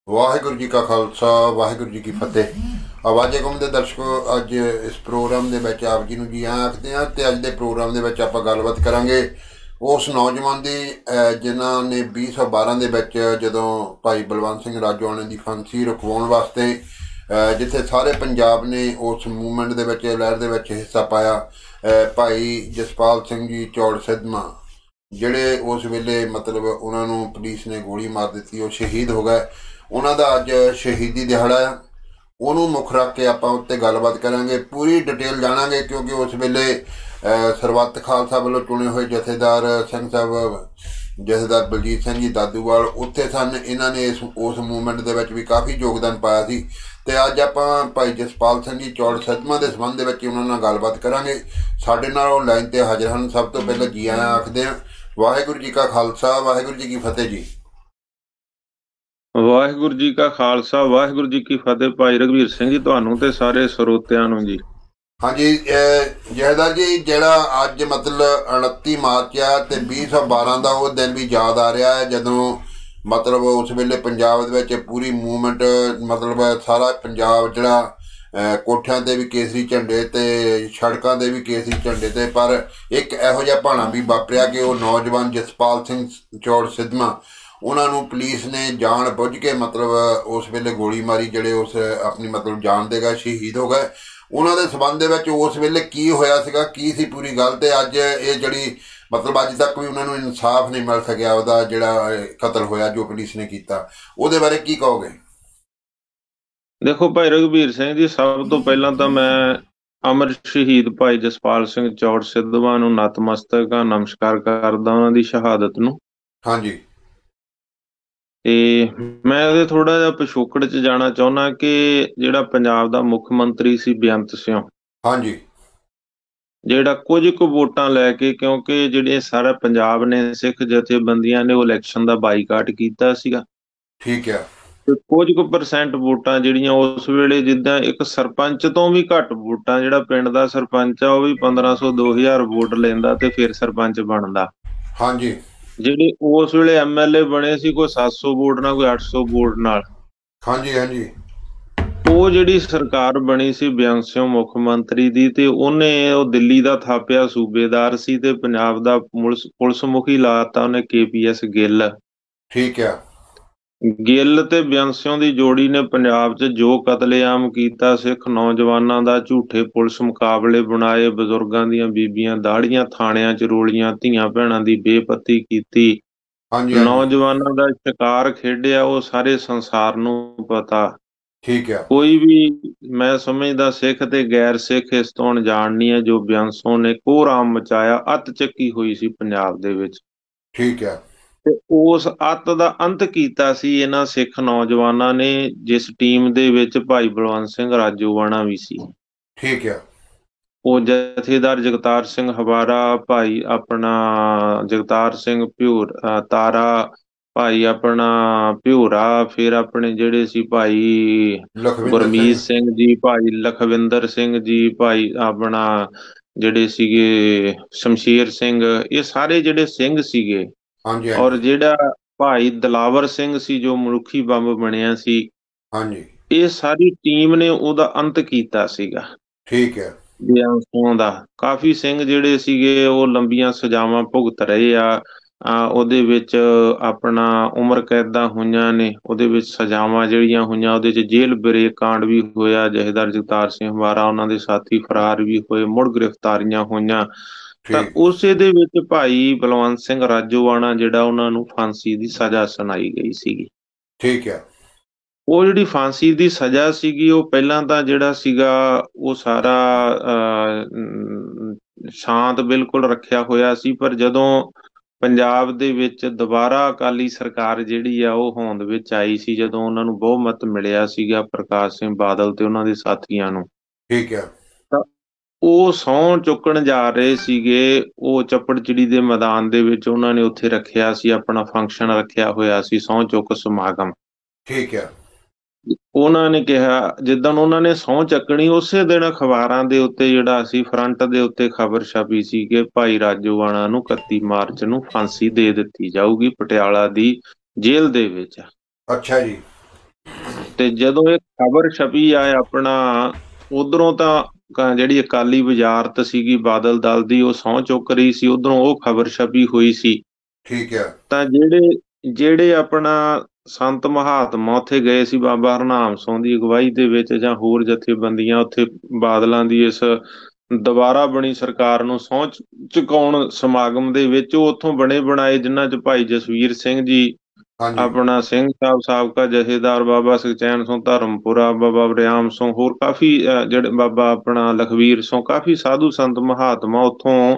ਵਾਹਿਗੁਰੂ ਜੀ ਕਾ ਖਾਲਸਾ ਵਾਹਿਗੁਰੂ ਜੀ ਕੀ ਫਤਿਹ। ਆਵਾਜ਼ੇ ਕੌਮ ਦੇ ਦਰਸ਼ਕੋ, ਅੱਜ ਇਸ ਪ੍ਰੋਗਰਾਮ ਦੇ ਵਿੱਚ ਆਪ ਜੀ ਨੂੰ ਜੀ ਆਖਦੇ ਹਾਂ ਤੇ ਅੱਜ ਦੇ ਪ੍ਰੋਗਰਾਮ ਦੇ ਵਿੱਚ ਆਪਾਂ ਗੱਲਬਾਤ ਕਰਾਂਗੇ ਉਸ ਨੌਜਵਾਨ ਦੀ ਜਿਨ੍ਹਾਂ ਨੇ 2012 ਦੇ ਵਿੱਚ ਜਦੋਂ ਭਾਈ ਬਲਵੰਤ ਸਿੰਘ ਰਾਜੋਆਣਾ ਦੀ ਫਾਂਸੀ ਰੁਕਵਾਉਣ ਵਾਸਤੇ ਜਿੱਥੇ ਸਾਰੇ ਪੰਜਾਬ ਨੇ ਉਸ ਮੂਵਮੈਂਟ ਦੇ ਵਿੱਚ ਲਹਿਰ ਦੇ ਵਿੱਚ ਹਿੱਸਾ ਪਾਇਆ। ਭਾਈ ਜਸਪਾਲ ਸਿੰਘ ਜੀ ਚੌੜ ਸਿੱਧਵਾਂ ਜਿਹੜੇ ਉਸ ਵੇਲੇ ਮਤਲਬ ਉਹਨਾਂ ਨੂੰ ਪੁਲਿਸ ਨੇ ਗੋਲੀ ਮਾਰ ਦਿੱਤੀ, ਉਹ ਸ਼ਹੀਦ ਹੋ ਗਏ। ਉਹਨਾਂ ਦਾ ਅੱਜ ਸ਼ਹੀਦੀ ਦਿਹਾੜਾ ਆ, ਉਹਨੂੰ ਮੁੱਖ ਰੱਖ ਕੇ ਆਪਾਂ ਉੱਤੇ ਗੱਲਬਾਤ ਕਰਾਂਗੇ, ਪੂਰੀ ਡਿਟੇਲ ਜਾਣਾਂਗੇ ਕਿਉਂਕਿ ਉਸ ਵੇਲੇ ਸਰਬੱਤ ਖਾਲਸਾ ਵੱਲੋਂ ਚੁਣੇ ਹੋਏ ਜਥੇਦਾਰ ਸਿੰਘ ਸਾਹਿਬ ਜਥੇਦਾਰ ਬਲਜੀਤ ਸਿੰਘ ਜੀ ਦਾਦੂਵਾਲ ਉੱਥੇ ਸਨ। ਇਹਨਾਂ ਨੇ ਉਸ ਮੂਵਮੈਂਟ ਦੇ ਵਿੱਚ ਵੀ ਕਾਫੀ ਯੋਗਦਾਨ ਪਾਇਆ ਸੀ ਤੇ ਅੱਜ ਆਪਾਂ ਭਾਈ ਜਸਪਾਲ ਸਿੰਘ ਜੀ ਚੌੜ ਸਿੱਧਵਾਂ ਦੇ ਸੰਬੰਧ ਦੇ ਵਿੱਚ ਉਹਨਾਂ ਨਾਲ ਗੱਲਬਾਤ ਕਰਾਂਗੇ। ਸਾਡੇ ਨਾਲ ਉਹ ਲਾਈਨ ਤੇ ਹਾਜ਼ਰ ਹਨ। ਸਭ ਤੋਂ ਪਹਿਲਾਂ ਜੀ ਆਇਆਂ ਆਖਦੇ ਹਾਂ। ਵਾਹਿਗੁਰੂ ਜੀ ਕਾ ਖਾਲਸਾ ਵਾਹਿਗੁਰੂ ਜੀ ਕੀ ਫਤਿਹ ਜੀ। ਵਾਹਿਗੁਰੂ ਜੀ ਕਾ ਖਾਲਸਾ ਵਾਹਿਗੁਰੂ ਜੀ ਕੀ ਫਤਿਹ। ਭਾਈ ਰਘਵੀਰ ਸਿੰਘ ਜੀ, ਤੁਹਾਨੂੰ ਤੇ ਸਾਰੇ ਸਰੋਤਿਆਂ ਨੂੰ ਜੀ। ਹਾਂਜੀ ਜਹੇਦਾਰ ਜੀ, ਜਿਹੜਾ ਅੱਜ ਮਤਲਬ 29 ਮਾਰਚ ਆ ਤੇ 2012 ਦਾ ਉਹ ਦਿਨ ਵੀ ਯਾਦ ਆ ਰਿਹਾ ਹੈ ਜਦੋਂ ਮਤਲਬ ਉਸ ਵੇਲੇ ਪੰਜਾਬ ਦੇ ਵਿੱਚ ਪੂਰੀ ਮੂਵਮੈਂਟ ਮਤਲਬ ਸਾਰਾ ਪੰਜਾਬ ਜਿਹੜਾ ਕੋਠਿਆਂ ਤੇ ਵੀ ਕੇਸਰੀ ਝੰਡੇ ਤੇ ਸੜਕਾਂ ਤੇ ਵੀ ਕੇਸਰੀ ਝੰਡੇ ਤੇ, ਪਰ ਇੱਕ ਇਹੋ ਜਿਹਾ ਭਾਣਾ ਵੀ ਵਾਪਰਿਆ ਕਿ ਉਹ ਨੌਜਵਾਨ ਜਸਪਾਲ ਸਿੰਘ ਚੌੜ ਸਿੱਧਵਾਂ ਉਹਨਾਂ ਨੂੰ ਪੁਲਿਸ ਨੇ ਜਾਣ ਬੁੱਝ ਕੇ ਮਤਲਬ ਉਸ ਵੇਲੇ ਗੋਲੀ ਮਾਰੀ, ਜਿਹੜੇ ਉਸ ਆਪਣੀ ਮਤਲਬ ਜਾਨ ਦੇ ਗਏ, ਸ਼ਹੀਦ ਹੋ ਗਏ। ਉਹਨਾਂ ਦੇ ਸੰਬੰਧ ਦੇ ਵਿੱਚ ਉਸ ਵੇਲੇ ਕੀ ਹੋਇਆ ਸੀਗਾ, ਕੀ ਸੀ ਪੂਰੀ ਗੱਲ, ਤੇ ਅੱਜ ਇਹ ਜਿਹੜੀ ਮਤਲਬ ਅੱਜ ਤੱਕ ਵੀ ਉਹਨਾਂ ਨੂੰ ਇਨਸਾਫ ਨਹੀਂ ਮਿਲ ਸਕਿਆ, ਉਹਦਾ ਜਿਹੜਾ ਕਤਲ ਹੋਇਆ ਜੋ ਪੁਲਿਸ ਨੇ ਕੀਤਾ, ਉਹਦੇ ਬਾਰੇ ਕੀ ਕਹੋਗੇ? ਦੇਖੋ ਭਾਈ ਰਘਵੀਰ ਸਿੰਘ ਜੀ, ਸਭ ਤੋਂ ਪਹਿਲਾਂ ਤਾਂ ਮੈਂ ਅਮਰ ਸ਼ਹੀਦ ਭਾਈ ਜਸਪਾਲ ਸਿੰਘ ਚੌੜ ਸਿੱਧਵਾਂ ਨੂੰ ਨਤਮਸਤਕ ਨਮਸਕਾਰ ਕਰਦਾ, ਉਹਨਾਂ ਦੀ ਸ਼ਹਾਦਤ ਨੂੰ। ਹਾਂਜੀ। ਤੇ ਮੈਂ ਇਹਦੇ ਥੋੜਾ ਜਿਹਾ ਪਿਛੋਕੜ 'ਚ ਜਾਣਾ ਚਾਹੁੰਦਾ ਕਿ ਜਿਹੜਾ ਪੰਜਾਬ ਦਾ ਮੁੱਖ ਮੰਤਰੀ ਸੀ ਬੇਅੰਤ ਸਿੰਘ, ਹਾਂਜੀ, ਜਿਹੜਾ ਕੁਝ ਕੁ ਵੋਟਾਂ ਲੈ ਕੇ, ਕਿਉਂਕਿ ਜਿਹੜੇ ਸਾਰਾ ਪੰਜਾਬ ਨੇ ਸਿੱਖ ਜਥੇਬੰਦੀਆਂ ਨੇ ਉਹ ਇਲੈਕਸ਼ਨ ਦਾ ਬਾਈਕਾਟ ਕੀਤਾ ਸੀਗਾ, ਠੀਕ ਹੈ, ਤੇ ਕੁਝ ਕੁ % ਵੋਟਾਂ ਜਿਹੜੀਆਂ ਉਸ ਵੇਲੇ, ਜਿੱਦਾਂ ਇੱਕ ਸਰਪੰਚ ਤੋਂ ਵੀ ਘੱਟ ਵੋਟਾਂ, ਜਿਹੜਾ ਪਿੰਡ ਦਾ ਸਰਪੰਚ ਆ ਉਹ ਵੀ 1500 2000 ਵੋਟ ਲੈਂਦਾ ਤੇ ਫਿਰ ਸਰਪੰਚ ਬਣਦਾ। ਹਾਂਜੀ, ਜਿਹੜੇ ਉਸ ਵੇਲੇ MLA ਬਣੇ ਸੀ ਕੋਈ 700 ਵੋਟ ਨਾਲ, ਕੋਈ 800 ਵੋਟ ਨਾਲ। ਹਾਂਜੀ, ਹਾਂਜੀ, ਉਹ ਜਿਹੜੀ ਸਰਕਾਰ ਬਣੀ ਸੀ ਬੇਅੰਤ ਸਿੰਘ ਮੁੱਖ ਮੰਤਰੀ ਦੀ, ਤੇ ਉਹਨੇ ਉਹ ਦਿੱਲੀ ਦਾ ਥਾਪਿਆ ਸੂਬੇਦਾਰ ਸੀ ਤੇ ਪੰਜਾਬ ਦਾ ਪੁਲਿਸ ਮੁਖੀ ਲਾਤਾ ਉਹਨੇ KPS ਗਿੱਲ। ਠੀਕ ਹੈ, ਗਿੱਲ ਤੇ ਬੇਅੰਤ ਸਿੰਘ ਦੀ ਜੋੜੀ ਨੇ ਪੰਜਾਬ 'ਚ ਜੋ ਕਤਲੇਆਮ ਕੀਤਾ, ਸਿੱਖ ਨੌਜਵਾਨਾਂ ਦਾ ਝੂਠੇ ਪੁਲਿਸ ਮੁਕਾਬਲੇ ਬਣਾਏ, ਬਜ਼ੁਰਗਾਂ ਦੀਆਂ ਬੀਬੀਆਂ ਦਾੜੀਆਂ ਥਾਣਿਆਂ 'ਚ ਰੋਲੀਆਂ, ਧੀਆਂ ਭੈਣਾਂ ਦੀ ਬੇਪੱਤੀ ਕੀਤੀ, ਹਾਂਜੀ, ਹਾਂਜੀ, ਨੌਜਵਾਨਾਂ ਦਾ ਸ਼ਿਕਾਰ ਖੇਡਿਆ, ਉਹ ਸਾਰੇ ਸੰਸਾਰ ਨੂੰ ਪਤਾ। ਠੀਕ ਹੈ, ਕੋਈ ਵੀ ਮੈਂ ਸਮਝਦਾ ਸਿੱਖ ਤੇ ਗੈਰ ਸਿੱਖ ਇਸ ਤੋਂ ਅਣਜਾਣ ਨਹੀਂ ਹੈ। ਜੋ ਬੇਅੰਤ ਸਿੰਘ ਨੇ ਕੋਹਰਾਮ ਮਚਾਇਆ, ਅੱਤ ਚੱਕੀ ਹੋਈ ਸੀ ਪੰਜਾਬ ਦੇ ਵਿੱਚ, ਠੀਕ ਹੈ, ਤੇ ਉਸ ਅੱਤ ਦਾ ਅੰਤ ਕੀਤਾ ਸੀ ਇਹਨਾਂ ਸਿੱਖ ਨੌਜਵਾਨਾਂ ਨੇ, ਜਿਸ ਟੀਮ ਦੇ ਵਿੱਚ ਭਾਈ ਬਲਵੰਤ ਸਿੰਘ ਰਾਜੋਆਣਾ ਵੀ ਸੀ। ਠੀਕ ਹੈ, ਉਹ ਜਥੇਦਾਰ ਜਗਤਾਰ ਸਿੰਘ ਹਵਾਰਾ, ਭਾਈ ਆਪਣਾ ਜਗਤਾਰ ਸਿੰਘ ਤਾਰਾ, ਭਾਈ ਆਪਣਾ ਭਿਉਰਾ, ਫਿਰ ਆਪਣੇ ਜਿਹੜੇ ਸੀ ਭਾਈ ਲਖਵਿੰਦਰ ਗੁਰਮੀਤ ਸਿੰਘ, ਸਿੰਘ ਜੀ, ਭਾਈ ਲਖਵਿੰਦਰ ਸਿੰਘ ਜੀ, ਭਾਈ ਆਪਣਾ ਜਿਹੜੇ ਸੀਗੇ ਸ਼ਮਸ਼ੀਰ ਸਿੰਘ, ਇਹ ਸਾਰੇ ਜਿਹੜੇ ਸਿੰਘ ਸੀਗੇ। ਹਾਂਜੀ, ਔਰ ਹਾਂਜੀ, ਜਿਹੜਾ ਭਾਈ ਦਲਾਵਰ ਸਿੰਘ ਸੀ ਜੋ ਮਨੁੱਖੀ ਬੰਬ ਬਣਿਆ ਸੀ, ਹਾਂਜੀ, ਇਹ ਸਾਰੀ ਟੀਮ ਨੇ ਉਹਦਾ ਅੰਤ ਕੀਤਾ ਸੀਗਾ। ਠੀਕ ਹੈ, ਬੇਅੰਤ ਸਿੰਘ ਦਾ ਕਾਫੀ ਸਿੰਘ ਜਿਹੜੇ ਸੀਗੇ ਉਹ ਲੰਬੀਆਂ ਸਜ਼ਾਵਾਂ ਭੁਗਤ ਰਹੇ ਆ। ਉਹਦੇ ਵਿੱਚ ਆਪਣਾ ਉਮਰ ਕੈਦਾਂ ਹੋਈਆਂ ਨੇ, ਉਹਦੇ ਵਿੱਚ ਸਜ਼ਾਵਾਂ ਜਿਹੜੀਆਂ ਹੋਈਆਂ, ਉਹਦੇ 'ਚ ਜੇਲ੍ਹ ਬ੍ਰੇਕ ਕਾਂਡ ਵੀ ਹੋਇਆ, ਜਥੇਦਾਰ ਜਗਤਾਰ ਸਿੰਘ ਹਵਾਰਾ ਉਹਨਾਂ ਦੇ ਸਾਥੀ ਫਰਾਰ ਵੀ ਹੋਏ, ਮੁੜ ਗ੍ਰਿਫਤਾਰੀਆਂ ਹੋਈਆਂ। ਤਾਂ ਠੀਕ, ਉਸੇ ਦੇ ਵਿੱਚ ਭਾਈ ਬਲਵੰਤ ਸਿੰਘ ਰਾਜੋਆਣਾ ਜਿਹੜਾ, ਉਹਨਾਂ ਨੂੰ ਫਾਂਸੀ ਦੀ ਸਜ਼ਾ ਸੁਣਾਈ ਗਈ ਸੀਗੀ। ਠੀਕ ਹੈ, ਉਹ ਜਿਹੜੀ ਫਾਂਸੀ ਦੀ ਸਜ਼ਾ ਸੀਗੀ, ਉਹ ਪਹਿਲਾਂ ਤਾਂ ਜਿਹੜਾ ਸੀਗਾ ਉਹ ਸਾਰਾ ਸ਼ਾਂਤ ਬਿਲਕੁਲ ਰੱਖਿਆ ਹੋਇਆ ਸੀ, ਪਰ ਜਦੋਂ ਪੰਜਾਬ ਦੇ ਵਿੱਚ ਦੁਬਾਰਾ ਅਕਾਲੀ ਸਰਕਾਰ ਜਿਹੜੀ ਆ ਉਹ ਹੋਂਦ ਵਿੱਚ ਆਈ ਸੀ, ਜਦੋਂ ਉਹਨਾਂ ਨੂੰ ਬਹੁਮਤ ਮਿਲਿਆ ਸੀਗਾ ਪ੍ਰਕਾਸ਼ ਸਿੰਘ ਬਾਦਲ ਤੇ ਉਹਨਾਂ ਦੇ ਸਾਥੀਆਂ ਨੂੰ, ਠੀਕ ਹੈ, ਤਾਂ ਉਹ ਸਹੁੰ ਚੁੱਕਣ ਜਾ ਰਹੇ ਸੀਗੇ। ਉਹ ਚੱਪੜਚਿੜੀ ਦੇ ਮੈਦਾਨ ਦੇ ਵਿੱਚ ਉਹਨਾਂ ਨੇ ਉੱਥੇ ਰੱਖਿਆ ਸੀ, ਆਪਣਾ ਫੰਕਸ਼ਨ ਰੱਖਿਆ ਹੋਇਆ ਸੀ, ਸਹੁੰ ਚੁੱਕ ਸਮਾਗਮ। ਠੀਕ ਹੈ, ਉਹਨਾਂ ਨੇ ਕਿਹਾ, ਜਿੱਦਣ ਉਹਨਾਂ ਨੇ ਸਹੁੰ ਚੱਕਣੀ ਉਸੇ ਦਿਨ ਅਖਬਾਰਾਂ ਦੇ ਉੱਤੇ ਜਿਹੜਾ ਸੀ ਫਰੰਟ ਦੇ ਉੱਤੇ ਖਬਰ ਛਪੀ ਸੀ ਕਿ ਭਾਈ ਰਾਜੋਆਣਾ ਨੂੰ 31 ਮਾਰਚ ਨੂੰ ਫਾਂਸੀ ਦੇ ਦਿੱਤੀ ਜਾਊਗੀ ਪਟਿਆਲਾ ਦੀ ਜੇਲ੍ਹ ਦੇ ਵਿੱਚ। ਅੱਛਾ ਜੀ, ਤੇ ਜਦੋਂ ਇਹ ਖਬਰ ਛਪੀ ਆ ਆਪਣਾ, ਉਧਰੋਂ ਤਾਂ ਜਿਹੜੀ ਅਕਾਲੀ ਵਜ਼ਾਰਤ ਸੀਗੀ ਬਾਦਲ ਦਲ ਦੀ, ਉਹ ਸਹੁੰ ਚੁੱਕ ਰਹੀ ਸੀ, ਉਧਰੋਂ ਉਹ ਖਬਰ ਛਪੀ ਹੋਈ ਸੀ। ਠੀਕ ਹੈ। ਤਾਂ ਜਿਹੜੇ ਜਿਹੜੇ ਆਪਣਾ ਸੰਤ ਮਹਾਤਮਾ ਉੱਥੇ ਗਏ ਸੀ ਬਾਬਾ ਹਰਨਾਮ ਸਿੰਘ ਦੀ ਅਗਵਾਈ ਦੇ ਵਿੱਚ, ਜਾਂ ਹੋਰ ਜਥੇਬੰਦੀਆਂ ਉੱਥੇ ਬਾਦਲਾਂ ਦੀ ਇਸ ਦੁਬਾਰਾ ਬਣੀ ਸਰਕਾਰ ਨੂੰ ਸਹੁੰ ਚੁਕਾਉਣ ਸਮਾਗਮ ਦੇ ਵਿੱਚ, ਉਹ ਉੱਥੋਂ ਬਣੇ ਬਣਾਏ, ਜਿਨ੍ਹਾਂ 'ਚ ਭਾਈ ਜਸਵੀਰ ਸਿੰਘ ਜੀ, ਹਾਂਜੀ ਆਪਣਾ ਸਿੰਘ ਸਾਹਿਬ ਸਾਬਕਾ ਜਥੇਦਾਰ, ਬਾਬਾ ਸੁਖਚੈਨ ਸਿੰਘ ਧਰਮਪੁਰਾ, ਬਾਬਾ ਵਰਿਆਮ ਸਿੰਘ, ਹੋਰ ਕਾਫੀ ਜਿਹੜੇ ਬਾਬਾ ਆਪਣਾ ਲਖਵੀਰ ਸਿੰਘ, ਕਾਫੀ ਸਾਧੂ ਸੰਤ ਮਹਾਤਮਾ ਉੱਥੋਂ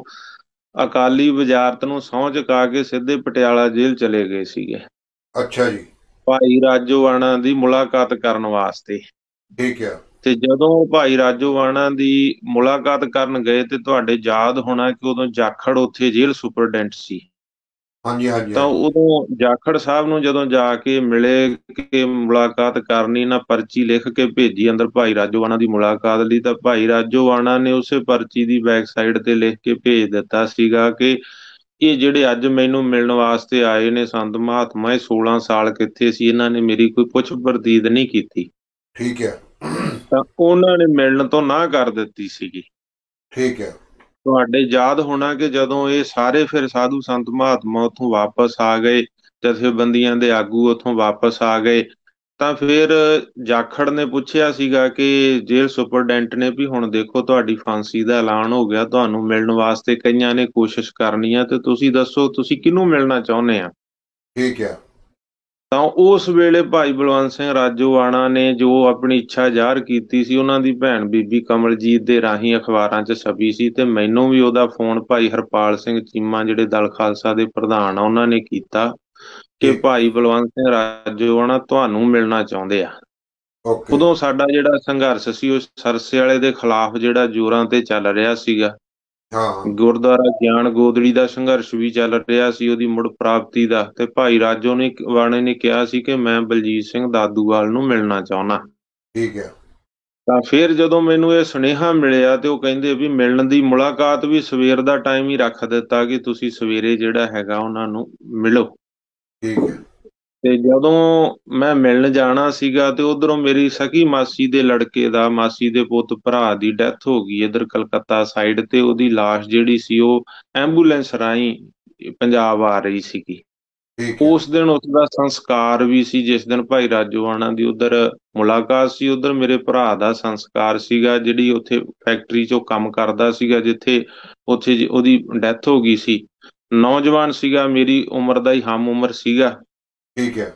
ਅਕਾਲੀ ਵਜ਼ਾਰਤ ਨੂੰ ਸਹੁੰ ਚੁਕਾ ਕੇ ਸਿੱਧੇ ਪਟਿਆਲਾ ਜੇਲ੍ਹ ਚਲੇ ਗਏ ਸੀਗੇ, ਅੱਛਾ ਜੀ। ਭਾਈ ਰਾਜੋਆਣਾ ਦੀ ਮੁਲਾਕਾਤ ਕਰਨ ਵਾਸਤੇ। ਠੀਕ ਹੈ। ਤੇ ਜਦੋਂ ਭਾਈ ਰਾਜੋਆਣਾ ਦੀ ਮੁਲਾਕਾਤ ਕਰਨ ਗਏ, ਤੇ ਤੁਹਾਡੇ ਯਾਦ ਹੋਣਾ ਕਿ ਉਦੋਂ ਜਾਖੜ ਉੱਥੇ ਜੇਲ੍ਹ ਸੁਪਰਡੈਂਟ ਸੀ। ਹਾਂਜੀ ਹਾਂਜੀ ਤਾਂ ਹਾਂਜੀ। ਉਦੋਂ ਜਾਖੜ ਸਾਹਿਬ ਨੂੰ ਜਦੋਂ ਜਾ ਕੇ ਮਿਲੇ, ਕਿ ਮੁਲਾਕਾਤ ਕਰਨੀ, ਨਾ ਪਰਚੀ ਲਿਖ ਕੇ ਭੇਜੀ ਅੰਦਰ ਭਾਈ ਰਾਜੋਆਣਾ ਦੀ ਮੁਲਾਕਾਤ ਲਈ, ਤਾਂ ਭਾਈ ਰਾਜੋਆਣਾ ਨੇ ਉਸੇ ਪਰਚੀ ਦੀ ਬੈਕ ਸਾਈਡ ਤੇ ਲਿਖ ਕੇ ਭੇਜ ਦਿੱਤਾ ਸੀਗਾ ਕਿ ਇਹ ਜਿਹੜੇ ਅੱਜ ਮੈਨੂੰ ਮਿਲਣ ਵਾਸਤੇ ਆਏ ਨੇ ਸੰਤ ਮਹਾਤਮਾ, ਇਹ 16 ਸਾਲ ਕਿੱਥੇ ਸੀ, ਇਹਨਾਂ ਨੇ ਮੇਰੀ ਕੋਈ ਪੁੱਛ ਪ੍ਰਤੀਤ ਨਹੀਂ ਕੀਤੀ। ਠੀਕ ਹੈ। ਤਾਂ ਉਹਨਾਂ ਨੇ ਮਿਲਣ ਤੋਂ ਨਾਂਹ ਕਰ ਦਿੱਤੀ ਸੀਗੀ। ਠੀਕ ਹੈ। ਤੁਹਾਡੇ ਯਾਦ ਹੋਣਾ ਕਿ ਜਦੋਂ ਇਹ ਸਾਰੇ ਫਿਰ ਸਾਧੂ ਸੰਤ ਮਹਾਤਮਾ ਉੱਥੋਂ ਵਾਪਸ ਆ ਗਏ, ਜਥੇਬੰਦੀਆਂ ਦੇ ਆਗੂ ਉੱਥੋਂ ਵਾਪਸ ਆ ਗਏ, ਤਾਂ ਫਿਰ ਜਾਖੜ ਨੇ ਪੁੱਛਿਆ ਸੀਗਾ ਕਿ ਜੇਲ੍ਹ ਸੁਪਰਡੈਂਟ ਨੇ ਵੀ ਹੁਣ ਦੇਖੋ ਤੁਹਾਡੀ ਫਾਂਸੀ ਦਾ ਐਲਾਨ ਹੋ ਗਿਆ, ਤੁਹਾਨੂੰ ਮਿਲਣ ਵਾਸਤੇ ਕਈਆਂ ਨੇ ਕੋਸ਼ਿਸ਼ ਕਰਨੀ ਆ, ਤੇ ਤੁਸੀਂ ਦੱਸੋ ਤੁਸੀਂ ਕਿਹਨੂੰ ਮਿਲਣਾ ਚਾਹੁੰਦੇ ਆ। ਠੀਕ ਹੈ। ਤਾਂ ਉਸ ਵੇਲੇ ਭਾਈ ਬਲਵੰਤ ਸਿੰਘ ਰਾਜੋਆਣਾ ਨੇ ਜੋ ਆਪਣੀ ਇੱਛਾ ਜ਼ਾਹਰ ਕੀਤੀ ਸੀ, ਉਹਨਾਂ ਦੀ ਭੈਣ ਬੀਬੀ ਕਮਲਜੀਤ ਦੇ ਰਾਹੀਂ ਅਖਬਾਰਾਂ 'ਚ ਛਪੀ ਸੀ, ਤੇ ਮੈਨੂੰ ਵੀ ਉਹਦਾ ਫੋਨ ਭਾਈ ਹਰਪਾਲ ਸਿੰਘ ਚੀਮਾ, ਜਿਹੜੇ ਦਲ ਖਾਲਸਾ ਦੇ ਪ੍ਰਧਾਨ ਆ, ਉਹਨਾਂ ਨੇ ਕੀਤਾ ਕਿ ਠੀਕ। ਭਾਈ ਬਲਵੰਤ ਸਿੰਘ ਰਾਜੋਆਣਾ ਤੁਹਾਨੂੰ ਮਿਲਣਾ ਚਾਹੁੰਦੇ ਆ। ਓਕੇ। ਉਦੋਂ ਸਾਡਾ ਜਿਹੜਾ ਸੰਘਰਸ਼ ਸੀ, ਉਹ ਸਰਸੇ ਵਾਲੇ ਦੇ ਖਿਲਾਫ ਜਿਹੜਾ ਜ਼ੋਰਾਂ ਤੇ ਚੱਲ ਰਿਹਾ ਸੀਗਾ। ਹਾਂ ਹਾਂ। ਗੁਰਦੁਆਰਾ ਗਿਆਨ ਗੋਦੜੀ ਦਾ ਸੰਘਰਸ਼ ਵੀ ਚੱਲ ਰਿਹਾ ਸੀ, ਉਹਦੀ ਮੁੜ ਪ੍ਰਾਪਤੀ ਦਾ। ਤੇ ਭਾਈ ਰਾਜੋਆਣਾ ਨੇ ਕਿਹਾ ਸੀ ਕਿ ਮੈਂ ਬਲਜੀਤ ਸਿੰਘ ਦਾਦੂਵਾਲ ਨੂੰ ਮਿਲਣਾ ਚਾਹੁੰਦਾ। ਠੀਕ ਹੈ। ਤਾਂ ਫਿਰ ਜਦੋਂ ਮੈਨੂੰ ਇਹ ਸੁਨੇਹਾ ਮਿਲਿਆ, ਤੇ ਉਹ ਕਹਿੰਦੇ ਵੀ ਮਿਲਣ ਦੀ ਮੁਲਾਕਾਤ ਵੀ ਸਵੇਰ ਦਾ ਟਾਈਮ ਹੀ ਰੱਖ ਦਿੱਤਾ, ਕਿ ਤੁਸੀਂ ਸਵੇਰੇ ਜਿਹੜਾ ਹੈਗਾ ਉਹਨਾਂ ਨੂੰ ਮਿਲੋ। ਠੀਕ ਹੈ। ਤੇ ਜਦੋਂ ਮੈਂ ਮਿਲਣ ਜਾਣਾ ਸੀਗਾ, ਤੇ ਉਧਰੋਂ ਮੇਰੀ ਸਕੀ ਮਾਸੀ ਦੇ ਲੜਕੇ ਦਾ, ਮਾਸੀ ਦੇ ਪੁੱਤ ਭਰਾ ਦੀ ਡੈਥ ਹੋ ਗਈ ਇਧਰ ਕਲਕੱਤਾ ਸਾਈਡ, ਤੇ ਉਹਦੀ ਲਾਸ਼ ਜਿਹੜੀ ਸੀ ਉਹ ਐਂਬੂਲੈਂਸ ਰਾਹੀਂ ਪੰਜਾਬ ਆ ਰਹੀ ਸੀਗੀ। ਠੀਕ ਹੈ। ਉਸ ਦਿਨ ਉਸਦਾ ਸੰਸਕਾਰ ਵੀ ਸੀ, ਜਿਸ ਦਿਨ ਭਾਈ ਰਾਜੋਆਣਾ ਦੀ ਉਧਰ ਮੁਲਾਕਾਤ ਸੀ, ਉਧਰ ਮੇਰੇ ਭਰਾ ਦਾ ਸੰਸਕਾਰ ਸੀਗਾ, ਜਿਹੜੀ ਉੱਥੇ ਫੈਕਟਰੀ 'ਚ ਉਹ ਕੰਮ ਕਰਦਾ ਸੀਗਾ, ਜਿੱਥੇ ਉੱਥੇ ਉਹਦੀ ਡੈਥ ਹੋ ਗਈ ਸੀ। ਨੌਜਵਾਨ ਸੀਗਾ, ਮੇਰੀ ਉਮਰ ਦਾ ਹੀ ਹਮ ਉਮਰ ਸੀਗਾ। ਠੀਕ ਹੈ।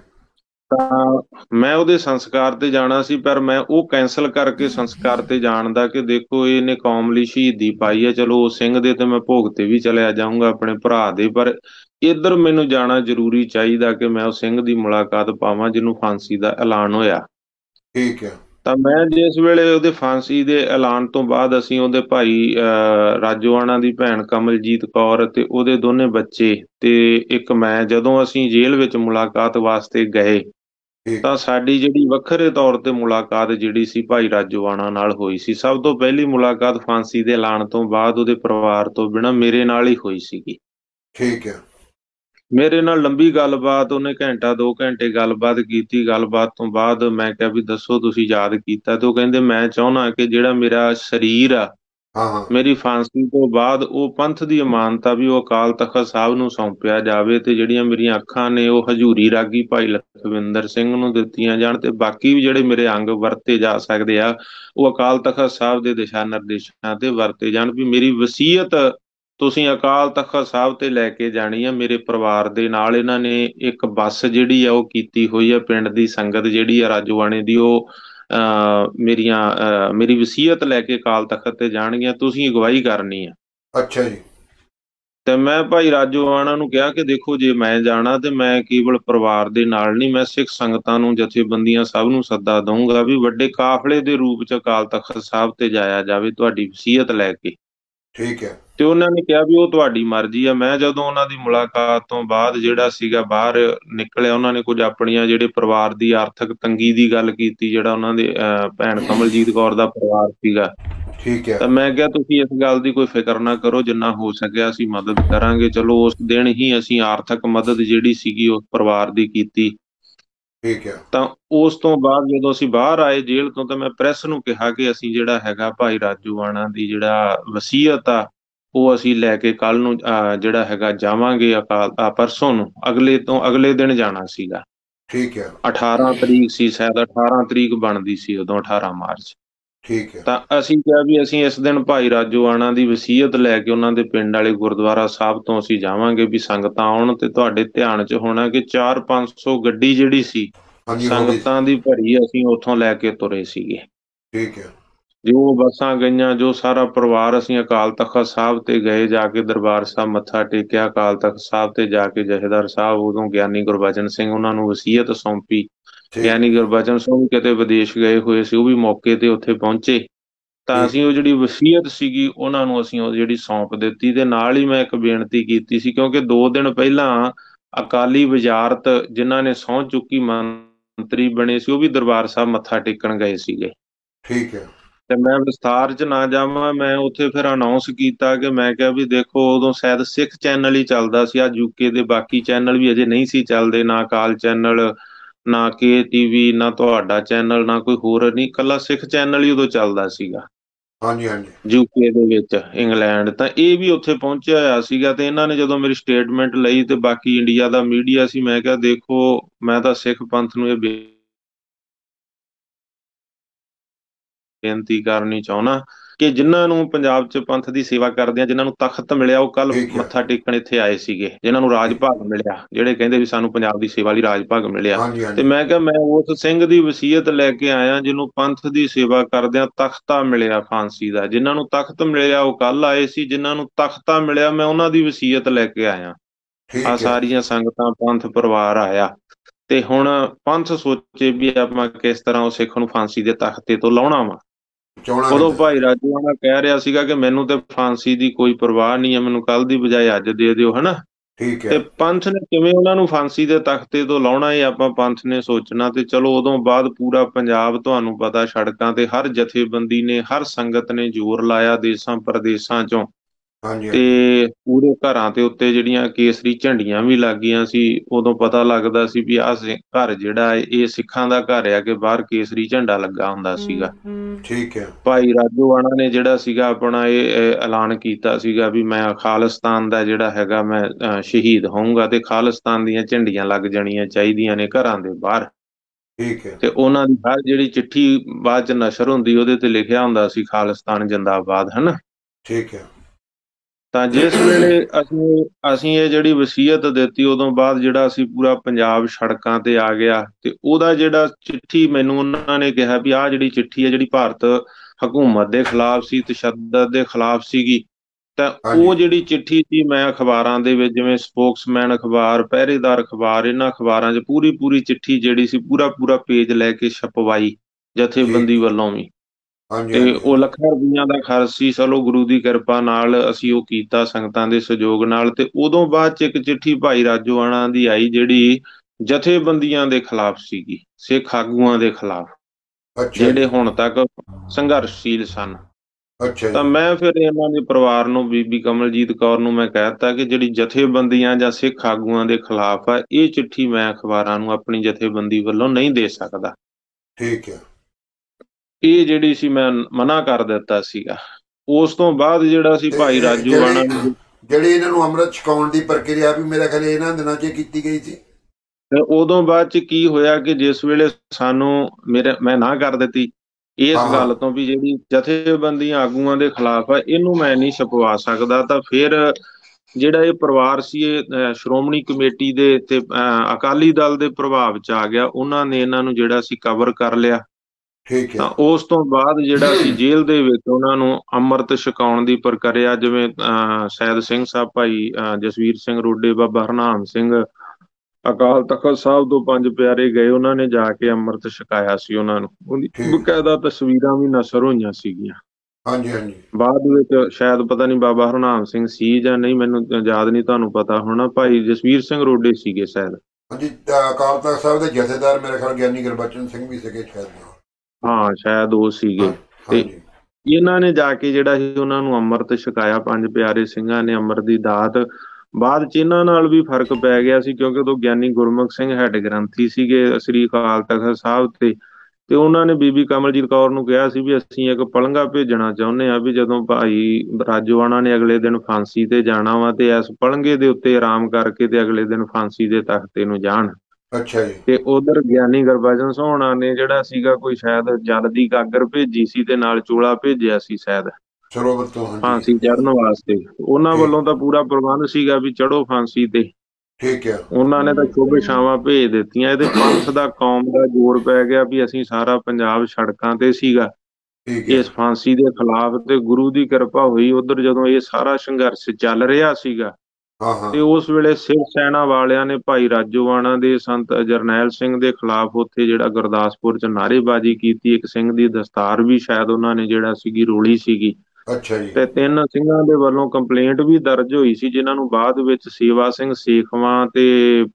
ਤਾਂ ਮੈਂ ਉਹਦੇ ਸੰਸਕਾਰ ਤੇ ਜਾਣਾ ਸੀ, ਪਰ ਮੈਂ ਉਹ ਕੈਂਸਲ ਕਰਕੇ ਸੰਸਕਾਰ ਤੇ ਜਾਣ ਦਾ, ਕਿ ਦੇਖੋ ਇਹਨੇ ਕੌਮ ਲਈ ਸ਼ਹੀਦੀ ਪਾਈ ਹੈ, ਚਲੋ ਉਹ ਸਿੰਘ ਦੇ ਤੇ ਮੈਂ ਭੋਗ ਤੇ ਵੀ ਚਲਿਆ ਜਾਊਂਗਾ ਆਪਣੇ ਭਰਾ ਦੇ, ਪਰ ਇੱਧਰ ਮੈਨੂੰ ਜਾਣਾ ਜ਼ਰੂਰੀ ਚਾਹੀਦਾ ਕਿ ਮੈਂ ਉਹ ਸਿੰਘ ਦੀ ਮੁਲਾਕਾਤ ਪਾਵਾਂ ਜਿਹਨੂੰ ਫਾਂਸੀ ਦਾ ਐਲਾਨ ਹੋਇਆ। ਠੀਕ ਹੈ। ਤਾਂ ਮੈਂ ਜਿਸ ਵੇਲੇ ਉਹਦੇ ਫਾਂਸੀ ਦੇ ਐਲਾਨ ਤੋਂ ਬਾਅਦ, ਅਸੀਂ ਉਹਦੇ ਭਾਈ ਰਾਜੋਆਣਾ ਦੀ ਭੈਣ ਕਮਲਜੀਤ ਕੌਰ ਤੇ ਉਹਦੇ ਦੋਨੇ ਬੱਚੇ ਤੇ ਇੱਕ ਮੈਂ, ਜਦੋਂ ਅਸੀਂ ਜੇਲ੍ਹ ਵਿੱਚ ਮੁਲਾਕਾਤ ਵਾਸਤੇ ਗਏ, ਠੀਕ। ਤਾਂ ਸਾਡੀ ਜਿਹੜੀ ਵੱਖਰੇ ਤੌਰ ਤੇ ਮੁਲਾਕਾਤ ਜਿਹੜੀ ਸੀ ਭਾਈ ਰਾਜੋਆਣਾ ਨਾਲ ਹੋਈ ਸੀ। ਸਭ ਤੋਂ ਪਹਿਲੀ ਮੁਲਾਕਾਤ ਫਾਂਸੀ ਦੇ ਐਲਾਨ ਤੋਂ ਬਾਅਦ ਉਹਦੇ ਪਰਿਵਾਰ ਤੋਂ ਬਿਨਾਂ ਮੇਰੇ ਨਾਲ ਹੀ ਹੋਈ ਸੀਗੀ। ਠੀਕ ਹੈ। ਮੇਰੇ ਨਾਲ ਲੰਬੀ ਗੱਲਬਾਤ, ਉਹਨੇ ਘੰਟਾ 2 ਘੰਟੇ ਗੱਲਬਾਤ ਕੀਤੀ। ਗੱਲਬਾਤ ਤੋਂ ਬਾਅਦ ਮੈਂ ਕਿਹਾ ਵੀ ਦੱਸੋ ਤੁਸੀਂ ਯਾਦ ਕੀਤਾ, ਤੇ ਉਹ ਕਹਿੰਦੇ ਮੈਂ ਚਾਹੁੰਦਾ ਕਿ ਜਿਹੜਾ ਮੇਰਾ ਸਰੀਰ ਆ, ਹਾਂ ਹਾਂ। ਮੇਰੀ ਫਾਂਸੀ ਤੋਂ ਬਾਅਦ ਉਹ ਪੰਥ ਦੀ ਅਮਾਨਤ ਆ ਵੀ ਉਹ ਅਕਾਲ ਤਖ਼ਤ ਸਾਹਿਬ ਨੂੰ ਸੌਂਪਿਆ ਜਾਵੇ, ਤੇ ਜਿਹੜੀਆਂ ਮੇਰੀਆਂ ਅੱਖਾਂ ਨੇ ਉਹ ਹਜ਼ੂਰੀ ਰਾਗੀ ਭਾਈ ਲਖਵਿੰਦਰ ਸਿੰਘ ਨੂੰ ਦਿੱਤੀਆਂ ਜਾਣ, ਤੇ ਬਾਕੀ ਵੀ ਜਿਹੜੇ ਮੇਰੇ ਅੰਗ ਵਰਤੇ ਜਾ ਸਕਦੇ ਆ ਉਹ ਅਕਾਲ ਤਖ਼ਤ ਸਾਹਿਬ ਦੇ ਦਿਸ਼ਾ ਨਿਰਦੇਸ਼ਾਂ ਤੇ ਵਰਤੇ ਜਾਣ। ਵੀ ਮੇਰੀ ਵਸੀਅਤ ਤੁਸੀਂ ਅਕਾਲ ਤਖ਼ਤ ਸਾਹਿਬ ਤੇ ਲੈ ਕੇ ਜਾਣੀ ਆ। ਮੇਰੇ ਪਰਿਵਾਰ ਦੇ ਨਾਲ ਇਹਨਾਂ ਨੇ ਇੱਕ ਬੱਸ ਜਿਹੜੀ ਆ ਉਹ ਕੀਤੀ ਹੋਈ ਆ, ਪਿੰਡ ਦੀ ਸੰਗਤ ਜਿਹੜੀ ਆ ਰਾਜੋਆਣੇ ਦੀ, ਉਹ ਮੇਰੀ ਵਸੀਅਤ ਲੈ ਕੇ ਅਕਾਲ ਤਖ਼ਤ ਤੇ ਜਾਣਗੀਆਂ, ਤੁਸੀਂ ਅਗਵਾਈ ਕਰਨੀ ਆ। ਅੱਛਾ ਜੀ। ਤੇ ਮੈਂ ਭਾਈ ਰਾਜੋਆਣਾ ਨੂੰ ਕਿਹਾ ਕਿ ਦੇਖੋ ਜੇ ਮੈਂ ਜਾਣਾ, ਤੇ ਮੈਂ ਕੇਵਲ ਪਰਿਵਾਰ ਦੇ ਨਾਲ ਨਹੀਂ, ਮੈਂ ਸਿੱਖ ਸੰਗਤਾਂ ਨੂੰ, ਜਥੇਬੰਦੀਆਂ ਸਭ ਨੂੰ ਸੱਦਾ ਦਊਂਗਾ ਵੀ ਵੱਡੇ ਕਾਫਲੇ ਦੇ ਰੂਪ ਚ ਅਕਾਲ ਤਖ਼ਤ ਸਾਹਿਬ ਤੇ ਜਾਇਆ ਜਾਵੇ ਤੁਹਾਡੀ ਵਸੀਅਤ ਲੈ ਕੇ। ਠੀਕ ਹੈ। ਤੇ ਉਹਨਾਂ ਨੇ ਕਿਹਾ ਵੀ ਉਹ ਤੁਹਾਡੀ ਮਰਜ਼ੀ ਆ। ਮੈਂ ਜਦੋਂ ਉਹਨਾਂ ਦੀ ਮੁਲਾਕਾਤ ਤੋਂ ਬਾਅਦ ਜਿਹੜਾ ਸੀਗਾ ਬਾਹਰ ਨਿਕਲਿਆ, ਉਹਨਾਂ ਨੇ ਕੁਝ ਆਪਣੀਆਂ ਜਿਹੜੇ ਪਰਿਵਾਰ ਦੀ ਆਰਥਿਕ ਤੰਗੀ ਦੀ ਗੱਲ ਕੀਤੀ, ਜਿਹੜਾ ਉਹਨਾਂ ਦੇ ਭੈਣ ਕਮਲਜੀਤ ਕੌਰ ਦਾ ਪਰਿਵਾਰ ਸੀਗਾ। ਠੀਕ ਹੈ। ਤਾਂ ਮੈਂ ਕਿਹਾ ਤੁਸੀਂ ਇਸ ਗੱਲ ਦੀ ਕੋਈ ਫਿਕਰ ਨਾ ਕਰੋ, ਜਿੰਨਾ ਹੋ ਸਕਿਆ ਅਸੀਂ ਮਦਦ ਕਰਾਂਗੇ। ਚਲੋ ਉਸ ਦਿਨ ਹੀ ਅਸੀਂ ਆਰਥਿਕ ਮਦਦ ਜਿਹੜੀ ਸੀਗੀ ਉਸ ਪਰਿਵਾਰ ਦੀ ਕੀਤੀ, ਠੀਕ ਹੈ। ਤਾਂ ਉਸ ਤੋਂ ਬਾਅਦ ਜਦੋਂ ਅਸੀਂ ਬਾਹਰ ਆਏ ਜੇਲ੍ਹ ਤੋਂ, ਤਾਂ ਮੈਂ ਪ੍ਰੈਸ ਨੂੰ ਕਿਹਾ ਕਿ ਅਸੀਂ ਜਿਹੜਾ ਹੈਗਾ ਭਾਈ ਰਾਜੂਆਣਾ ਦੀ ਜਿਹੜਾ ਵਸੀਅਤ ਆ ਉਹ ਅਸੀਂ ਲੈ ਕੇ ਕੱਲ ਨੂੰ ਜਿਹੜਾ ਹੈਗਾ ਜਾਵਾਂਗੇ ਪਰਸੋਂ ਨੂੰ, ਅਗਲੇ ਦਿਨ ਜਾਣਾ ਸੀਗਾ। ਠੀਕ ਹੈ। 18 ਤਰੀਕ ਸੀ ਸ਼ਾਇਦ, 18 ਤਰੀਕ ਬਣਦੀ ਸੀ ਉਦੋਂ, 18 ਮਾਰਚ। ਠੀਕ ਹੈ। ਤਾਂ ਅਸੀਂ ਕਿਹਾ ਵੀ ਅਸੀਂ ਇਸ ਦਿਨ ਭਾਈ ਰਾਜੂਆਣਾ ਦੀ ਵਸੀਅਤ ਲੈ ਕੇ ਉਹਨਾਂ ਦੇ ਪਿੰਡ ਵਾਲੇ ਗੁਰਦੁਆਰਾ ਸਾਹਿਬ ਤੋਂ ਅਸੀਂ ਜਾਵਾਂਗੇ, ਵੀ ਸੰਗਤਾਂ ਆਉਣ। ਤੇ ਤੁਹਾਡੇ ਧਿਆਨ 'ਚ ਹੋਣਾ ਕਿ 400-500 ਗੱਡੀ ਜਿਹੜੀ ਸੀ ਹਾਂਜੀ, ਹੋ ਗਈ ਸੀ। ਸੰਗਤਾਂ ਦੀ ਭਰੀ, ਅਸੀਂ ਉੱਥੋਂ ਲੈ ਕੇ ਤੁਰੇ ਸੀਗੇ। ਠੀਕ ਹੈ। ਜੋ ਬੱਸਾਂ ਗਈਆਂ, ਜੋ ਸਾਰਾ ਪਰਿਵਾਰ, ਅਸੀਂ ਅਕਾਲ ਤਖ਼ਤ ਸਾਹਿਬ ਤੇ ਗਏ, ਜਾ ਕੇ ਦਰਬਾਰ ਸਾਹਿਬ ਮੱਥਾ ਟੇਕਿਆ। ਅਕਾਲ ਤਖ਼ਤ ਸਾਹਿਬ ਤੇ ਜਾ ਕੇ ਜਥੇਦਾਰ ਸਾਹਿਬ ਉਦੋਂ ਗਿਆਨੀ ਗੁਰਬਚਨ ਸਿੰਘ ਉਹਨਾਂ ਨੂੰ ਵਸੀਅਤ ਸੌਂਪੀ। ਠੀਕ ਗਿਆਨੀ ਹੈ। ਗੁਰਬਚਨ ਸਿੰਘ ਕਿਤੇ ਵਿਦੇਸ਼ ਗਏ ਹੋਏ ਸੀ, ਉਹ ਵੀ ਮੌਕੇ ਤੇ ਉੱਥੇ ਪਹੁੰਚੇ। ਤਾਂ ਠੀਕ ਅਸੀਂ ਹੈ। ਉਹ ਜਿਹੜੀ ਵਸੀਅਤ ਸੀਗੀ ਉਹਨਾਂ ਨੂੰ ਅਸੀਂ ਉਹ ਜਿਹੜੀ ਸੌਂਪ ਦਿੱਤੀ। ਤੇ ਨਾਲ ਹੀ ਮੈਂ ਇੱਕ ਬੇਨਤੀ ਕੀਤੀ ਸੀ, ਕਿਉਂਕਿ 2 ਦਿਨ ਪਹਿਲਾਂ ਅਕਾਲੀ ਵਜ਼ਾਰਤ ਜਿਨ੍ਹਾਂ ਨੇ ਸਹੁੰ ਚੁੱਕੀ ਮੰਤਰੀ ਬਣੇ ਸੀ, ਉਹ ਵੀ ਦਰਬਾਰ ਸਾਹਿਬ ਮੱਥਾ ਟੇਕਣ ਗਏ ਸੀਗੇ। ਠੀਕ ਹੈ। ਤੇ ਮੈਂ ਵਿਸਥਾਰ 'ਚ ਨਾ ਜਾਵਾਂ, ਮੈਂ ਉੱਥੇ ਫਿਰ ਅਨਾਉਂਸ ਕੀਤਾ ਕਿ ਮੈਂ ਕਿਹਾ ਵੀ ਦੇਖੋ, ਉਦੋਂ ਸ਼ਾਇਦ ਸਿੱਖ ਚੈਨਲ ਹੀ ਚੱਲਦਾ ਸੀ, ਅੱਜ ਯੂਕੇ ਦੇ ਬਾਕੀ ਚੈਨਲ ਵੀ ਅਜੇ ਨਹੀਂ ਸੀ ਚੱਲਦੇ, ਨਾ ਅਕਾਲ ਚੈਨਲ, ਨਾ ਕੇ ਟੀਵੀ, ਨਾ ਤੁਹਾਡਾ ਚੈਨਲ, ਨਾ ਕੋਈ ਹੋਰ, ਨਹੀਂ, ਇਕੱਲਾ ਸਿੱਖ ਚੈਨਲ ਹੀ ਉਦੋਂ ਚੱਲਦਾ ਸੀਗਾ ਹਾਂਜੀ, ਹਾਂਜੀ। ਯੂਕੇ ਦੇ ਵਿੱਚ, ਇੰਗਲੈਂਡ। ਤਾਂ ਇਹ ਵੀ ਉੱਥੇ ਪਹੁੰਚਿਆ ਹੋਇਆ ਸੀਗਾ। ਤੇ ਇਹਨਾਂ ਨੇ ਜਦੋਂ ਮੇਰੀ ਸਟੇਟਮੈਂਟ ਲਈ ਤੇ ਬਾਕੀ ਇੰਡੀਆ ਦਾ ਮੀਡੀਆ ਸੀ, ਮੈਂ ਕਿਹਾ ਦੇਖੋ, ਮੈਂ ਤਾਂ ਸਿੱਖ ਪੰਥ ਨੂੰ ਇਹ ਬੇਨਤੀ ਕਰਨੀ ਚਾਹੁੰਦਾ ਕਿ ਜਿਨ੍ਹਾਂ ਨੂੰ ਪੰਜਾਬ 'ਚ ਪੰਥ ਦੀ ਸੇਵਾ ਕਰਦੇ ਆ, ਜਿਨ੍ਹਾਂ ਨੂੰ ਤਖਤ ਮਿਲਿਆ, ਉਹ ਕੱਲ ਠੀਕ ਹੈ। ਮੱਥਾ ਟੇਕਣ ਇੱਥੇ ਆਏ ਸੀਗੇ। ਜਿਨ੍ਹਾਂ ਨੂੰ ਰਾਜ ਠੀਕ। ਭਾਗ ਮਿਲਿਆ, ਜਿਹੜੇ ਕਹਿੰਦੇ ਵੀ ਸਾਨੂੰ ਪੰਜਾਬ ਦੀ ਸੇਵਾ ਲਈ ਰਾਜ ਭਾਗ ਮਿਲਿਆ। ਹਾਂਜੀ, ਤੇ ਹਾਂਜੀ। ਮੈਂ ਕਿਹਾ ਮੈਂ ਉਸ ਸਿੰਘ ਦੀ ਵਸੀਅਤ ਲੈ ਕੇ ਆਇਆ ਜਿਹਨੂੰ ਪੰਥ ਦੀ ਸੇਵਾ ਕਰਦਿਆਂ ਤਖਤਾ ਮਿਲਿਆ ਫਾਂਸੀ ਦਾ। ਜਿਨ੍ਹਾਂ ਨੂੰ ਤਖਤ ਮਿਲਿਆ ਉਹ ਕੱਲ ਆਏ ਸੀ, ਜਿਨ੍ਹਾਂ ਨੂੰ ਤਖਤਾ ਮਿਲਿਆ ਮੈਂ ਉਹਨਾਂ ਦੀ ਵਸੀਅਤ ਲੈ ਕੇ ਆਇਆ। ਆ ਠੀਕ ਹੈ। ਸਾਰੀਆਂ ਸੰਗਤਾਂ, ਪੰਥ ਪਰਿਵਾਰ ਆਇਆ। ਤੇ ਹੁਣ ਪੰਥ ਸੋਚੇ ਵੀ ਆਪਾਂ ਕਿਸ ਤਰ੍ਹਾਂ ਉਹ ਸਿੱਖ ਨੂੰ ਫਾਂਸੀ ਦੇ ਤਖਤੇ ਤੋਂ ਲਾਉਣਾ ਵਾ। ਚਾਹੁਣਾ ਉਦੋਂ ਕਿੱਦਾਂ। ਭਾਈ ਰਾਜੂਆਣਾ ਕਹਿ ਰਿਹਾ ਸੀਗਾ ਕਿ ਮੈਨੂੰ ਤੇ ਫਾਂਸੀ ਦੀ ਕੋਈ ਪਰਵਾਹ ਨਹੀਂ ਹੈ, ਮੈਨੂੰ ਕੱਲ ਦੀ ਬਜਾਏ ਅੱਜ ਦੇ ਦਿਓ, ਹਨਾ। ਠੀਕ ਤੇ ਹੈ। ਪੰਥ ਨੇ ਕਿਵੇਂ ਉਹਨਾਂ ਨੂੰ ਫਾਂਸੀ ਦੇ ਤਖਤੇ ਤੋਂ ਲਾਉਣਾ, ਇਹ ਆਪਾਂ ਪੰਥ ਨੇ ਸੋਚਣਾ। ਤੇ ਚਲੋ ਉਦੋਂ ਬਾਅਦ ਪੂਰਾ ਪੰਜਾਬ, ਤੁਹਾਨੂੰ ਪਤਾ, ਸੜਕਾਂ ਤੇ ਹਰ ਜਥੇਬੰਦੀ ਨੇ, ਹਰ ਸੰਗਤ ਨੇ ਜ਼ੋਰ ਲਾਇਆ, ਦੇਸਾਂ ਪ੍ਰਦੇਸਾਂ ਚੋਂ। ਹਾਂਜੀ, ਹਾਂਜੀ। ਤੇ ਪੂਰੇ ਘਰਾਂ ਤੇ ਉੱਤੇ ਜਿਹੜੀਆਂ ਕੇਸਰੀ ਝੰਡੀਆਂ ਵੀ ਲੱਗ ਗਈਆਂ ਸੀ। ਉਦੋਂ ਪਤਾ ਲੱਗਦਾ ਸੀ ਵੀ ਆਹ ਘਰ ਜਿਹੜਾ ਹੈ ਇਹ ਸਿੱਖਾਂ ਦਾ ਘਰ ਆ, ਕਿ ਬਾਹਰ ਕੇਸਰੀ ਝੰਡਾ ਲੱਗਾ ਹੁੰਦਾ ਸੀਗਾ। ਠੀਕ ਹੈ। ਭਾਈ ਰਾਜੂਆਣਾ ਨੇ ਜਿਹੜਾ ਸੀਗਾ ਆਪਣਾ ਇਹ ਐਲਾਨ ਕੀਤਾ ਸੀਗਾ ਵੀ ਮੈਂ ਖਾਲਿਸਤਾਨ ਦਾ ਜਿਹੜਾ ਹੈਗਾ ਮੈਂ ਸ਼ਹੀਦ ਹੋਊਂਗਾ, ਤੇ ਖਾਲਿਸਤਾਨ ਦੀਆਂ ਝੰਡੀਆਂ ਲੱਗ ਜਾਣੀਆਂ ਚਾਹੀਦੀਆਂ ਨੇ ਘਰਾਂ ਦੇ ਬਾਹਰ। ਠੀਕ ਹੈ। ਤੇ ਉਹਨਾਂ ਦੀ ਹਰ ਜਿਹੜੀ ਚਿੱਠੀ ਬਾਅਦ ਚ ਨਸ਼ਰ ਹੁੰਦੀ, ਉਹਦੇ ਤੇ ਲਿਖਿਆ ਹੁੰਦਾ ਸੀ ਖਾਲਿਸਤਾਨ ਜਿੰਦਾਬਾਦ, ਹਨਾ। ਠੀਕ ਹੈ। ਤਾਂ ਜਿਸ ਵੇਲੇ ਅਸੀਂ ਇਹ ਜਿਹੜੀ ਵਸੀਅਤ ਦਿੱਤੀ, ਉਦੋਂ ਬਾਅਦ ਜਿਹੜਾ ਅਸੀਂ ਪੂਰਾ ਪੰਜਾਬ ਸੜਕਾਂ ਤੇ ਆ ਗਿਆ। ਤੇ ਉਹਦਾ ਜਿਹੜਾ ਚਿੱਠੀ, ਮੈਨੂੰ ਉਹਨਾਂ ਨੇ ਕਿਹਾ ਵੀ ਆਹ ਜਿਹੜੀ ਚਿੱਠੀ ਹੈ ਜਿਹੜੀ ਭਾਰਤ ਹਕੂਮਤ ਦੇ ਖਿਲਾਫ ਸੀ, ਤਸ਼ੱਦਦ ਦੇ ਖਿਲਾਫ ਸੀਗੀ। ਤਾਂ ਹਾਂਜੀ। ਉਹ ਜਿਹੜੀ ਚਿੱਠੀ ਸੀ, ਮੈਂ ਅਖਬਾਰਾਂ ਦੇ ਵਿੱਚ, ਜਿਵੇਂ ਸਪੋਕਸਮੈਨ ਅਖਬਾਰ, ਪਹਿਰੇਦਾਰ ਅਖਬਾਰ, ਇਹਨਾਂ ਅਖਬਾਰਾਂ 'ਚ ਪੂਰੀ ਚਿੱਠੀ ਜਿਹੜੀ ਸੀ, ਪੂਰਾ ਪੇਜ ਲੈ ਕੇ ਛਪਵਾਈ ਜਥੇਬੰਦੀ ਠੀਕ। ਵੱਲੋਂ ਵੀ। ਹਾਂਜੀ, ਤੇ ਹਾਂਜੀ। ਉਹ ਲੱਖਾਂ ਰੁਪਈਆਂ ਦਾ ਖਰਚ ਸੀ। ਚਲੋ ਗੁਰੂ ਦੀ ਕਿਰਪਾ ਨਾਲ ਅਸੀਂ ਉਹ ਕੀਤਾ, ਸੰਗਤਾਂ ਦੇ ਸਹਿਯੋਗ ਨਾਲ। ਤੇ ਉਦੋਂ ਬਾਅਦ ਚ ਇੱਕ ਚਿੱਠੀ ਭਾਈ ਰਾਜੂਆਣਾ ਦੀ ਆਈ, ਜਿਹੜੀ ਜਥੇਬੰਦੀਆਂ ਦੇ ਖਿਲਾਫ ਸੀਗੀ, ਸਿੱਖ ਆਗੂਆਂ ਦੇ ਖਿਲਾਫ, ਅੱਛਾ ਜਿਹੜੇ ਜੀ। ਹੁਣ ਤੱਕ ਸੰਘਰਸ਼ਸ਼ੀਲ ਸਨ। ਅੱਛਾ ਤਾਂ ਜੀ। ਮੈਂ ਫਿਰ ਇਹਨਾਂ ਦੇ ਪਰਿਵਾਰ ਨੂੰ, ਬੀਬੀ ਕਮਲਜੀਤ ਕੌਰ ਨੂੰ ਮੈਂ ਕਹਿ ਦਿੱਤਾ ਕਿ ਜਿਹੜੀ ਜਥੇਬੰਦੀਆਂ ਜਾਂ ਸਿੱਖ ਆਗੂਆਂ ਦੇ ਖਿਲਾਫ ਆ, ਇਹ ਚਿੱਠੀ ਮੈਂ ਅਖਬਾਰਾਂ ਨੂੰ ਆਪਣੀ ਜਥੇਬੰਦੀ ਵੱਲੋਂ ਨਹੀਂ ਦੇ ਸਕਦਾ। ਠੀਕ ਹੈ। ਇਹ ਜਿਹੜੀ ਸੀ ਮੈਂ ਮਨਾ ਕਰ ਦਿੱਤਾ ਸੀਗਾ। ਉਸ ਤੋਂ ਬਾਅਦ ਜਿਹੜਾ ਸੀ ਤੇ ਭਾਈ ਰਾਜੂਆਣਾ ਜਿਹੜੀ ਨੂੰ, ਜਿਹੜੀ ਇਹਨਾਂ ਨੂੰ ਅੰਮ੍ਰਿਤ ਛਕਾਉਣ ਦੀ ਪ੍ਰਕਿਰਿਆ ਵੀ ਮੇਰੇ ਖਿਆਲ ਇਹਨਾਂ ਦਿਨਾਂ 'ਚ ਕੀਤੀ ਗਈ ਸੀ। ਤੇ ਉਦੋਂ ਬਾਅਦ ਚ ਕੀ ਹੋਇਆ ਕਿ ਜਿਸ ਵੇਲੇ ਸਾਨੂੰ ਮੈਂ ਨਾ ਕਰ ਦਿੱਤੀ ਇਸ ਹਾਂ, ਹਾਂ। ਗੱਲ ਤੋਂ ਵੀ ਜਿਹੜੀ ਜਥੇਬੰਦੀਆਂ ਆਗੂਆਂ ਦੇ ਖਿਲਾਫ ਆ, ਇਹਨੂੰ ਮੈਂ ਨਹੀਂ ਛਪਵਾ ਸਕਦਾ। ਤਾਂ ਫਿਰ ਜਿਹੜਾ ਇਹ ਪਰਿਵਾਰ ਸੀ, ਇਹ ਸ਼੍ਰੋਮਣੀ ਕਮੇਟੀ ਦੇ ਤੇ ਅਕਾਲੀ ਦਲ ਦੇ ਪ੍ਰਭਾਵ ਚ ਆ ਗਿਆ। ਉਹਨਾਂ ਨੇ ਇਹਨਾਂ ਨੂੰ ਜਿਹੜਾ ਸੀ ਕਵਰ ਕਰ ਲਿਆ। ਠੀਕ ਹੈ। ਤਾਂ ਉਸ ਤੋਂ ਬਾਅਦ ਜਿਹੜਾ ਸੀ ਜੇਲ੍ਹ ਦੇ ਵਿੱਚ ਉਹਨਾਂ ਨੂੰ ਅੰਮ੍ਰਿਤ ਛਕਾਉਣ ਦੀ ਪ੍ਰਕਿਰਿਆ, ਜਿਵੇਂ ਸੈਦ ਸਿੰਘ ਸਾਹਿਬ, ਭਾਈ ਜਸਵੀਰ ਸਿੰਘ ਰੋਡੇ, ਬਾਬਾ ਹਰਨਾਮ ਸਿੰਘ, ਅਕਾਲ ਤਖ਼ਤ ਸਾਹਿਬ ਤੋਂ 5 ਪਿਆਰੇ ਗਏ, ਉਹਨਾਂ ਨੇ ਜਾ ਕੇ ਅੰਮ੍ਰਿਤ ਛਕਾਇਆ ਸੀ ਉਹਨਾਂ ਨੂੰ। ਉਹਦੀ ਠੀਕ। ਬਕਾਇਦਾ ਤਸਵੀਰਾਂ ਵੀ ਨਸ਼ਰ ਹੋਈਆਂ ਸੀਗੀਆਂ। ਹਾਂਜੀ, ਹਾਂਜੀ। ਬਾਅਦ ਵਿੱਚ ਸ਼ਾਇਦ ਪਤਾ ਨਹੀਂ ਬਾਬਾ ਹਰਨਾਮ ਸਿੰਘ ਸੀ ਜਾਂ ਨਹੀਂ, ਮੈਨੂੰ ਯਾਦ ਨਹੀਂ, ਤੁਹਾਨੂੰ ਪਤਾ ਹੋਣਾ, ਭਾਈ ਜਸਵੀਰ ਸਿੰਘ ਰੋਡੇ ਸੀਗੇ ਸ਼ਾਇਦ। ਹਾਂਜੀ, ਅਕਾਲ ਤਖ਼ਤ ਸਾਹਿਬ ਦੇ ਜਥੇਦਾਰ ਮੇਰੇ ਖਿਆਲ ਗਿਆਨੀ ਗੁਰਬਚਨ ਸਿੰਘ ਵੀ ਸੀਗੇ ਸ਼ਾਇਦ। ਹਾਂ, ਸ਼ਾਇਦ ਉਹ ਸੀਗੇ। ਹਾਂ। ਤੇ ਹਾਂਜੀ। ਇਹਨਾਂ ਨੇ ਜਾ ਕੇ ਜਿਹੜਾ ਸੀ ਉਹਨਾਂ ਨੂੰ ਅੰਮ੍ਰਿਤ ਛਕਾਇਆ। 5 ਪਿਆਰੇ ਸਿੰਘਾਂ ਨੇ ਅੰਮ੍ਰਿਤ ਦੀ ਦਾਤ ਬਾਅਦ ਚ ਇਹਨਾਂ ਨਾਲ ਵੀ ਫਰਕ ਪੈ ਗਿਆ ਸੀ, ਕਿਉਂਕਿ ਉਦੋਂ ਗਿਆਨੀ ਗੁਰਮੁਖ ਸਿੰਘ ਹੈੱਡ ਗ੍ਰੰਥੀ ਸੀਗੇ ਸ੍ਰੀ ਅਕਾਲ ਤਖਤ ਸਾਹਿਬ ਤੇ ਉਹਨਾਂ ਨੇ ਬੀਬੀ ਕਮਲਜੀਤ ਕੌਰ ਨੂੰ ਕਿਹਾ ਸੀ ਵੀ ਅਸੀਂ ਇੱਕ ਪਲੰਘਾ ਭੇਜਣਾ ਚਾਹੁੰਦੇ ਆ, ਵੀ ਜਦੋਂ ਭਾਈ ਰਾਜੋਆਣਾ ਨੇ ਅਗਲੇ ਦਿਨ ਫਾਂਸੀ ਤੇ ਜਾਣਾ ਵਾ ਤੇ ਇਸ ਪਲੰਘੇ ਦੇ ਉੱਤੇ ਆਰਾਮ ਕਰਕੇ ਤੇ ਅਗਲੇ ਦਿਨ ਫਾਂਸੀ ਦੇ ਤਖਤੇ ਨੂੰ ਜਾਣ। ਅੱਛਾ ਜੀ। ਤੇ ਉਧਰ ਗਿਆਨੀ ਗੁਰਬਚਨ ਸੋਹਣਾ ਨੇ ਜਿਹੜਾ ਸੀਗਾ ਕੋਈ ਸ਼ਾਇਦ ਜਲ ਦੀ ਗਾਗਰ ਭੇਜੀ ਸੀ ਤੇ ਨਾਲ ਚੋਲਾ ਭੇਜਿਆ ਸੀ ਸ਼ਾਇਦ ਸਰੋਵਰ ਤੋਂ, ਹਾਂਜੀ। ਫਾਂਸੀ ਚੜ੍ਹਨ ਵਾਸਤੇ। ਉਹਨਾਂ ਠੀਕ ਵੱਲੋਂ ਤਾਂ ਪੂਰਾ ਪ੍ਰਬੰਧ ਸੀਗਾ ਵੀ ਚੜ੍ਹੋ ਫਾਂਸੀ ਤੇ, ਠੀਕ ਹੈ। ਉਹਨਾਂ ਨੇ ਤਾਂ ਸ਼ੁਭ ਛਾਵਾਂ ਭੇਜ ਦਿੱਤੀਆਂ। ਇਹਦੇ ਪੰਥ ਦਾ ਕੌਮ ਦਾ ਜ਼ੋਰ ਪੈ ਗਿਆ ਵੀ ਅਸੀਂ ਸਾਰਾ ਪੰਜਾਬ ਸੜਕਾਂ ਤੇ ਸੀਗਾ ਠੀਕ ਹੈ। ਇਸ ਫਾਂਸੀ ਦੇ ਖਿਲਾਫ, ਤੇ ਗੁਰੂ ਦੀ ਕਿਰਪਾ ਹੋਈ ਉਧਰ ਜਦੋਂ ਇਹ ਸਾਰਾ ਸੰਘਰਸ਼ ਚੱਲ ਰਿਹਾ ਸੀਗਾ ਹਾਂ ਹਾਂ। ਤੇ ਉਸ ਵੇਲੇ ਸਿਵ ਸੈਨਾ ਵਾਲਿਆਂ ਨੇ ਭਾਈ ਰਾਜੋਆਣਾ ਦੇ ਸੰਤ ਜਰਨੈਲ ਸਿੰਘ ਦੇ ਖਿਲਾਫ ਉੱਥੇ ਜਿਹੜਾ ਗੁਰਦਾਸਪੁਰ ਚ ਨਾਅਰੇਬਾਜ਼ੀ ਕੀਤੀ, ਇੱਕ ਸਿੰਘ ਦੀ ਦਸਤਾਰ ਵੀ ਸ਼ਾਇਦ ਉਹਨਾਂ ਨੇ ਜਿਹੜਾ ਸੀਗੀ ਰੋਲੀ ਸੀਗੀ, ਅੱਛਾ ਜੀ। ਤੇ 3 ਸਿੰਘਾਂ ਦੇ ਵੱਲੋਂ ਕੰਪਲੇਂਟ ਵੀ ਦਰਜ ਹੋਈ ਸੀ, ਜਿਨ੍ਹਾਂ ਨੂੰ ਬਾਅਦ ਵਿੱਚ ਸੇਵਾ ਸਿੰਘ ਸੇਖਵਾਂ ਤੇ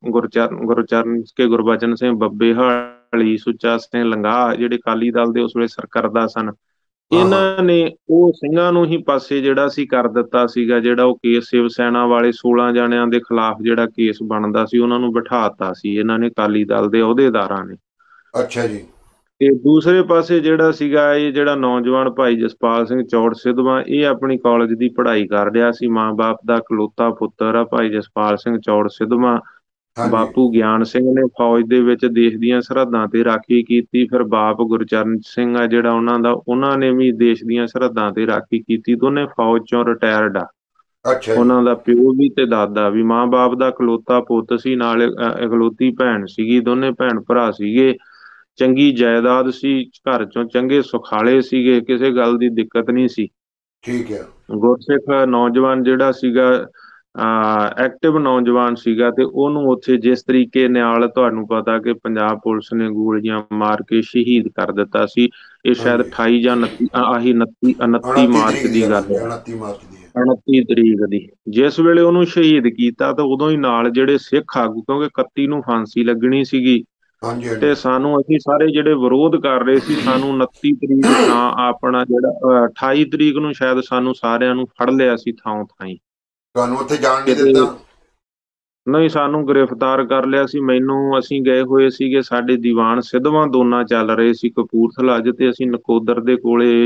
ਗੁਰਚਰਨ ਕੇ ਗੁਰਬਚਨ ਸਿੰਘ ਬੱਬੇਹਾਲੀ, ਸੁੱਚਾ ਸਿੰਘ ਲੰਗਾਹ ਜਿਹੜੇ ਅਕਾਲੀ ਦਲ ਦੇ ਉਸ ਵੇਲੇ ਸਰਕਰਦਾ ਸਨ, ਹਾਂ ਹਾਂ। ਇਹਨਾਂ ਨੇ ਉਹ ਸਿੰਘਾਂ ਨੂੰ ਹੀ ਪਾਸੇ ਜਿਹੜਾ ਸੀ ਕਰ ਦਿੱਤਾ ਸੀਗਾ। ਜਿਹੜਾ ਉਹ ਕੇਸ ਸ਼ਿਵ ਸੈਨਾ ਵਾਲੇ 16 ਜਣਿਆਂ ਦੇ ਖਿਲਾਫ ਜਿਹੜਾ ਕੇਸ ਬਣਦਾ ਸੀ ਉਹਨਾਂ ਨੂੰ ਬਿਠਾਤਾ ਸੀ ਇਹਨਾਂ ਨੇ, ਅਕਾਲੀ ਦਲ ਦੇ ਅਹੁਦੇਦਾਰਾਂ ਨੇ। ਅੱਛਾ ਜੀ। ਤੇ ਦੂਸਰੇ ਪਾਸੇ ਜਿਹੜਾ ਸੀਗਾ ਇਹ ਜਿਹੜਾ ਨੌਜਵਾਨ ਭਾਈ ਜਸਪਾਲ ਸਿੰਘ ਚੌੜ ਸਿੱਧਵਾਂ, ਇਹ ਆਪਣੀ ਕਾਲਜ ਦੀ ਪੜ੍ਹਾਈ ਕਰ ਰਿਹਾ ਸੀ। ਮਾਂ-ਬਾਪ ਦਾ ਇਕਲੌਤਾ ਪੁੱਤਰ ਆ ਭਾਈ ਜਸਪਾਲ ਸਿੰਘ ਚੌੜ ਸਿੱਧਵਾਂ। ਹਾਂਜੀ। ਬਾਪੂ ਗਿਆਨ ਸਿੰਘ ਨੇ ਫੌਜ ਦੇ ਵਿੱਚ ਦੇਸ਼ ਦੀਆਂ ਸਰਹੱਦਾਂ ਤੇ ਰਾਖੀ ਕੀਤੀ, ਫਿਰ ਬਾਪ ਗੁਰਚਰਨ ਸਿੰਘ ਆ ਜਿਹੜਾ ਉਹਨਾਂ ਨੇ ਵੀ ਦੇਸ਼ ਦੀਆਂ ਸਰਹੱਦਾਂ ਤੇ ਰਾਖੀ ਕੀਤੀ। ਦੋਨੇ ਫੌਜ ਚੋਂ ਰਿਟਾਇਰਡ ਆ, ਅੱਛਾ ਜੀ। ਉਹਨਾਂ ਦਾ ਪਿਓ ਵੀ ਤੇ ਦਾਦਾ ਵੀ। ਮਾਂ-ਬਾਪ ਦਾ ਇਕਲੌਤਾ ਪੁੱਤ ਸੀ, ਨਾਲ ਇਕਲੌਤੀ ਭੈਣ ਸੀਗੀ, ਦੋਨੇ ਭੈਣ ਭਰਾ ਸੀਗੇ। ਚੰਗੀ ਜਾਇਦਾਦ ਸੀ, ਘਰ ਚੋਂ ਚੰਗੇ ਸੁਖਾਲੇ ਸੀਗੇ, ਕਿਸੇ ਗੱਲ ਦੀ ਦਿੱਕਤ ਨਹੀਂ ਸੀ। ਠੀਕ ਹੈ। ਗੁਰਸਿੱਖ ਨੌਜਵਾਨ ਜਿਹੜਾ ਸੀਗਾ, ਐਕਟਿਵ ਨੌਜਵਾਨ ਸੀਗਾ, ਤੇ ਉਹਨੂੰ ਉੱਥੇ ਜਿਸ ਤਰੀਕੇ ਨਾਲ ਤੁਹਾਨੂੰ ਪਤਾ ਕਿ ਪੰਜਾਬ ਪੁਲਿਸ ਨੇ ਗੋਲੀਆਂ ਮਾਰ ਕੇ ਸ਼ਹੀਦ ਕਰ ਦਿੱਤਾ ਸੀ। ਇਹ ਸ਼ਾਇਦ ਹਾਂਜੀ। 28 ਜਾਂ 29 ਆਹੀ 29 29 ਮਾਰਚ ਤਰੀਕ ਦੀ ਦੀ ਗੱਲ ਗੱਲ ਹੈ, ਹੈ। 29 ਮਾਰਚ ਦੀ ਹੈ। 29 ਤਰੀਕ ਦੀ ਜਿਸ ਵੇਲੇ ਉਹਨੂੰ ਸ਼ਹੀਦ ਕੀਤਾ ਤਾਂ ਉਦੋਂ ਹੀ ਨਾਲ ਜਿਹੜੇ ਸਿੱਖ ਆਗੂ, ਕਿਉਂਕਿ 31 ਨੂੰ ਫਾਂਸੀ ਲੱਗਣੀ ਸੀਗੀ, ਹਾਂਜੀ ਤੇ ਹਾਂਜੀ। ਅਸੀਂ ਸਾਰੇ ਜਿਹੜੇ ਵਿਰੋਧ ਕਰ ਰਹੇ ਸੀ, ਸਾਨੂੰ 29 ਤਰੀਕ ਆਪਣਾ ਜਿਹੜਾ 28 ਤਰੀਕ ਨੂੰ ਸ਼ਾਇਦ ਸਾਨੂੰ ਸਾਰਿਆਂ ਨੂੰ ਫੜ ਲਿਆ ਸੀ ਥਾਂ ਥਾਈ। ਤੁਹਾਨੂੰ ਉੱਥੇ ਜਾਣ ਨਹੀਂ ਕਿਤੇ ਦਿੱਤਾ? ਨਹੀਂ, ਸਾਨੂੰ ਗ੍ਰਿਫਤਾਰ ਕਰ ਲਿਆ ਸੀ। ਅਸੀਂ ਗਏ ਹੋਏ ਸੀਗੇ, ਸਾਡੇ ਦੀਵਾਨ ਸਿੱਧਵਾਂ ਦੋਨਾਂ ਚੱਲ ਰਹੇ ਸੀ ਕਪੂਰਥਲਾ ਅੱਜ, ਤੇ ਅਸੀਂ ਨਕੋਦਰ ਦੇ ਕੋਲੇ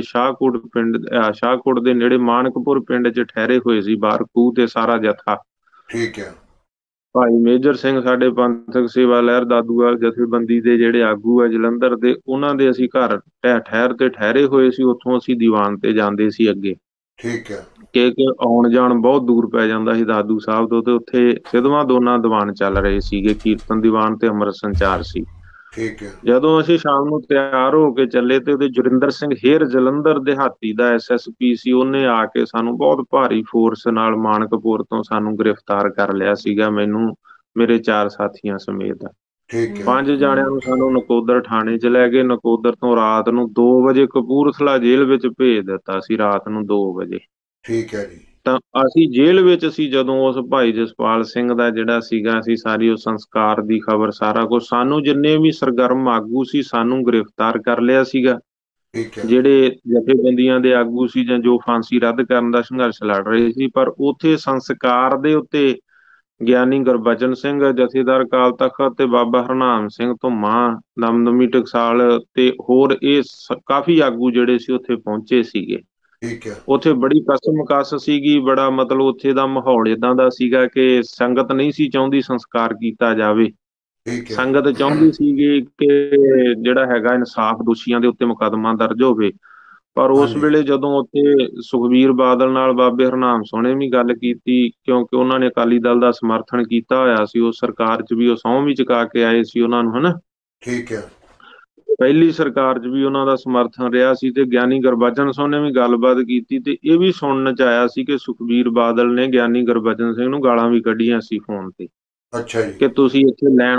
ਸ਼ਾਹਕੋਟ ਦੇ ਨੇੜੇ ਮਾਨਕਪੁਰ ਪਿੰਡ 'ਚ ਠਹਿਰੇ ਹੋਏ ਸੀ, ਬਾਹਰ ਖੂਹ ਤੇ ਸਾਰਾ ਜਥਾ। ਠੀਕ ਹੈ। ਭਾਈ ਮੇਜਰ ਸਿੰਘ ਸਾਡੇ ਪੰਥਕ ਸੇਵਾ ਲਹਿਰ ਦਾਦੂਵਾਲ ਜਥੇਬੰਦੀ ਦੇ ਜਿਹੜੇ ਆਗੂ ਆ ਜਲੰਧਰ ਦੇ, ਉਹਨਾਂ ਦੇ ਅਸੀਂ ਘਰ ਠਹਿਰੇ ਹੋਏ ਸੀ। ਉੱਥੋਂ ਅਸੀਂ ਦੀਵਾਨ ਤੇ ਜਾਂਦੇ ਸੀ ਅੱਗੇ, ਠੀਕ ਹੈ। ਕਿ ਆਉਣ ਜਾਣ ਬਹੁਤ ਦੂਰ ਪੈ ਜਾਂਦਾ ਸੀ ਦਾਦੂ ਸਾਹਿਬ ਤੋਂ, ਤੇ ਉੱਥੇ ਸਿੱਧਵਾਂ ਦੋਨਾਂ ਦੀਵਾਨ ਚੱਲ ਰਹੇ ਸੀਗੇ, ਕੀਰਤਨ ਦੀਵਾਨ ਤੇ ਅੰਮ੍ਰਿਤ ਸੰਚਾਰ ਸੀ। ਠੀਕ ਹੈ। ਜਦੋਂ ਅਸੀਂ ਸ਼ਾਮ ਨੂੰ ਤਿਆਰ ਹੋ ਕੇ ਚੱਲੇ ਤੇ ਉਹਦੇ ਜੁਰਿੰਦਰ ਸਿੰਘ ਹੇਰ ਜਲੰਧਰ ਦਿਹਾਤੀ ਦਾ SSP ਸੀ, ਉਹਨੇ ਆ ਕੇ ਸਾਨੂੰ ਬਹੁਤ ਭਾਰੀ ਫੋਰਸ ਨਾਲ ਮਾਨਕਪੁਰ ਤੋਂ ਸਾਨੂੰ ਗ੍ਰਿਫਤਾਰ ਕਰ ਲਿਆ ਸੀਗਾ, ਮੈਨੂੰ ਮੇਰੇ 4 ਸਾਥੀਆਂ ਸਮੇਤ। ਠੀਕ ਹੈ। 5 ਜਾਣਿਆਂ ਨੂੰ ਸਾਨੂੰ ਨਕੋਦਰ ਥਾਣੇ 'ਚ ਲੈ ਗਏ। ਨਕੋਦਰ ਤੋਂ ਰਾਤ ਨੂੰ 2 ਵਜੇ ਕਪੂਰਥਲਾ ਜੇਲ੍ਹ ਵਿੱਚ ਭੇਜ ਦਿੱਤਾ ਸੀ, ਰਾਤ ਨੂੰ 2 ਵਜੇ। ਠੀਕ ਹੈ ਜੀ। ਤਾਂ ਅਸੀਂ ਜੇਲ੍ਹ ਵਿੱਚ ਸੀ ਜਦੋਂ ਉਸ ਭਾਈ ਜਸਪਾਲ ਸਿੰਘ ਦਾ ਜਿਹੜਾ ਸੀਗਾ, ਅਸੀਂ ਸਾਰੀ ਉਸ ਸੰਸਕਾਰ ਦੀ ਖਬਰ ਸਾਰਾ ਕੁਝ, ਸਾਨੂੰ ਜਿੰਨੇ ਵੀ ਸਰਗਰਮ ਆਗੂ ਸੀ ਸਾਨੂੰ ਗ੍ਰਿਫਤਾਰ ਕਰ ਲਿਆ ਸੀਗਾ। ਠੀਕ ਹੈ। ਜਿਹੜੇ ਜਥੇਬੰਦੀਆਂ ਦੇ ਆਗੂ ਸੀ ਜਾਂ ਜੋ ਫਾਂਸੀ ਰੱਦ ਕਰਨ ਦਾ ਸੰਘਰਸ਼ ਲੜ ਰਹੇ ਸੀ, ਪਰ ਉੱਥੇ ਸੰਸਕਾਰ ਦੇ ਉੱਤੇ ਗਿਆਨੀ ਗੁਰਬਚਨ ਸਿੰਘ ਜਥੇਦਾਰ ਅਕਾਲ ਤਖਤ ਤੇ ਬਾਬਾ ਹਰਨਾਮ ਸਿੰਘ ਧੁੰਮਾ, ਦਮਦਮੀ ਟਕਸਾਲ ਤੇ ਹੋਰ ਇਹ ਕਾਫੀ ਆਗੂ ਜਿਹੜੇ ਸੀ ਉੱਥੇ ਪਹੁੰਚੇ ਸੀਗੇ। ਠੀਕ ਹੈ। ਉੱਥੇ ਬੜੀ ਕਸਮਕਸ ਸੀਗੀ, ਬੜਾ ਮਤਲਬ ਉੱਥੇ ਦਾ ਮਾਹੌਲ ਇਦਾਂ ਦਾ ਸੀਗਾ ਕਿ ਸੰਗਤ ਨਹੀਂ ਸੀ ਚਾਹੁੰਦੀ ਸੰਸਕਾਰ ਕੀਤਾ ਜਾਵੇ। ਠੀਕ ਹੈ। ਸੰਗਤ ਚਾਹੁੰਦੀ ਸੀਗੀ ਕਿ ਜਿਹੜਾ ਹੈਗਾ ਇਨਸਾਫ, ਦੋਸ਼ੀਆਂ ਦੇ ਉੱਤੇ ਮੁਕੱਦਮਾ ਦਰਜ ਹੋਵੇ। ਪਰ ਉਸ ਹਾਂਜੀ। ਵੇਲੇ ਜਦੋਂ ਉੱਥੇ ਸੁਖਬੀਰ ਬਾਦਲ ਨਾਲ ਬਾਬੇ ਹਰਨਾਮ ਸੋਹਣੇ ਵੀ ਗੱਲ ਕੀਤੀ, ਕਿਉਂਕਿ ਉਹਨਾਂ ਨੇ ਅਕਾਲੀ ਦਲ ਦਾ ਸਮਰਥਨ ਕੀਤਾ ਹੋਇਆ ਸੀ, ਉਸ ਸਰਕਾਰ 'ਚ ਵੀ ਉਹ ਸਹੁੰ ਵੀ ਚੁਕਾ ਕੇ ਆਏ ਸੀ ਉਹਨਾਂ ਨੂੰ, ਹਨਾ। ਠੀਕ ਹੈ। ਪਹਿਲੀ ਸਰਕਾਰ 'ਚ ਵੀ ਉਹਨਾਂ ਦਾ ਸਮਰਥਨ ਰਿਹਾ ਸੀ, ਤੇ ਗਿਆਨੀ ਗੁਰਬਚਨ ਸਿੰਘ ਨੇ ਵੀ ਗੱਲਬਾਤ ਕੀਤੀ, ਤੇ ਇਹ ਵੀ ਸੁਣਨ 'ਚ ਆਇਆ ਸੀ ਕਿ ਸੁਖਬੀਰ ਬਾਦਲ ਨੇ ਗਿਆਨੀ ਗੁਰਬਚਨ ਸਿੰਘ ਨੂੰ ਗਾਲਾਂ ਵੀ ਕੱਢੀਆਂ ਸੀ ਫੋਨ ਤੇ, ਅੱਛਾ ਜੀ। ਕਿ ਤੁਸੀਂ ਇੱਥੇ ਲੈਣ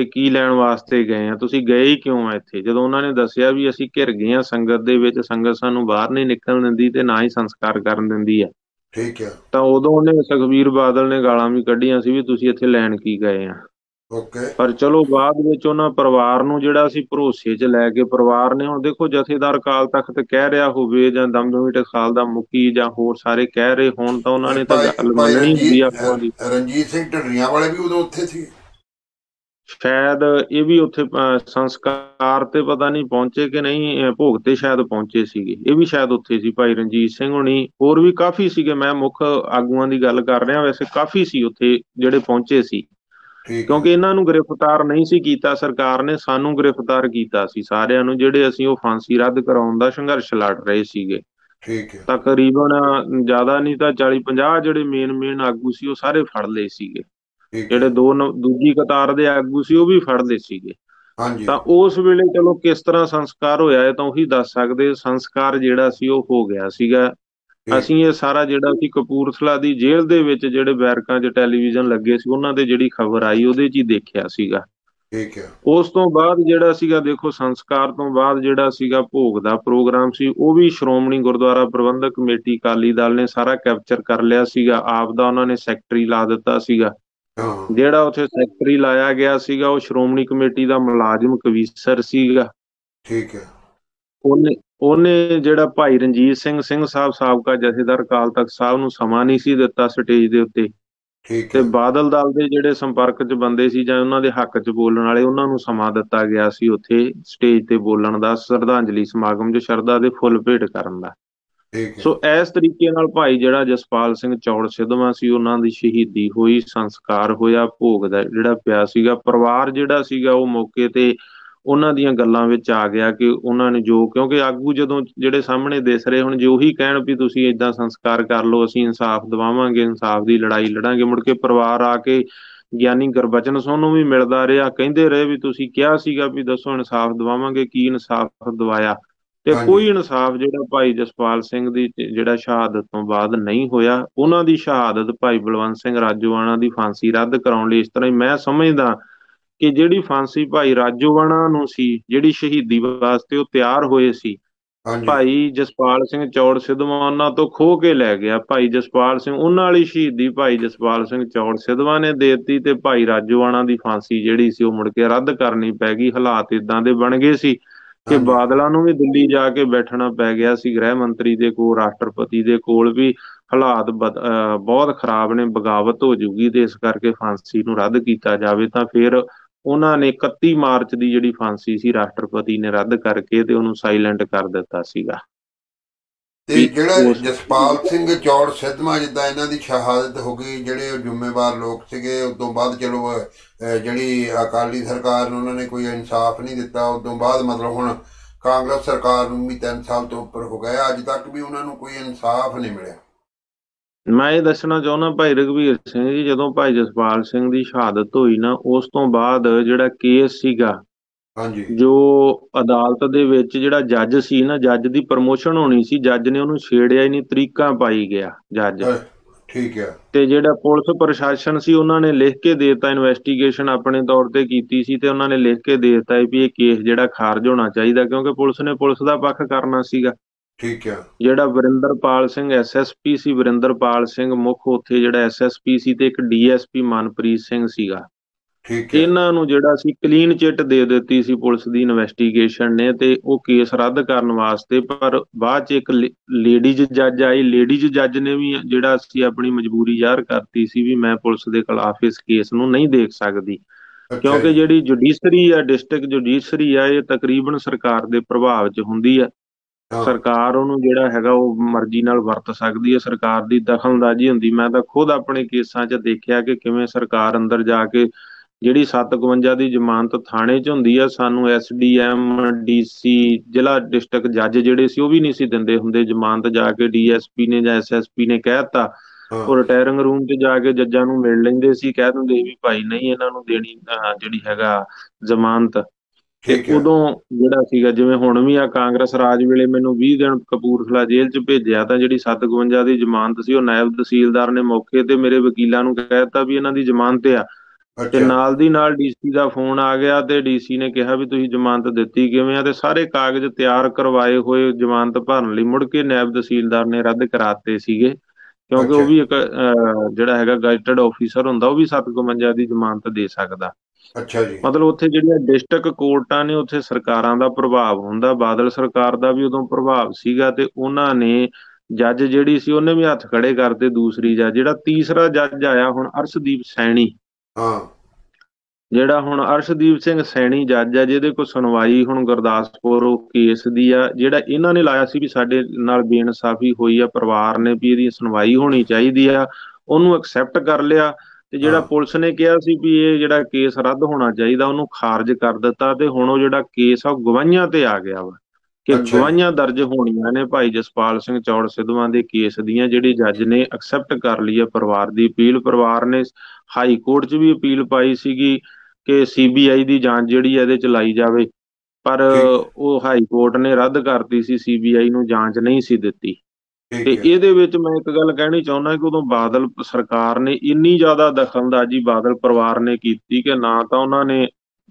ਵਾਸਤੇ ਗਏ ਆ, ਤੁਸੀਂ ਗਏ ਹੀ ਕਿਉਂ ਆ ਇੱਥੇ। ਜਦੋਂ ਉਹਨਾਂ ਨੇ ਦੱਸਿਆ ਵੀ ਅਸੀਂ ਘਿਰ ਗਏ ਆ ਸੰਗਤ ਦੇ ਵਿੱਚ, ਸੰਗਤ ਸਾਨੂੰ ਬਾਹਰ ਨਹੀਂ ਨਿਕਲਣ ਦਿੰਦੀ ਤੇ ਨਾ ਹੀ ਸੰਸਕਾਰ ਕਰਨ ਦਿੰਦੀ ਆ, ਠੀਕ ਹੈ। ਤਾਂ ਉਦੋਂ ਉਹਨੇ ਸੁਖਬੀਰ ਬਾਦਲ ਨੇ ਗਾਲਾਂ ਵੀ ਕੱਢੀਆਂ ਸੀ ਵੀ ਤੁਸੀਂ ਇੱਥੇ ਲੈਣ ਕੀ ਗਏ ਆ। ਓਕੇ। ਪਰ ਚਲੋ ਬਾਅਦ ਵਿੱਚ ਉਹਨਾਂ ਪਰਿਵਾਰ ਨੂੰ ਜਿਹੜਾ ਸੀ ਭਰੋਸੇ 'ਚ ਲੈ ਕੇ, ਪਰਿਵਾਰ ਨੇ, ਹੁਣ ਦੇਖੋ ਜਥੇਦਾਰ ਅਕਾਲ ਤਖਤ ਕਹਿ ਰਿਹਾ ਹੋਵੇ ਜਾਂ ਦਮਦਮੀ ਟਕਸਾਲ ਦਾ ਮੁਖੀ ਜਾਂ ਹੋਰ ਸਾਰੇ ਕਹਿ ਰਹੇ ਹੋਣ, ਤਾਂ ਉਹਨਾਂ ਨੇ ਤਾਂ ਭਾਈ ਗੱਲ ਭਾਈ ਮੰਨਣੀ ਹੁੰਦੀ ਆ ਆਗੂਆਂ ਦੀ। ਰਣਜੀਤ ਸਿੰਘ ਢੱਡਰੀਆਂ ਵਾਲੇ ਵੀ ਉਦੋਂ ਉੱਥੇ ਸੀ? ਸ਼ਾਇਦ ਇਹ ਵੀ ਉੱਥੇ ਸੰਸਕਾਰ ਤੇ ਪਤਾ ਨਹੀਂ ਪਹੁੰਚੇ ਕਿ ਨਹੀਂ, ਭੋਗ ਤੇ ਸ਼ਾਇਦ ਪਹੁੰਚੇ ਸੀਗੇ, ਇਹ ਵੀ ਸ਼ਾਇਦ ਉੱਥੇ ਸੀ। ਭਾਈ ਰਣਜੀਤ ਸਿੰਘ ਹੋਣੀ, ਹੋਰ ਵੀ ਕਾਫੀ ਸੀਗੇ, ਮੈਂ ਮੁੱਖ ਆਗੂਆਂ ਦੀ ਗੱਲ ਕਰ ਰਿਹਾ, ਵੈਸੇ ਕਾਫੀ ਸੀ ਉੱਥੇ ਜਿਹੜੇ ਪਹੁੰਚੇ ਸੀ। ਠੀਕ ਹੈ। ਕਿਉਂਕਿ ਇਹਨਾਂ ਨੂੰ ਗ੍ਰਿਫਤਾਰ ਨਹੀਂ ਸੀ ਕੀਤਾ ਸਰਕਾਰ ਨੇ, ਸਾਨੂੰ ਗ੍ਰਿਫਤਾਰ ਕੀਤਾ ਸੀ ਸਾਰਿਆਂ ਨੂੰ, ਜਿਹੜੇ ਅਸੀਂ ਉਹ ਫਾਂਸੀ ਰੱਦ ਕਰਾਉਣ ਦਾ ਸੰਘਰਸ਼ ਲੜ ਰਹੇ ਸੀਗੇ। ਠੀਕ ਹੈ। ਤਕਰੀਬਨ ਜ਼ਿਆਦਾ ਨਹੀਂ ਤਾਂ 40-50 ਜਿਹੜੇ ਮੇਨ ਆਗੂ ਸੀ ਉਹ ਸਾਰੇ ਫੜ ਲਏ ਸੀਗੇ। ਠੀਕ ਜਿਹੜੇ ਹੈ। ਦੂਜੀ ਕਤਾਰ ਦੇ ਆਗੂ ਸੀ ਉਹ ਵੀ ਫੜ ਲਏ ਸੀਗੇ। ਹਾਂਜੀ। ਤਾਂ ਉਸ ਵੇਲੇ ਚਲੋ ਕਿਸ ਤਰ੍ਹਾਂ ਸੰਸਕਾਰ ਹੋਇਆ ਇਹ ਤਾਂ ਉਹੀ ਦੱਸ ਸਕਦੇ। ਸੰਸਕਾਰ ਜਿਹੜਾ ਸੀ ਉਹ ਹੋ ਗਿਆ ਸੀਗਾ। ਠੀਕ। ਅਸੀਂ ਇਹ ਸਾਰਾ ਜਿਹੜਾ ਸੀ ਕਪੂਰਥਲਾ ਦੀ ਜੇਲ੍ਹ ਦੇ ਵਿੱਚ ਜਿਹੜੇ ਬੈਰਕਾਂ 'ਚ ਟੈਲੀਵਿਜ਼ਨ ਲੱਗੇ ਸੀ ਉਹਨਾਂ ਤੇ ਜਿਹੜੀ ਖਬਰ ਆਈ ਉਹਦੇ 'ਚ ਹੀ ਦੇਖਿਆ ਸੀਗਾ। ਠੀਕ ਹੈ। ਉਸ ਤੋਂ ਬਾਅਦ ਜਿਹੜਾ ਸੀਗਾ, ਦੇਖੋ ਸੰਸਕਾਰ ਤੋਂ ਬਾਅਦ ਜਿਹੜਾ ਸੀਗਾ ਭੋਗ ਦਾ ਪ੍ਰੋਗਰਾਮ ਸੀ, ਉਹ ਵੀ ਸ਼੍ਰੋਮਣੀ ਗੁਰਦੁਆਰਾ ਪ੍ਰਬੰਧਕ ਕਮੇਟੀ ਅਕਾਲੀ ਦਲ ਨੇ ਸਾਰਾ ਕੈਪਚਰ ਕਰ ਲਿਆ ਸੀਗਾ। ਆਪ ਦਾ ਉਹਨਾਂ ਨੇ ਸੈਕਟਰੀ ਲਾ ਦਿੱਤਾ ਸੀਗਾ। ਹਾਂ। ਜਿਹੜਾ ਉੱਥੇ ਸੈਕਟਰੀ ਲਾਇਆ ਗਿਆ ਸੀਗਾ ਉਹ ਸ਼੍ਰੋਮਣੀ ਕਮੇਟੀ ਦਾ ਮੁਲਾਜ਼ਮ ਕਵੀਸਰ ਸੀਗਾ। ਠੀਕ ਹੈ। ਉਹਨੇ ਜਿਹੜਾ ਭਾਈ ਰਣਜੀਤ ਸਿੰਘ ਸਾਹਿਬ ਸਾਬਕਾ ਜਥੇਦਾਰ ਅਕਾਲ ਤਖਤ ਸਾਹਿਬ ਨੂੰ ਸਮਾਂ ਨਹੀਂ ਸੀ ਦਿੱਤਾ ਸਟੇਜ ਦੇ ਉੱਤੇ, ਠੀਕ ਤੇ ਹੈ। ਬਾਦਲ ਦਲ ਦੇ ਜਿਹੜੇ ਸੰਪਰਕ 'ਚ ਬੰਦੇ ਸੀ ਜਾਂ ਉਹਨਾਂ ਦੇ ਹੱਕ 'ਚ ਬੋਲਣ ਵਾਲੇ, ਉਹਨਾਂ ਨੂੰ ਸਮਾਂ ਦਿੱਤਾ ਗਿਆ ਸੀ ਉੱਥੇ ਸਟੇਜ ਤੇ ਬੋਲਣ ਦਾ, ਸ਼ਰਧਾਂਜਲੀ ਸਮਾਗਮ 'ਚ ਸ਼ਰਧਾ ਦੇ ਫੁੱਲ ਭੇਟ ਕਰਨ ਦਾ। ਠੀਕ ਹੈ। ਸੋ ਇਸ ਤਰੀਕੇ ਨਾਲ ਭਾਈ ਜਿਹੜਾ ਜਸਪਾਲ ਸਿੰਘ ਚੌੜ ਸਿੱਧਵਾਂ ਸੀ, ਉਹਨਾਂ ਦੀ ਸ਼ਹੀਦੀ ਹੋਈ, ਸੰਸਕਾਰ ਹੋਇਆ, ਭੋਗ ਦਾ ਜਿਹੜਾ ਪਿਆ ਸੀਗਾ। ਪਰਿਵਾਰ ਜਿਹੜਾ ਸੀਗਾ ਉਹ ਮੌਕੇ ਤੇ ਉਹਨਾਂ ਦੀਆਂ ਗੱਲਾਂ ਵਿੱਚ ਆ ਗਿਆ ਕਿ ਉਹਨਾਂ ਨੇ ਜੋ, ਕਿਉਂਕਿ ਆਗੂ ਜਦੋਂ ਜਿਹੜੇ ਸਾਹਮਣੇ ਦਿਸ ਰਹੇ ਹੁਣ, ਜੇ ਉਹੀ ਕਹਿਣ ਵੀ ਤੁਸੀਂ ਏਦਾਂ ਸੰਸਕਾਰ ਕਰ ਲਓ, ਅਸੀਂ ਇਨਸਾਫ ਦਿਵਾਵਾਂਗੇ, ਇਨਸਾਫ ਦੀ ਲੜਾਈ ਲੜਾਂਗੇ, ਮੁੜ ਕੇ ਪਰਿਵਾਰ ਆ ਕੇ ਗਿਆਨੀ ਗੁਰਬਚਨ ਸਿੰਘ ਨੂੰ ਵੀ ਮਿਲਦਾ ਰਿਹਾ, ਕਹਿੰਦੇ ਰਹੇ ਵੀ ਤੁਸੀਂ ਕਿਹਾ ਸੀਗਾ ਵੀ ਦੱਸੋ ਇਨਸਾਫ ਦਿਵਾਵਾਂਗੇ, ਕੀ ਇਨਸਾਫ ਦਿਵਾਇਆ? ਤੇ ਹਾਂਜੀ। ਕੋਈ ਇਨਸਾਫ ਜਿਹੜਾ ਭਾਈ ਜਸਪਾਲ ਸਿੰਘ ਦੀ ਜਿਹੜਾ ਸ਼ਹਾਦਤ ਤੋਂ ਬਾਅਦ ਨਹੀਂ ਹੋਇਆ। ਉਹਨਾਂ ਦੀ ਸ਼ਹਾਦਤ ਭਾਈ ਬਲਵੰਤ ਸਿੰਘ ਰਾਜੋਆਣਾ ਦੀ ਫਾਂਸੀ ਰੱਦ ਕਰਾਉਣ ਲਈ, ਇਸ ਤਰ੍ਹਾਂ ਹੀ ਮੈਂ ਸਮਝਦਾ ਕਿ ਜਿਹੜੀ ਫਾਂਸੀ ਭਾਈ ਰਾਜੋਆਣਾ ਨੂੰ ਸੀ, ਜਿਹੜੀ ਸ਼ਹੀਦੀ ਵਾਸਤੇ ਉਹ ਤਿਆਰ ਹੋਏ ਸੀ, ਹਾਂਜੀ। ਭਾਈ ਜਸਪਾਲ ਸਿੰਘ ਚੌੜ ਸਿੱਧਵਾਂ ਉਹਨਾਂ ਤੋਂ ਖੋਹ ਕੇ ਲੈ ਗਿਆ। ਭਾਈ ਜਸਪਾਲ ਸਿੰਘ, ਉਹਨਾਂ ਵਾਲੀ ਸ਼ਹੀਦੀ ਭਾਈ ਜਸਪਾਲ ਸਿੰਘ ਚੌੜ ਸਿੱਧਵਾਂ ਨੇ ਦੇ ਦਿੱਤੀ, ਤੇ ਭਾਈ ਰਾਜੋਆਣਾ ਦੀ ਫਾਂਸੀ ਜਿਹੜੀ ਸੀ ਉਹ ਮੁੜ ਕੇ ਰੱਦ ਕਰਨੀ ਪੈ ਗਈ। ਹਾਲਾਤ ਇਦਾਂ ਦੇ ਬਣ ਗਏ ਸੀ ਕਿ ਹਾਂਜੀ। ਬਾਦਲਾਂ ਨੂੰ ਵੀ ਦਿੱਲੀ ਜਾ ਕੇ ਬੈਠਣਾ ਪੈ ਗਿਆ ਸੀ, ਗ੍ਰਹਿ ਮੰਤਰੀ ਦੇ ਕੋਲ, ਰਾਸ਼ਟਰਪਤੀ ਦੇ ਕੋਲ ਵੀ। ਹਾਲਾਤ ਬਹੁਤ ਖਰਾਬ ਨੇ, ਬਗਾਵਤ ਹੋ ਜੂਗੀ, ਤੇ ਇਸ ਕਰਕੇ ਫਾਂਸੀ ਨੂੰ ਰੱਦ ਕੀਤਾ ਜਾਵੇ। ਤਾਂ ਫਿਰ ਉਹਨਾਂ ਨੇ 31 ਮਾਰਚ ਦੀ ਜਿਹੜੀ ਫਾਂਸੀ ਸੀ ਰਾਸ਼ਟਰਪਤੀ ਨੇ ਰੱਦ ਕਰਕੇ ਤੇ ਉਹਨੂੰ ਸਾਇਲੈਂਟ ਕਰ ਦਿੱਤਾ ਸੀਗਾ। ਤੇ ਵੀ ਜਿਹੜਾ ਉਸ ਜਸਪਾਲ ਸਿੰਘ ਚੌੜ ਸਿੱਧਵਾਂ, ਜਿੱਦਾਂ ਇਹਨਾਂ ਦੀ ਸ਼ਹਾਦਤ ਹੋ ਗਈ, ਜਿਹੜੇ ਉਹ ਜ਼ਿੰਮੇਵਾਰ ਲੋਕ ਸੀਗੇ, ਉਦੋਂ ਬਾਅਦ ਚਲੋ ਜਿਹੜੀ ਅਕਾਲੀ ਸਰਕਾਰ ਨੂੰ ਉਹਨਾਂ ਨੇ ਕੋਈ ਇਨਸਾਫ ਨਹੀਂ ਦਿੱਤਾ। ਉਦੋਂ ਬਾਅਦ ਮਤਲਬ ਹੁਣ ਕਾਂਗਰਸ ਸਰਕਾਰ ਨੂੰ ਵੀ 3 ਸਾਲ ਤੋਂ ਉੱਪਰ ਹੋ ਗਏ, ਅੱਜ ਤੱਕ ਵੀ ਉਹਨਾਂ ਨੂੰ ਕੋਈ ਇਨਸਾਫ ਨਹੀਂ ਮਿਲਿਆ। ਮੈਂ ਇਹ ਦੱਸਣਾ ਚਾਹੁੰਦਾ ਭਾਈ ਰਘਵੀਰ ਸਿੰਘ ਜੀ, ਜਦੋਂ ਭਾਈ ਜਸਪਾਲ ਸਿੰਘ ਦੀ ਸ਼ਹਾਦਤ ਹੋਈ ਨਾ, ਉਸ ਤੋਂ ਬਾਅਦ ਜਿਹੜਾ ਕੇਸ ਸੀਗਾ, ਹਾਂਜੀ। ਜੋ ਅਦਾਲਤ ਦੇ ਵਿੱਚ ਜਿਹੜਾ ਜੱਜ ਸੀ ਨਾ, ਜੱਜ ਦੀ ਪ੍ਰਮੋਸ਼ਨ ਹੋਣੀ ਸੀ, ਜੱਜ ਨੇ ਉਹਨੂੰ ਛੇੜਿਆ ਹੀ ਨਹੀਂ, ਤਰੀਕਾਂ ਪਾਈ ਗਿਆ ਜੱਜ। ਠੀਕ ਹੈ। ਤੇ ਜਿਹੜਾ ਪੁਲਿਸ ਪ੍ਰਸ਼ਾਸਨ ਸੀ ਉਹਨਾਂ ਨੇ ਲਿਖ ਕੇ ਦੇ ਦਿੱਤਾ, ਇਨਵੈਸਟੀਗੇਸ਼ਨ ਆਪਣੇ ਤੌਰ ਤੇ ਕੀਤੀ ਸੀ, ਤੇ ਉਹਨਾਂ ਨੇ ਲਿਖ ਕੇ ਦੇ ਦਿੱਤਾ ਵੀ ਇਹ ਕੇਸ ਜਿਹੜਾ ਖਾਰਜ ਹੋਣਾ ਚਾਹੀਦਾ, ਕਿਉਂਕਿ ਪੁਲਿਸ ਨੇ ਪੁਲਿਸ ਦਾ ਪੱਖ ਕਰਨਾ ਸੀਗਾ। ਠੀਕ ਹੈ। ਜਿਹੜਾ ਵਰਿੰਦਰਪਾਲ ਸਿੰਘ ਐਸਐਸਪੀ ਸੀ, ਵਰਿੰਦਰਪਾਲ ਸਿੰਘ ਮੁੱਖ ਉੱਥੇ ਜਿਹੜਾ ਐਸਐਸਪੀ ਸੀ, ਤੇ ਇੱਕ ਡੀਐਸਪੀ ਮਨਪ੍ਰੀਤ ਸਿੰਘ ਸੀਗਾ, ਠੀਕ ਹੈ। ਇਹਨਾਂ ਨੂੰ ਜਿਹੜਾ ਸੀ ਕਲੀਨ ਚਿੱਟ ਦੇ ਦਿੱਤੀ ਸੀ ਪੁਲਿਸ ਦੀ ਇਨਵੈਸਟੀਗੇਸ਼ਨ ਨੇ, ਤੇ ਉਹ ਕੇਸ ਰੱਦ ਕਰਨ ਵਾਸਤੇ। ਪਰ ਬਾਅਦ ਚ ਇੱਕ ਲੇਡੀਜ਼ ਜੱਜ ਆਈ, ਲੇਡੀਜ਼ ਜੱਜ ਨੇ ਵੀ ਜਿਹੜਾ ਸੀ ਆਪਣੀ ਮਜਬੂਰੀ ਜ਼ਾਹਰ ਕਰਤੀ ਸੀ ਵੀ ਮੈਂ ਪੁਲਿਸ ਦੇ ਖਿਲਾਫ ਇਸ ਕੇਸ ਨੂੰ ਨਹੀਂ ਦੇਖ ਸਕਦੀ, ਅੱਛਾ ਕਿਉਂਕਿ ਜੀ। ਜਿਹੜੀ ਜੁਡੀਸ਼ਰੀ ਆ, ਡਿਸਟ੍ਰਿਕਟ ਜੁਡੀਸ਼ਰੀ ਆ, ਇਹ ਤਕਰੀਬਨ ਸਰਕਾਰ ਦੇ ਪ੍ਰਭਾਵ 'ਚ ਹੁੰਦੀ ਆ। ਹਾਂ। ਸਰਕਾਰ ਉਹਨੂੰ ਜਿਹੜਾ ਹੈਗਾ ਉਹ ਮਰਜ਼ੀ ਨਾਲ ਵਰਤ ਸਕਦੀ ਹੈ, ਸਰਕਾਰ ਦੀ ਦਖਲਅੰਦਾਜ਼ੀ ਹੁੰਦੀ। ਮੈਂ ਤਾਂ ਖੁਦ ਆਪਣੇ ਕੇਸਾਂ 'ਚ ਦੇਖਿਆ ਕਿ ਕਿਵੇਂ ਸਰਕਾਰ ਅੰਦਰ ਜਾ ਕੇ, ਜਿਹੜੀ 752 ਦੀ ਜ਼ਮਾਨਤ ਥਾਣੇ 'ਚ ਹੁੰਦੀ ਆ, ਸਾਨੂੰ ਐਸਡੀਐਮ, ਡੀਸੀ, ਜ਼ਿਲ੍ਹਾ ਡਿਸਟ੍ਰਿਕਟ ਜੱਜ ਜਿਹੜੇ ਸੀ ਉਹ ਵੀ ਨਹੀਂ ਸੀ ਦਿੰਦੇ ਹੁੰਦੇ ਜ਼ਮਾਨਤ। ਜਾ ਕੇ ਡੀਐਸਪੀ ਨੇ ਜਾਂ ਐਸਐਸਪੀ ਨੇ ਕਹਿ ਦਿੱਤਾ, ਉਹ ਰਿਟਾਇਰਿੰਗ ਰੂਮ 'ਚ ਜਾ ਕੇ ਜੱਜਾਂ ਨੂੰ ਮਿਲ ਲੈਂਦੇ ਸੀ, ਕਹਿ ਦਿੰਦੇ ਵੀ ਭਾਈ ਨਹੀਂ ਇਹਨਾਂ ਨੂੰ ਦੇਣੀ ਜਿਹੜੀ ਹੈਗਾ ਜ਼ਮਾਨਤ। ਤੇ ਠੀਕ ਹੈ। ਉਦੋਂ ਜਿਹੜਾ ਸੀਗਾ, ਜਿਵੇਂ ਹੁਣ ਵੀ ਆ ਕਾਂਗਰਸ ਰਾਜ ਵੇਲੇ ਮੈਨੂੰ 20 ਦਿਨ ਕਪੂਰਥਲਾ ਜੇਲ੍ਹ 'ਚ ਭੇਜਿਆ, ਤਾਂ ਜਿਹੜੀ 752 ਦੀ ਜ਼ਮਾਨਤ ਸੀ ਉਹ ਨਾਇਬ ਤਹਿਸੀਲਦਾਰ ਨੇ ਮੌਕੇ ਤੇ ਮੇਰੇ ਵਕੀਲਾਂ ਨੂੰ ਕਹਿ ਦਿੱਤਾ ਵੀ ਇਹਨਾਂ ਦੀ ਜ਼ਮਾਨਤ ਆ, ਤੇ ਅੱਛਾ। ਨਾਲ ਦੀ ਨਾਲ ਡੀਸੀ ਦਾ ਫੋਨ ਆ ਗਿਆ, ਤੇ ਡੀਸੀ ਨੇ ਕਿਹਾ ਵੀ ਤੁਸੀਂ ਜ਼ਮਾਨਤ ਦਿੱਤੀ ਕਿਵੇਂ ਆ, ਤੇ ਸਾਰੇ ਕਾਗਜ਼ ਤਿਆਰ ਕਰਵਾਏ ਹੋਏ ਜ਼ਮਾਨਤ ਭਰਨ ਲਈ ਮੁੜ ਕੇ ਨਾਇਬ ਤਹਿਸੀਲਦਾਰ ਨੇ ਰੱਦ ਕਰਾਤੇ ਸੀਗੇ, ਕਿਉਂਕਿ ਅੱਛਾ। ਉਹ ਵੀ ਇੱਕ ਜਿਹੜਾ ਹੈਗਾ ਗਜ਼ਟਡ ਆਫੀਸਰ ਹੁੰਦਾ, ਉਹ ਵੀ 752 ਦੀ ਜ਼ਮਾਨਤ ਦੇ ਸਕਦਾ। ਅੱਛਾ ਜੀ। ਮਤਲਬ ਉੱਥੇ ਜਿਹੜੀਆਂ ਡਿਸਟ੍ਰਿਕਟ ਕੋਰਟਾਂ ਨੇ ਉੱਥੇ ਸਰਕਾਰਾਂ ਦਾ ਪ੍ਰਭਾਵ ਹੁੰਦਾ, ਬਾਦਲ ਸਰਕਾਰ ਦਾ ਵੀ ਉਦੋਂ ਪ੍ਰਭਾਵ ਸੀਗਾ, ਤੇ ਉਹਨਾਂ ਨੇ ਜੱਜ ਜਿਹੜੀ ਸੀ ਉਹਨੇ ਵੀ ਹੱਥ ਖੜੇ ਕਰਦੇ। ਦੂਸਰੀ ਜੱਜ, ਜਿਹੜਾ ਤੀਸਰਾ ਜੱਜ ਆਇਆ ਹੁਣ ਅਰਸ਼ਦੀਪ ਸੈਣੀ, ਹਾਂ ਜਿਹੜਾ ਹੁਣ ਅਰਸ਼ਦੀਪ ਸਿੰਘ ਸੈਣੀ ਜੱਜ ਆ, ਜਿਹਦੇ ਕੋਲ ਸੁਣਵਾਈ ਹੁਣ ਗੁਰਦਾਸਪੁਰ ਉਹ ਕੇਸ ਦੀ ਆ, ਜਿਹੜਾ ਇਹਨਾਂ ਨੇ ਲਾਇਆ ਸੀ ਵੀ ਸਾਡੇ ਨਾਲ ਬੇਇਨਸਾਫੀ ਹੋਈ ਆ, ਪਰਿਵਾਰ ਨੇ ਵੀ ਇਹਦੀ ਸੁਣਵਾਈ ਹੋਣੀ ਚਾਹੀਦੀ ਆ, ਉਹਨੂੰ ਐਕਸੈਪਟ ਕਰ ਲਿਆ। ਤੇ ਜਿਹੜਾ ਹਾਂ। ਪੁਲਿਸ ਨੇ ਕਿਹਾ ਸੀ ਵੀ ਇਹ ਜਿਹੜਾ ਕੇਸ ਰੱਦ ਹੋਣਾ ਚਾਹੀਦਾ, ਉਹਨੂੰ ਖਾਰਜ ਕਰ ਦਿੱਤਾ। ਤੇ ਹੁਣ ਉਹ ਜਿਹੜਾ ਕੇਸ ਆ ਉਹ ਗਵਾਹੀਆਂ ਤੇ ਆ ਗਿਆ ਵਾ, ਕਿ ਅੱਛਾ ਜੀ। ਗਵਾਹੀਆਂ ਦਰਜ ਹੋਣੀਆਂ ਨੇ ਭਾਈ ਜਸਪਾਲ ਸਿੰਘ ਚੌੜ ਸਿੱਧਵਾਂ ਦੇ ਕੇਸ ਦੀਆਂ, ਜਿਹੜੀ ਜੱਜ ਨੇ ਐਕਸੈਪਟ ਕਰ ਲਈ ਹੈ ਪਰਿਵਾਰ ਦੀ ਅਪੀਲ। ਪਰਿਵਾਰ ਨੇ ਹਾਈ ਕੋਰਟ 'ਚ ਵੀ ਅਪੀਲ ਪਾਈ ਸੀਗੀ ਕਿ ਸੀਬੀਆਈ ਦੀ ਜਾਂਚ ਜਿਹੜੀ ਇਹਦੇ 'ਚ ਲਾਈ ਜਾਵੇ, ਪਰ ਠੀਕ ਉਹ ਹਾਈ ਕੋਰਟ ਨੇ ਰੱਦ ਕਰਤੀ ਸੀ, ਸੀਬੀਆਈ ਨੂੰ ਜਾਂਚ ਨਹੀਂ ਸੀ ਦਿੱਤੀ। ਤੇ ਠੀਕ ਹੈ। ਇਹਦੇ ਵਿੱਚ ਮੈਂ ਇੱਕ ਗੱਲ ਕਹਿਣੀ ਚਾਹੁੰਦਾ ਕਿ ਉਦੋਂ ਬਾਦਲ ਸਰਕਾਰ ਨੇ ਇੰਨੀ ਜ਼ਿਆਦਾ ਦਖਲਅੰਦਾਜ਼ੀ ਬਾਦਲ ਪਰਿਵਾਰ ਨੇ ਕੀਤੀ ਕਿ ਨਾ ਤਾਂ ਉਹਨਾਂ ਨੇ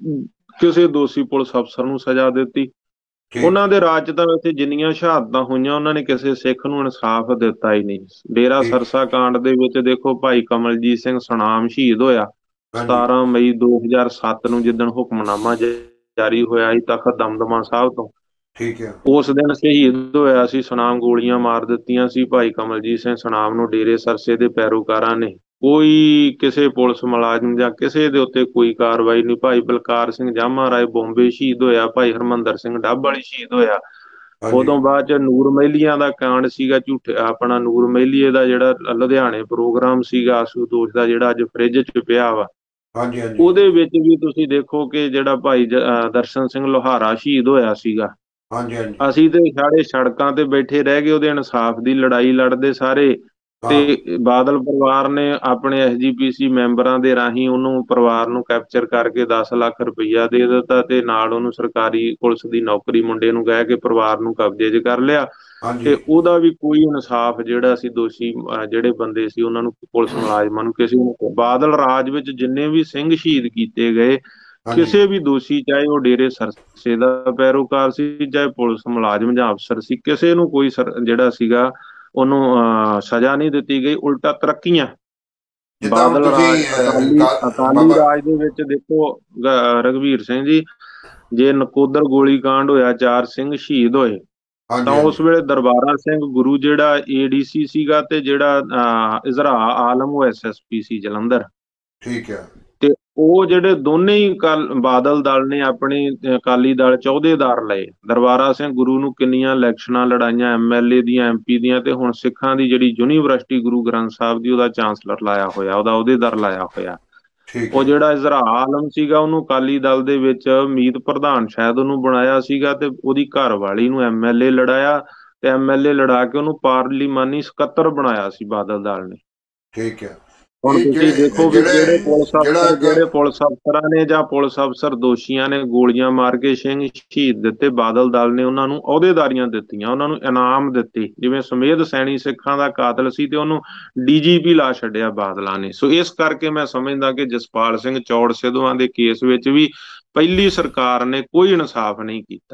ਕਿਸੇ ਦੋਸ਼ੀ ਪੁਲਿਸ ਅਫਸਰ ਨੂੰ ਸਜ਼ਾ ਦਿੱਤੀ। ਠੀਕ। ਉਹਨਾਂ ਦੇ ਰਾਜ 'ਚ ਤਾਂ ਵੈਸੇ ਜਿੰਨੀਆਂ ਸ਼ਹਾਦਤਾਂ ਹੋਈਆਂ, ਉਹਨਾਂ ਨੇ ਕਿਸੇ ਸਿੱਖ ਨੂੰ ਇਨਸਾਫ ਦਿੱਤਾ ਹੀ ਨਹੀਂ। ਡੇਰਾ ਠੀਕ। ਸਰਸਾ ਕਾਂਡ ਦੇ ਵਿੱਚ ਦੇਖੋ, ਭਾਈ ਕਮਲਜੀਤ ਸਿੰਘ ਸੁਨਾਮ ਸ਼ਹੀਦ ਹੋਇਆ ਹਾਂਜੀ। 17 ਮਈ 2007 ਨੂੰ, ਜਿੱਦਣ ਹੁਕਮਨਾਮਾ ਜਾਰੀ ਹੋਇਆ ਸੀ ਤਖਤ ਦਮਦਮਾ ਸਾਹਿਬ ਤੋਂ। ਠੀਕ ਹੈ। ਉਸ ਦਿਨ ਸ਼ਹੀਦ ਹੋਇਆ ਸੀ ਸੁਨਾਮ, ਗੋਲੀਆਂ ਮਾਰ ਦਿੱਤੀਆਂ ਸੀ ਭਾਈ ਕਮਲਜੀਤ ਸਿੰਘ ਸੁਨਾਮ ਨੂੰ ਡੇਰੇ ਸਰਸੇ ਦੇ ਪੈਰੋਕਾਰਾਂ ਨੇ। ਕੋਈ ਕਿਸੇ ਪੁਲਿਸ ਮੁਲਾਜ਼ਮ ਜਾਂ ਕਿਸੇ ਦੇ ਉੱਤੇ ਕੋਈ ਕਾਰਵਾਈ ਨਹੀਂ। ਭਾਈ ਬਲਕਾਰ ਸਿੰਘ ਜਾਮਾ ਰਾਏ ਬੰਬੇ ਸ਼ਹੀਦ ਹੋਇਆ, ਭਾਈ ਹਰਮੰਦਰ ਸਿੰਘ ਡੱਬ ਵਾਲੀ ਸ਼ਹੀਦ ਹੋਇਆ। ਹਾਂਜੀ। ਉਦੋਂ ਬਾਅਦ ਚ ਨੂਰ ਮਹਿਲੀਆਂ ਦਾ ਕਾਂਡ ਸੀਗਾ, ਝੂਠੇ ਆਪਣਾ ਨੂਰ ਮਹਿਲੀਏ ਦਾ ਜਿਹੜਾ ਲੁਧਿਆਣੇ ਪ੍ਰੋਗਰਾਮ ਸੀਗਾ ਆਸ਼ੂਤੋਸ਼ ਦਾ, ਜਿਹੜਾ ਅੱਜ ਫ੍ਰਿਜ 'ਚ ਪਿਆ ਵਾ, ਹਾਂਜੀ। ਹਾਂਜੀ। ਉਹਦੇ ਵਿੱਚ ਵੀ ਤੁਸੀਂ ਦੇਖੋ ਕਿ ਜਿਹੜਾ ਭਾਈ ਦਰਸ਼ਨ ਸਿੰਘ ਲੋਹਾਰਾ ਸ਼ਹੀਦ ਹੋਇਆ ਸੀਗਾ। ਹਾਂਜੀ। ਹਾਂਜੀ। ਅਸੀਂ ਤੇ ਸਾਰੇ ਸੜਕਾਂ ਤੇ ਬੈਠੇ ਰਹਿ ਗਏ ਉਹਦੇ ਇਨਸਾਫ ਦੀ ਲੜਾਈ ਲੜਦੇ ਸਾਰੇ। ਹਾਂ। ਤੇ ਬਾਦਲ ਪਰਿਵਾਰ ਨੇ ਆਪਣੇ ਐਸਜੀਪੀਸੀ ਮੈਂਬਰਾਂ ਦੇ ਰਾਹੀਂ ਉਹਨੂੰ ਪਰਿਵਾਰ ਨੂੰ ਕੈਪਚਰ ਕਰਕੇ 10 ਲੱਖ ਰੁਪਈਆ ਦੇ ਦਿੱਤਾ, ਤੇ ਨਾਲ ਉਹਨੂੰ ਸਰਕਾਰੀ ਪੁਲਿਸ ਦੀ ਨੌਕਰੀ ਮੁੰਡੇ ਨੂੰ ਕਹਿ ਕੇ ਪਰਿਵਾਰ ਨੂੰ ਕਬਜ਼ੇ 'ਚ ਕਰ ਲਿਆ। ਹਾਂਜੀ। ਤੇ ਉਹਦਾ ਵੀ ਕੋਈ ਇਨਸਾਫ, ਜਿਹੜਾ ਸੀ ਦੋਸ਼ੀ ਜਿਹੜੇ ਬੰਦੇ ਸੀ ਉਹਨਾਂ ਨੂੰ, ਪੁਲਿਸ ਮੁਲਾਜ਼ਮਾਂ ਨੂੰ, ਕਿਸੇ ਨੂੰ। ਬਾਦਲ ਰਾਜ ਵਿੱਚ ਜਿੰਨੇ ਵੀ ਸਿੰਘ ਸ਼ਹੀਦ ਕੀਤੇ ਗਏ, ਹਾਂਜੀ। ਕਿਸੇ ਵੀ ਦੋਸ਼ੀ, ਚਾਹੇ ਉਹ ਡੇਰੇ ਸਰਸੇ ਦਾ ਪੈਰੋਕਾਰ ਸੀ, ਚਾਹੇ ਪੁਲਿਸ ਮੁਲਾਜ਼ਮ ਜਾਂ ਅਫਸਰ ਸੀ, ਕਿਸੇ ਨੂੰ ਕੋਈ ਜਿਹੜਾ ਸੀਗਾ ਉਹਨੂੰ ਸਜ਼ਾ ਨਹੀਂ ਦਿੱਤੀ ਗਈ, ਉਲਟਾ ਤਰੱਕੀਆਂ। ਜਿੱਦਾਂ ਹੁਣ ਬਾਦਲ ਤੁਸੀਂ ਰਾਜ, ਅਕਾਲੀ ਬਾਬਾ। ਰਾਜ ਦੇ ਵਿੱਚ ਦੇਖੋ, ਰਘਵੀਰ ਸਿੰਘ ਜੀ, ਜੇ ਨਕੋਦਰ ਗੋਲੀकांड ਹੋਇਆ, 4 ਸਿੰਘ ਸ਼ਹੀਦ ਹੋਏ, ਤਾਂ ਹਾਂਜੀ। ਉਸ ਹਾਂਜੀ। ਵੇਲੇ ਦਰਬਾਰਾ ਸਿੰਘ ਗੁਰੂ ਜਿਹੜਾ ਏਡੀਸੀ ਸੀਗਾ, ਤੇ ਜਿਹੜਾ ਇਜ਼ਰਾ ਆਲਮ ਉਹ ਐਸਐਸਪੀ ਸੀ ਜਲੰਧਰ। ਠੀਕ ਹੈ। ਤੇ ਉਹ ਜਿਹੜੇ ਦੋਨੇ ਹੀ ਬਾਦਲ ਦਲ ਨੇ ਆਪਣੇ ਅਕਾਲੀ ਦਲ 'ਚ ਅਹੁਦੇਦਾਰ ਲਏ। ਦਰਬਾਰਾ ਸਿੰਘ ਗੁਰੂ ਨੂੰ ਕਿੰਨੀਆਂ ਇਲੈਕਸ਼ਨਾਂ ਲੜਾਈਆਂ, ਐਮਐਲਏ ਦੀਆਂ, ਐਮਪੀ ਦੀਆਂ, ਤੇ ਹੁਣ ਸਿੱਖਾਂ ਦੀ ਜਿਹੜੀ ਯੂਨੀਵਰਸਿਟੀ ਗੁਰੂ ਗ੍ਰੰਥ ਸਾਹਿਬ ਦੀ, ਉਹਦਾ ਚਾਂਸਲਰ ਲਾਇਆ ਹੋਇਆ, ਉਹਦਾ ਅਹੁਦੇਦਾਰ ਲਾਇਆ ਹੋਇਆ। ਠੀਕ ਉਹ ਹੈ। ਜਿਹੜਾ ਇਜ਼ਰਾ ਆਲਮ ਸੀਗਾ, ਉਹਨੂੰ ਅਕਾਲੀ ਦਲ ਦੇ ਵਿੱਚ ਮੀਤ ਪ੍ਰਧਾਨ ਸ਼ਾਇਦ ਉਹਨੂੰ ਬਣਾਇਆ ਸੀਗਾ, ਤੇ ਉਹਦੀ ਘਰ ਵਾਲੀ ਨੂੰ ਐਮਐਲਏ ਲੜਾਇਆ, ਤੇ ਐਮਐਲਏ ਲੜਾ ਕੇ ਉਹਨੂੰ ਪਾਰਲੀਮਾਨੀ ਸਕੱਤਰ ਬਣਾਇਆ ਸੀ ਬਾਦਲ ਦਲ ਨੇ। ਠੀਕ ਹੈ। ਹੁਣ ਇਹ ਤੁਸੀਂ ਦੇਖੋ ਵੀ ਜਿਹੜੇ ਜਿਹੜਾ ਜਿਹੜੇ ਪੁਲਿਸ ਅਫਸਰਾਂ ਨੇ ਜਾਂ ਪੁਲਿਸ ਅਫਸਰ ਦੋਸ਼ੀਆਂ ਨੇ ਗੋਲੀਆਂ ਮਾਰ ਕੇ ਸਿੰਘ ਸ਼ਹੀਦ ਦਿੱਤੇ, ਬਾਦਲ ਦਲ ਨੇ ਉਹਨਾਂ ਨੂੰ ਅਹੁਦੇਦਾਰੀਆਂ ਦਿੱਤੀਆਂ, ਉਹਨਾਂ ਨੂੰ ਇਨਾਮ ਦਿੱਤੇ। ਜਿਵੇਂ ਸੁਮੇਧ ਸੈਣੀ ਸਿੱਖਾਂ ਦਾ ਕਾਤਲ ਸੀ, ਤੇ ਉਹਨੂੰ ਡੀਜੀਪੀ ਲਾ ਛੱਡਿਆ ਬਾਦਲਾਂ ਨੇ। ਸੋ ਇਸ ਕਰਕੇ ਮੈਂ ਸਮਝਦਾ ਕਿ ਜਸਪਾਲ ਸਿੰਘ ਚੌੜ ਸਿੱਧਵਾਂ ਦੇ ਕੇਸ ਵਿੱਚ ਵੀ ਪਹਿਲੀ ਸਰਕਾਰ ਨੇ ਕੋਈ ਇਨਸਾਫ ਨਹੀਂ ਕੀਤਾ।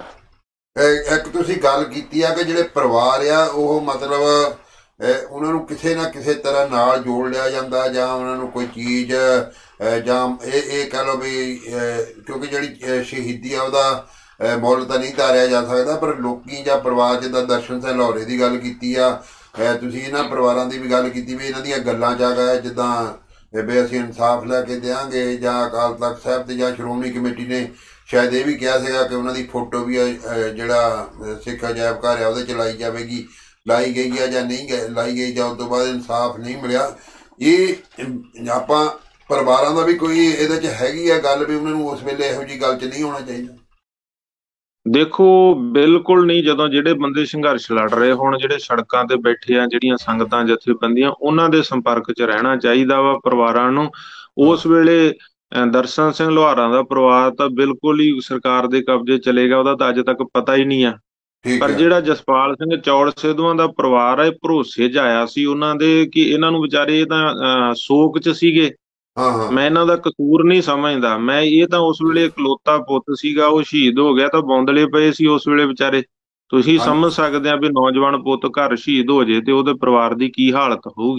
ਇੱਕ ਤੁਸੀਂ ਗੱਲ ਕੀਤੀ ਆ ਕਿ ਜਿਹੜੇ ਪਰਿਵਾਰ ਆ ਉਹ ਮਤਲਬ ਉਹਨਾਂ ਨੂੰ ਕਿਸੇ ਨਾ ਕਿਸੇ ਤਰ੍ਹਾਂ ਨਾਲ ਜੋੜ ਲਿਆ ਜਾਂਦਾ, ਜਾਂ ਉਹਨਾਂ ਨੂੰ ਕੋਈ ਚੀਜ਼ ਜਾਂ ਇਹ ਕਹਿ ਲਓ ਵੀ ਕਿਉਂਕਿ ਜਿਹੜੀ ਸ਼ਹੀਦੀ ਆ ਉਹਦਾ ਮੁੱਲ ਤਾਂ ਨਹੀਂ ਤਾਰਿਆ ਜਾ ਸਕਦਾ, ਪਰ ਲੋਕੀ ਜਾਂ ਪਰਿਵਾਰ, ਜਿੱਦਾਂ ਦਰਸ਼ਨ ਸਿੰਘ ਲਾਹੌਰੇ ਦੀ ਗੱਲ ਕੀਤੀ ਆ, ਤੁਸੀਂ ਇਹਨਾਂ ਪਰਿਵਾਰਾਂ ਦੀ ਵੀ ਗੱਲ ਕੀਤੀ ਵੀ ਇਹਨਾਂ ਦੀਆਂ ਗੱਲਾਂ 'ਚ ਆ ਗਿਆ, ਜਿੱਦਾਂ ਵੀ ਅਸੀਂ ਇਨਸਾਫ ਲੈ ਕੇ ਦਿਆਂਗੇ, ਜਾਂ ਅਕਾਲ ਤਖਤ ਸਾਹਿਬ ਤੇ ਜਾਂ ਸ਼੍ਰੋਮਣੀ ਕਮੇਟੀ ਨੇ ਸ਼ਾਇਦ ਇਹ ਵੀ ਕਿਹਾ ਸੀਗਾ ਕਿ ਉਹਨਾਂ ਦੀ ਫੋਟੋ ਵੀ ਜਿਹੜਾ ਸਿੱਖ ਅਜਾਇਬ ਘਰ ਆ ਉਹਦੇ 'ਚ ਲਾਈ ਜਾਵੇਗੀ, ਲਾਈ ਗਈ ਆ ਜਾਂ ਨਹੀਂ ਲਾਈ ਗਈ, ਜਾਂ ਉਸ ਤੋਂ ਬਾਅਦ ਇਨਸਾਫ ਨਹੀਂ ਮਿਲਿਆ। ਇਹ ਆਪਾਂ ਪਰਿਵਾਰਾਂ ਦਾ ਵੀ ਕੋਈ ਇਹਦੇ 'ਚ ਹੈਗੀ ਆ ਗੱਲ ਵੀ ਉਹਨਾਂ ਨੂੰ ਉਸ ਵੇਲੇ ਇਹੋ ਜਿਹੀ ਗੱਲ 'ਚ ਨਹੀਂ ਹੋਣਾ ਚਾਹੀਦਾ। ਦੇਖੋ, ਬਿਲਕੁਲ ਨਹੀਂ। ਜਦੋਂ ਜਿਹੜੇ ਬੰਦੇ ਸੰਘਰਸ਼ ਲੜ ਰਹੇ ਹੋਣ, ਜਿਹੜੇ ਸੜਕਾਂ ਤੇ ਬੈਠੇ ਆ, ਜਿਹੜੀਆਂ ਸੰਗਤਾਂ ਜਥੇਬੰਦੀਆਂ, ਉਹਨਾਂ ਦੇ ਸੰਪਰਕ 'ਚ ਰਹਿਣਾ ਚਾਹੀਦਾ ਵਾ ਪਰਿਵਾਰਾਂ ਨੂੰ। ਹਾਂ। ਉਸ ਵੇਲੇ ਦਰਸ਼ਨ ਸਿੰਘ ਲੋਹਾਰਾਂ ਦਾ ਪਰਿਵਾਰ ਤਾਂ ਬਿਲਕੁਲ ਹੀ ਸਰਕਾਰ ਦੇ ਕਬਜ਼ੇ ਚਲੇਗਾ, ਉਹਦਾ ਤਾਂ ਅੱਜ ਤੱਕ ਪਤਾ ਹੀ ਨਹੀਂ ਆ। ਠੀਕ ਪਰ ਹੈ। ਜਿਹੜਾ ਜਸਪਾਲ ਸਿੰਘ ਚੌੜ ਸਿੱਧਵਾਂ ਦਾ ਪਰਿਵਾਰ ਆ, ਇਹ ਭਰੋਸੇ 'ਚ ਆਇਆ ਸੀ ਉਹਨਾਂ ਦੇ ਕਿ ਇਹਨਾਂ ਨੂੰ ਵਿਚਾਰੇ, ਇਹ ਤਾਂ ਸੋਗ 'ਚ ਸੀਗੇ। ਹਾਂ। ਹਾਂ। ਮੈਂ ਇਹਨਾਂ ਦਾ ਕਸੂਰ ਨਹੀਂ ਸਮਝਦਾ। ਮੈਂ ਇਹ ਤਾਂ ਉਸ ਵੇਲੇ ਇਕਲੌਤਾ ਪੁੱਤ ਸੀਗਾ, ਉਹ ਸ਼ਹੀਦ ਹੋ ਗਿਆ, ਤਾਂ ਬੌਂਦਲੇ ਪਏ ਸੀ ਉਸ ਵੇਲੇ ਵਿਚਾਰੇ। ਤੁਸੀਂ ਹਾਂ। ਸਮਝ ਸਕਦੇ ਆ ਵੀ ਨੌਜਵਾਨ ਪੁੱਤ ਘਰ ਸ਼ਹੀਦ ਹੋ ਜੇ ਤੇ ਉਹਦੇ ਪਰਿਵਾਰ ਦੀ ਕੀ ਹਾਲਤ ਹੋਊਗੀ।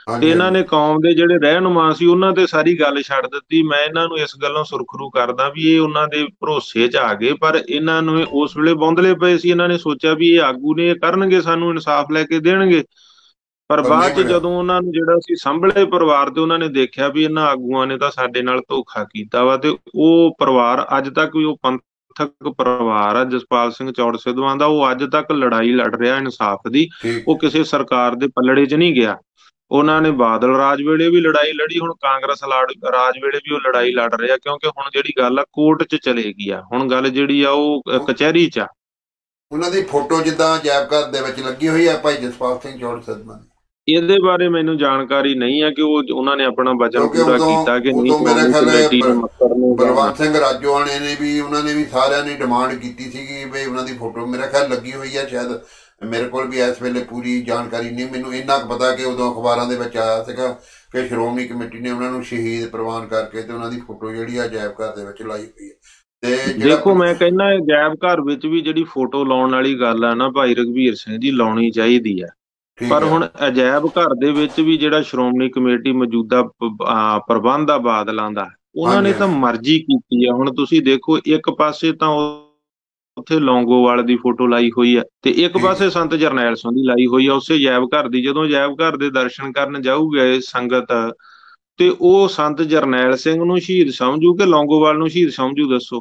ਤੇ ਹਾਂਜੀ ਇਹਨਾਂ ਹਾਂਜੀ ਨੇ ਕੌਮ ਦੇ ਜਿਹੜੇ ਰਹਿਨੁਮਾ ਸੀ ਉਹਨਾਂ ਤੇ ਸਾਰੀ ਗੱਲ ਛੱਡ ਦਿੱਤੀ। ਮੈਂ ਇਹਨਾਂ ਨੂੰ ਇਸ ਗੱਲੋਂ ਸੁਰਖਰੂ ਕਰਦਾ ਵੀ ਇਹ ਉਹਨਾਂ ਦੇ ਭਰੋਸੇ 'ਚ ਆ ਗਏ, ਪਰ ਇਹਨਾਂ ਨੂੰ ਉਸ ਵੇਲੇ ਬੌਂਦਲੇ ਪਏ ਸੀ। ਇਹਨਾਂ ਨੇ ਸੋਚਿਆ ਵੀ ਇਹ ਆਗੂ ਨੇ, ਇਹ ਕਰਨਗੇ, ਸਾਨੂੰ ਇਨਸਾਫ ਲੈ ਕੇ ਦੇਣਗੇ। ਪਰ ਨਹੀਂ ਬਾਅਦ 'ਚ ਮਿਲਿਆ। ਜਦੋਂ ਉਹਨਾਂ ਨੂੰ ਜਿਹੜਾ ਸੀ ਸੰਭਲੇ ਪਰਿਵਾਰ ਤੇ, ਉਹਨਾਂ ਨੇ ਦੇਖਿਆ ਵੀ ਇਹਨਾਂ ਆਗੂਆਂ ਨੇ ਤਾਂ ਸਾਡੇ ਨਾਲ ਧੋਖਾ ਕੀਤਾ ਵਾ। ਤੇ ਉਹ ਪਰਿਵਾਰ ਅੱਜ ਤੱਕ ਵੀ, ਉਹ ਪੰਥਕ ਪਰਿਵਾਰ ਆ ਜਸਪਾਲ ਸਿੰਘ ਚੌੜ ਸਿੱਧਵਾਂ ਦਾ, ਉਹ ਅੱਜ ਤੱਕ ਲੜਾਈ ਲੜ ਰਿਹਾ ਇਨਸਾਫ ਦੀ। ਠੀਕ ਉਹ ਕਿਸੇ ਸਰਕਾਰ ਦੇ ਪੱਲੜੇ 'ਚ ਨਹੀਂ ਗਿਆ। ਉਹਨਾਂ ਨੇ ਬਾਦਲ ਰਾਜ ਵੇਲੇ ਵੀ ਲੜਾਈ ਲੜੀ, ਹੁਣ ਕਾਂਗਰਸ ਰਾਜ ਵੇਲੇ ਵੀ ਉਹ ਲੜਾਈ ਲੜ ਰਿਹਾ, ਕਿਉਂਕਿ ਹੁਣ ਜਿਹੜੀ ਗੱਲ ਆ ਕੋਰਟ 'ਚ ਚਲੇਗੀ ਆ। ਹੁਣ ਗੱਲ ਜਿਹੜੀ ਆ ਉਹ ਕਚਹਿਰੀ 'ਚ ਆ। ਉਹਨਾਂ ਦੀ ਫੋਟੋ ਜਿੱਦਾਂ ਅਜਾਇਬ ਘਰ ਦੇ ਵਿੱਚ ਲੱਗੀ ਹੋਈ ਆ ਭਾਈ ਜਸਪਾਲ ਸਿੰਘ ਚੌੜ ਸਿੱਧਵਾਂ ਦੀ। ਇਹਦੇ ਬਾਰੇ ਮੈਨੂੰ ਜਾਣਕਾਰੀ ਨਹੀਂ ਹੈ ਕਿ ਉਹਨਾਂ ਨੇ ਆਪਣਾ ਵਚਨ ਕਿਉਂਕਿ ਪੂਰਾ ਕੀਤਾ ਕਿ ਨਹੀਂ। ਉਦੋਂ ਮੇਰੇ ਖਿਆਲ ਕਮੇਟੀ ਨੇ ਮੱਕਰ ਨੇ ਬਲਵੰਤ ਸਿੰਘ ਰਾਜੋਆਣੇ ਨੇ ਵੀ, ਉਹਨਾਂ ਨੇ ਵੀ ਸਾਰਿਆਂ ਨੇ ਡਿਮਾਂਡ ਕੀਤੀ ਸੀਗੀ ਵੀ ਉਹਨਾਂ ਦੀ ਫੋਟੋ ਮੇਰੇ ਖਿਆਲ ਲੱਗੀ ਹੋਈ ਆ। ਸ਼ਾਇਦ ਮੇਰੇ ਕੋਲ ਵੀ ਇਸ ਵੇਲੇ ਪੂਰੀ ਜਾਣਕਾਰੀ ਨਹੀਂ, ਮੈਨੂੰ ਇੰਨਾ ਕੁ ਪਤਾ ਕਿ ਉਦੋਂ ਅਖਬਾਰਾਂ ਦੇ ਵਿੱਚ ਆਇਆ ਸੀਗਾ ਕਿ ਸ਼੍ਰੋਮਣੀ ਕਮੇਟੀ ਨੇ ਉਹਨਾਂ ਨੂੰ ਸ਼ਹੀਦ ਪ੍ਰਵਾਨ ਕਰਕੇ ਤੇ ਉਹਨਾਂ ਦੀ ਫੋਟੋ ਜਿਹੜੀ ਆ ਅਜਾਇਬ ਘਰ ਦੇ ਵਿੱਚ ਲਾਈ ਹੋਈ ਹੈ। ਤੇ ਦੇਖੋ, ਮੈਂ ਕਹਿੰਦਾ ਅਜਾਇਬ ਘਰ ਵਿੱਚ ਵੀ ਜਿਹੜੀ ਫੋਟੋ ਲਾਉਣ ਵਾਲੀ ਗੱਲ ਆ ਨਾ ਭਾਈ ਰਘਬੀਰ ਸਿੰਘ ਜੀ, ਲਾਉਣੀ ਚਾਹੀਦੀ ਆ। ਪਰ ਹੁਣ ਅਜਾਇਬ ਘਰ ਦੇ ਵਿੱਚ ਵੀ ਜਿਹੜਾ ਸ਼੍ਰੋਮਣੀ ਕਮੇਟੀ ਮੌਜੂਦਾ ਪ੍ਰਬੰਧ ਆ ਬਾਦਲਾਂ ਦਾ, ਉਹਨਾਂ ਨੇ ਤਾਂ ਮਰਜ਼ੀ ਕੀਤੀ ਆ। ਹੁਣ ਤੁਸੀਂ ਦੇਖੋ, ਇੱਕ ਪਾਸੇ ਤਾਂ ਉੱਥੇ ਲੌਂਗੋਵਾਲ ਦੀ ਫੋਟੋ ਲਾਈ ਹੋਈ ਆ ਤੇ ਇੱਕ ਪਾਸੇ ਸੰਤ ਜਰਨੈਲ ਸਿੰਘ ਦੀ ਲਾਈ ਹੋਈ ਆ ਉਸੇ ਅਜਾਇਬ ਘਰ ਦੀ। ਜਦੋਂ ਅਜਾਇਬ ਘਰ ਦੇ ਦਰਸ਼ਨ ਕਰਨ ਜਾਊਗੇ ਸੰਗਤ, ਤੇ ਉਹ ਸੰਤ ਜਰਨੈਲ ਸਿੰਘ ਨੂੰ ਸ਼ਹੀਦ ਸਮਝੂ ਕਿ ਲੌਂਗੋਵਾਲ ਨੂੰ ਸ਼ਹੀਦ ਸਮਝੂ? ਦੱਸੋ।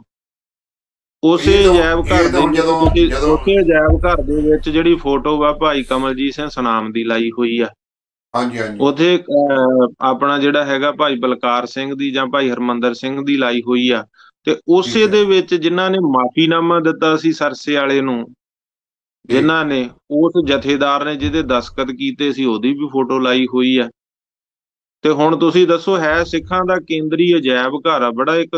ਉਸੇ ਅਜਾਇਬ ਘਰ ਦੇ ਉਸੇ ਅਜਾਇਬ ਘਰ ਦੇ ਵਿੱਚ ਜਿਹੜੀ ਫੋਟੋ ਵਾ ਭਾਈ ਕਮਲਜੀਤ ਸਿੰਘ ਸਨਾਮ ਦੀ ਲਾਈ ਹੋਈ ਆ, ਹਾਂਜੀ ਹਾਂਜੀ, ਉੱਥੇ ਆਪਣਾ ਜਿਹੜਾ ਹੈਗਾ ਭਾਈ ਬਲਕਾਰ ਸਿੰਘ ਦੀ ਜਾਂ ਭਾਈ ਹਰਮੰਦਰ ਸਿੰਘ ਦੀ ਲਾਈ ਹੋਈ ਆ। ਤੇ ਉਸੇ ਦੇ ਵਿੱਚ ਜਿਨ੍ਹਾਂ ਨੇ ਮਾਫੀਨਾਮਾ ਦਿੱਤਾ ਸੀ ਸਰਸੇ ਵਾਲੇ ਨੂੰ, ਜਿਨ੍ਹਾਂ ਨੇ, ਉਸ ਜਥੇਦਾਰ ਨੇ ਜਿਹਦੇ ਦਸਤਖਤ ਕੀਤੇ ਸੀ, ਉਹਦੀ ਵੀ ਫੋਟੋ ਲਾਈ ਹੋਈ ਆ। ਤੇ ਹੁਣ ਤੁਸੀਂ ਦੱਸੋ, ਹੈ ਸਿੱਖਾਂ ਦਾ ਕੇਂਦਰੀ ਅਜਾਇਬ ਘਰ ਆ, ਬੜਾ ਇੱਕ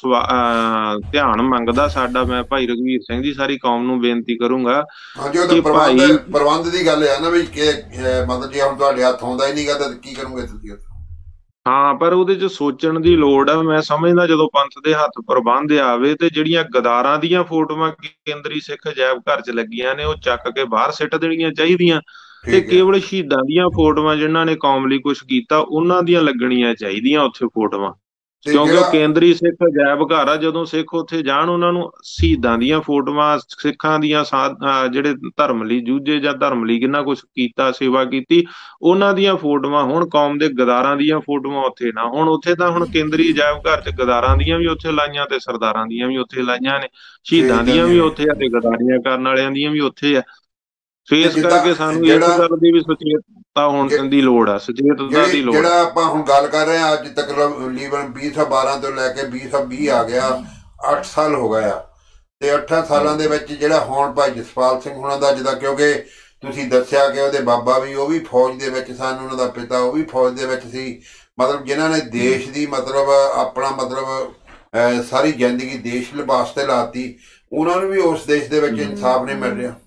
ਧਿਆਨ ਮੰਗਦਾ ਸਾਡਾ। ਮੈਂ ਭਾਈ ਰਘਬੀਰ ਸਿੰਘ ਜੀ ਸਾਰੀ ਕੌਮ ਨੂੰ ਬੇਨਤੀ ਕਰੂੰਗਾ ਕਿ ਪ੍ਰਬੰਧ ਦੀ ਗੱਲ ਆ ਨਾ ਵੀ ਮਤਲਬ ਜੇ ਹੁਣ ਤੁਹਾਡੇ ਹੱਥ ਆਉਂਦਾ ਹੀ ਨਹੀਂਗਾ ਤਾਂ ਕੀ ਕਰੋਗੇ ਤੁਸੀਂ? ਹਾਂ, ਪਰ ਉਹਦੇ 'ਚ ਸੋਚਣ ਦੀ ਲੋੜ ਆ। ਮੈਂ ਸਮਝਦਾ ਜਦੋਂ ਪੰਥ ਦੇ ਹੱਥ ਪ੍ਰਬੰਧ ਆਵੇ ਤੇ ਜਿਹੜੀਆਂ ਗਦਾਰਾਂ ਦੀਆਂ ਫੋਟੋਆਂ ਕੇਂਦਰੀ ਸਿੱਖ ਅਜਾਇਬ ਘਰ 'ਚ ਲੱਗੀਆਂ ਨੇ, ਉਹ ਚੱਕ ਕੇ ਬਾਹਰ ਸਿੱਟ ਦੇਣੀਆਂ ਚਾਹੀਦੀਆਂ। ਤੇ ਕੇਵਲ ਸ਼ਹੀਦਾਂ ਦੀਆਂ ਫੋਟੋਆਂ ਜਿਨ੍ਹਾਂ ਨੇ ਕੌਮ ਲਈ ਕੁਛ ਕੀਤਾ, ਉਹਨਾਂ ਦੀਆਂ ਲੱਗਣੀਆਂ ਚਾਹੀਦੀਆਂ ਉੱਥੇ ਫੋਟੋਆਂ, ਕਿਉਂਕਿ ਉਹ ਕੇਂਦਰੀ ਸਿੱਖ ਅਜਾਇਬ ਘਰ ਆ। ਜਦੋਂ ਸਿੱਖ ਉੱਥੇ ਜਾਣ, ਉਹਨਾਂ ਨੂੰ ਸ਼ਹੀਦਾਂ ਦੀਆਂ ਫੋਟੋਆਂ, ਸਿੱਖਾਂ ਦੀਆਂ ਜਿਹੜੇ ਧਰਮ ਲਈ ਜੂਝੇ ਜਾਂ ਧਰਮ ਲਈ ਕਿੰਨਾ ਕੁਛ ਕੀਤਾ, ਸੇਵਾ ਕੀਤੀ, ਉਹਨਾਂ ਦੀਆਂ ਫੋਟੋਆਂ ਹੁਣ। ਕੌਮ ਦੇ ਗਦਾਰਾਂ ਦੀਆਂ ਫੋਟੋਆਂ ਉੱਥੇ ਨਾ ਹੁਣ। ਉੱਥੇ ਤਾਂ ਹੁਣ ਕੇਂਦਰੀ ਅਜਾਇਬ ਘਰ 'ਚ ਗਦਾਰਾਂ ਦੀਆਂ ਵੀ ਉੱਥੇ ਲਾਈਆਂ ਤੇ ਸਰਦਾਰਾਂ ਦੀਆਂ ਵੀ ਉੱਥੇ ਲਾਈਆਂ ਨੇ, ਸ਼ਹੀਦਾਂ ਦੀਆਂ ਵੀ ਉੱਥੇ ਆ ਤੇ ਗਦਾਰੀਆਂ ਕਰਨ ਵਾਲਿਆਂ ਦੀਆਂ ਵੀ ਉੱਥੇ ਆ। ਸੋ ਇਸ ਕਰਕੇ ਸਾਨੂੰ ਇਸ ਗੱਲ ਦੀ ਵੀ ਸੁਚੇਤਤਾ ਹੋਣ ਦੀ ਲੋੜ ਆ, ਸੁਚੇਤਤਾ ਦੀ ਲੋੜ। ਜਿਹੜਾ ਆਪਾਂ ਹੁਣ ਗੱਲ ਕਰ ਰਹੇ ਹਾਂ, ਅੱਜ ਤਕਰੀਬਨ 2012 ਤੋਂ ਲੈ ਕੇ 2020 ਆ ਗਿਆ, 8 ਸਾਲ ਹੋ ਗਏ ਆ। ਤੇ 8 ਸਾਲਾਂ ਦੇ ਵਿੱਚ ਜਿਹੜਾ ਹੁਣ ਭਾਈ ਜਸਪਾਲ ਸਿੰਘ ਹੁਣਾਂ ਦਾ, ਜਿੱਦਾਂ ਕਿਉਂਕਿ ਤੁਸੀਂ ਦੱਸਿਆ ਕਿ ਉਹਦੇ ਬਾਬਾ ਵੀ, ਉਹ ਵੀ ਫੌਜ ਦੇ ਵਿੱਚ ਸਨ, ਉਹਨਾਂ ਦਾ ਪਿਤਾ ਉਹ ਵੀ ਫੌਜ ਦੇ ਵਿੱਚ ਸੀ। ਮਤਲਬ ਜਿਨ੍ਹਾਂ ਨੇ ਦੇਸ਼ ਦੀ ਮਤਲਬ ਆਪਣਾ ਮਤਲਬ ਸਾਰੀ ਜ਼ਿੰਦਗੀ ਦੇਸ਼ ਵਾਸਤੇ ਲਾਤੀ, ਉਹਨਾਂ ਨੂੰ ਵੀ ਉਸ ਦੇਸ਼ ਦੇ ਵਿੱਚ ਇਨਸਾਫ ਨਹੀਂ ਮਿਲ ਰਿਹਾ।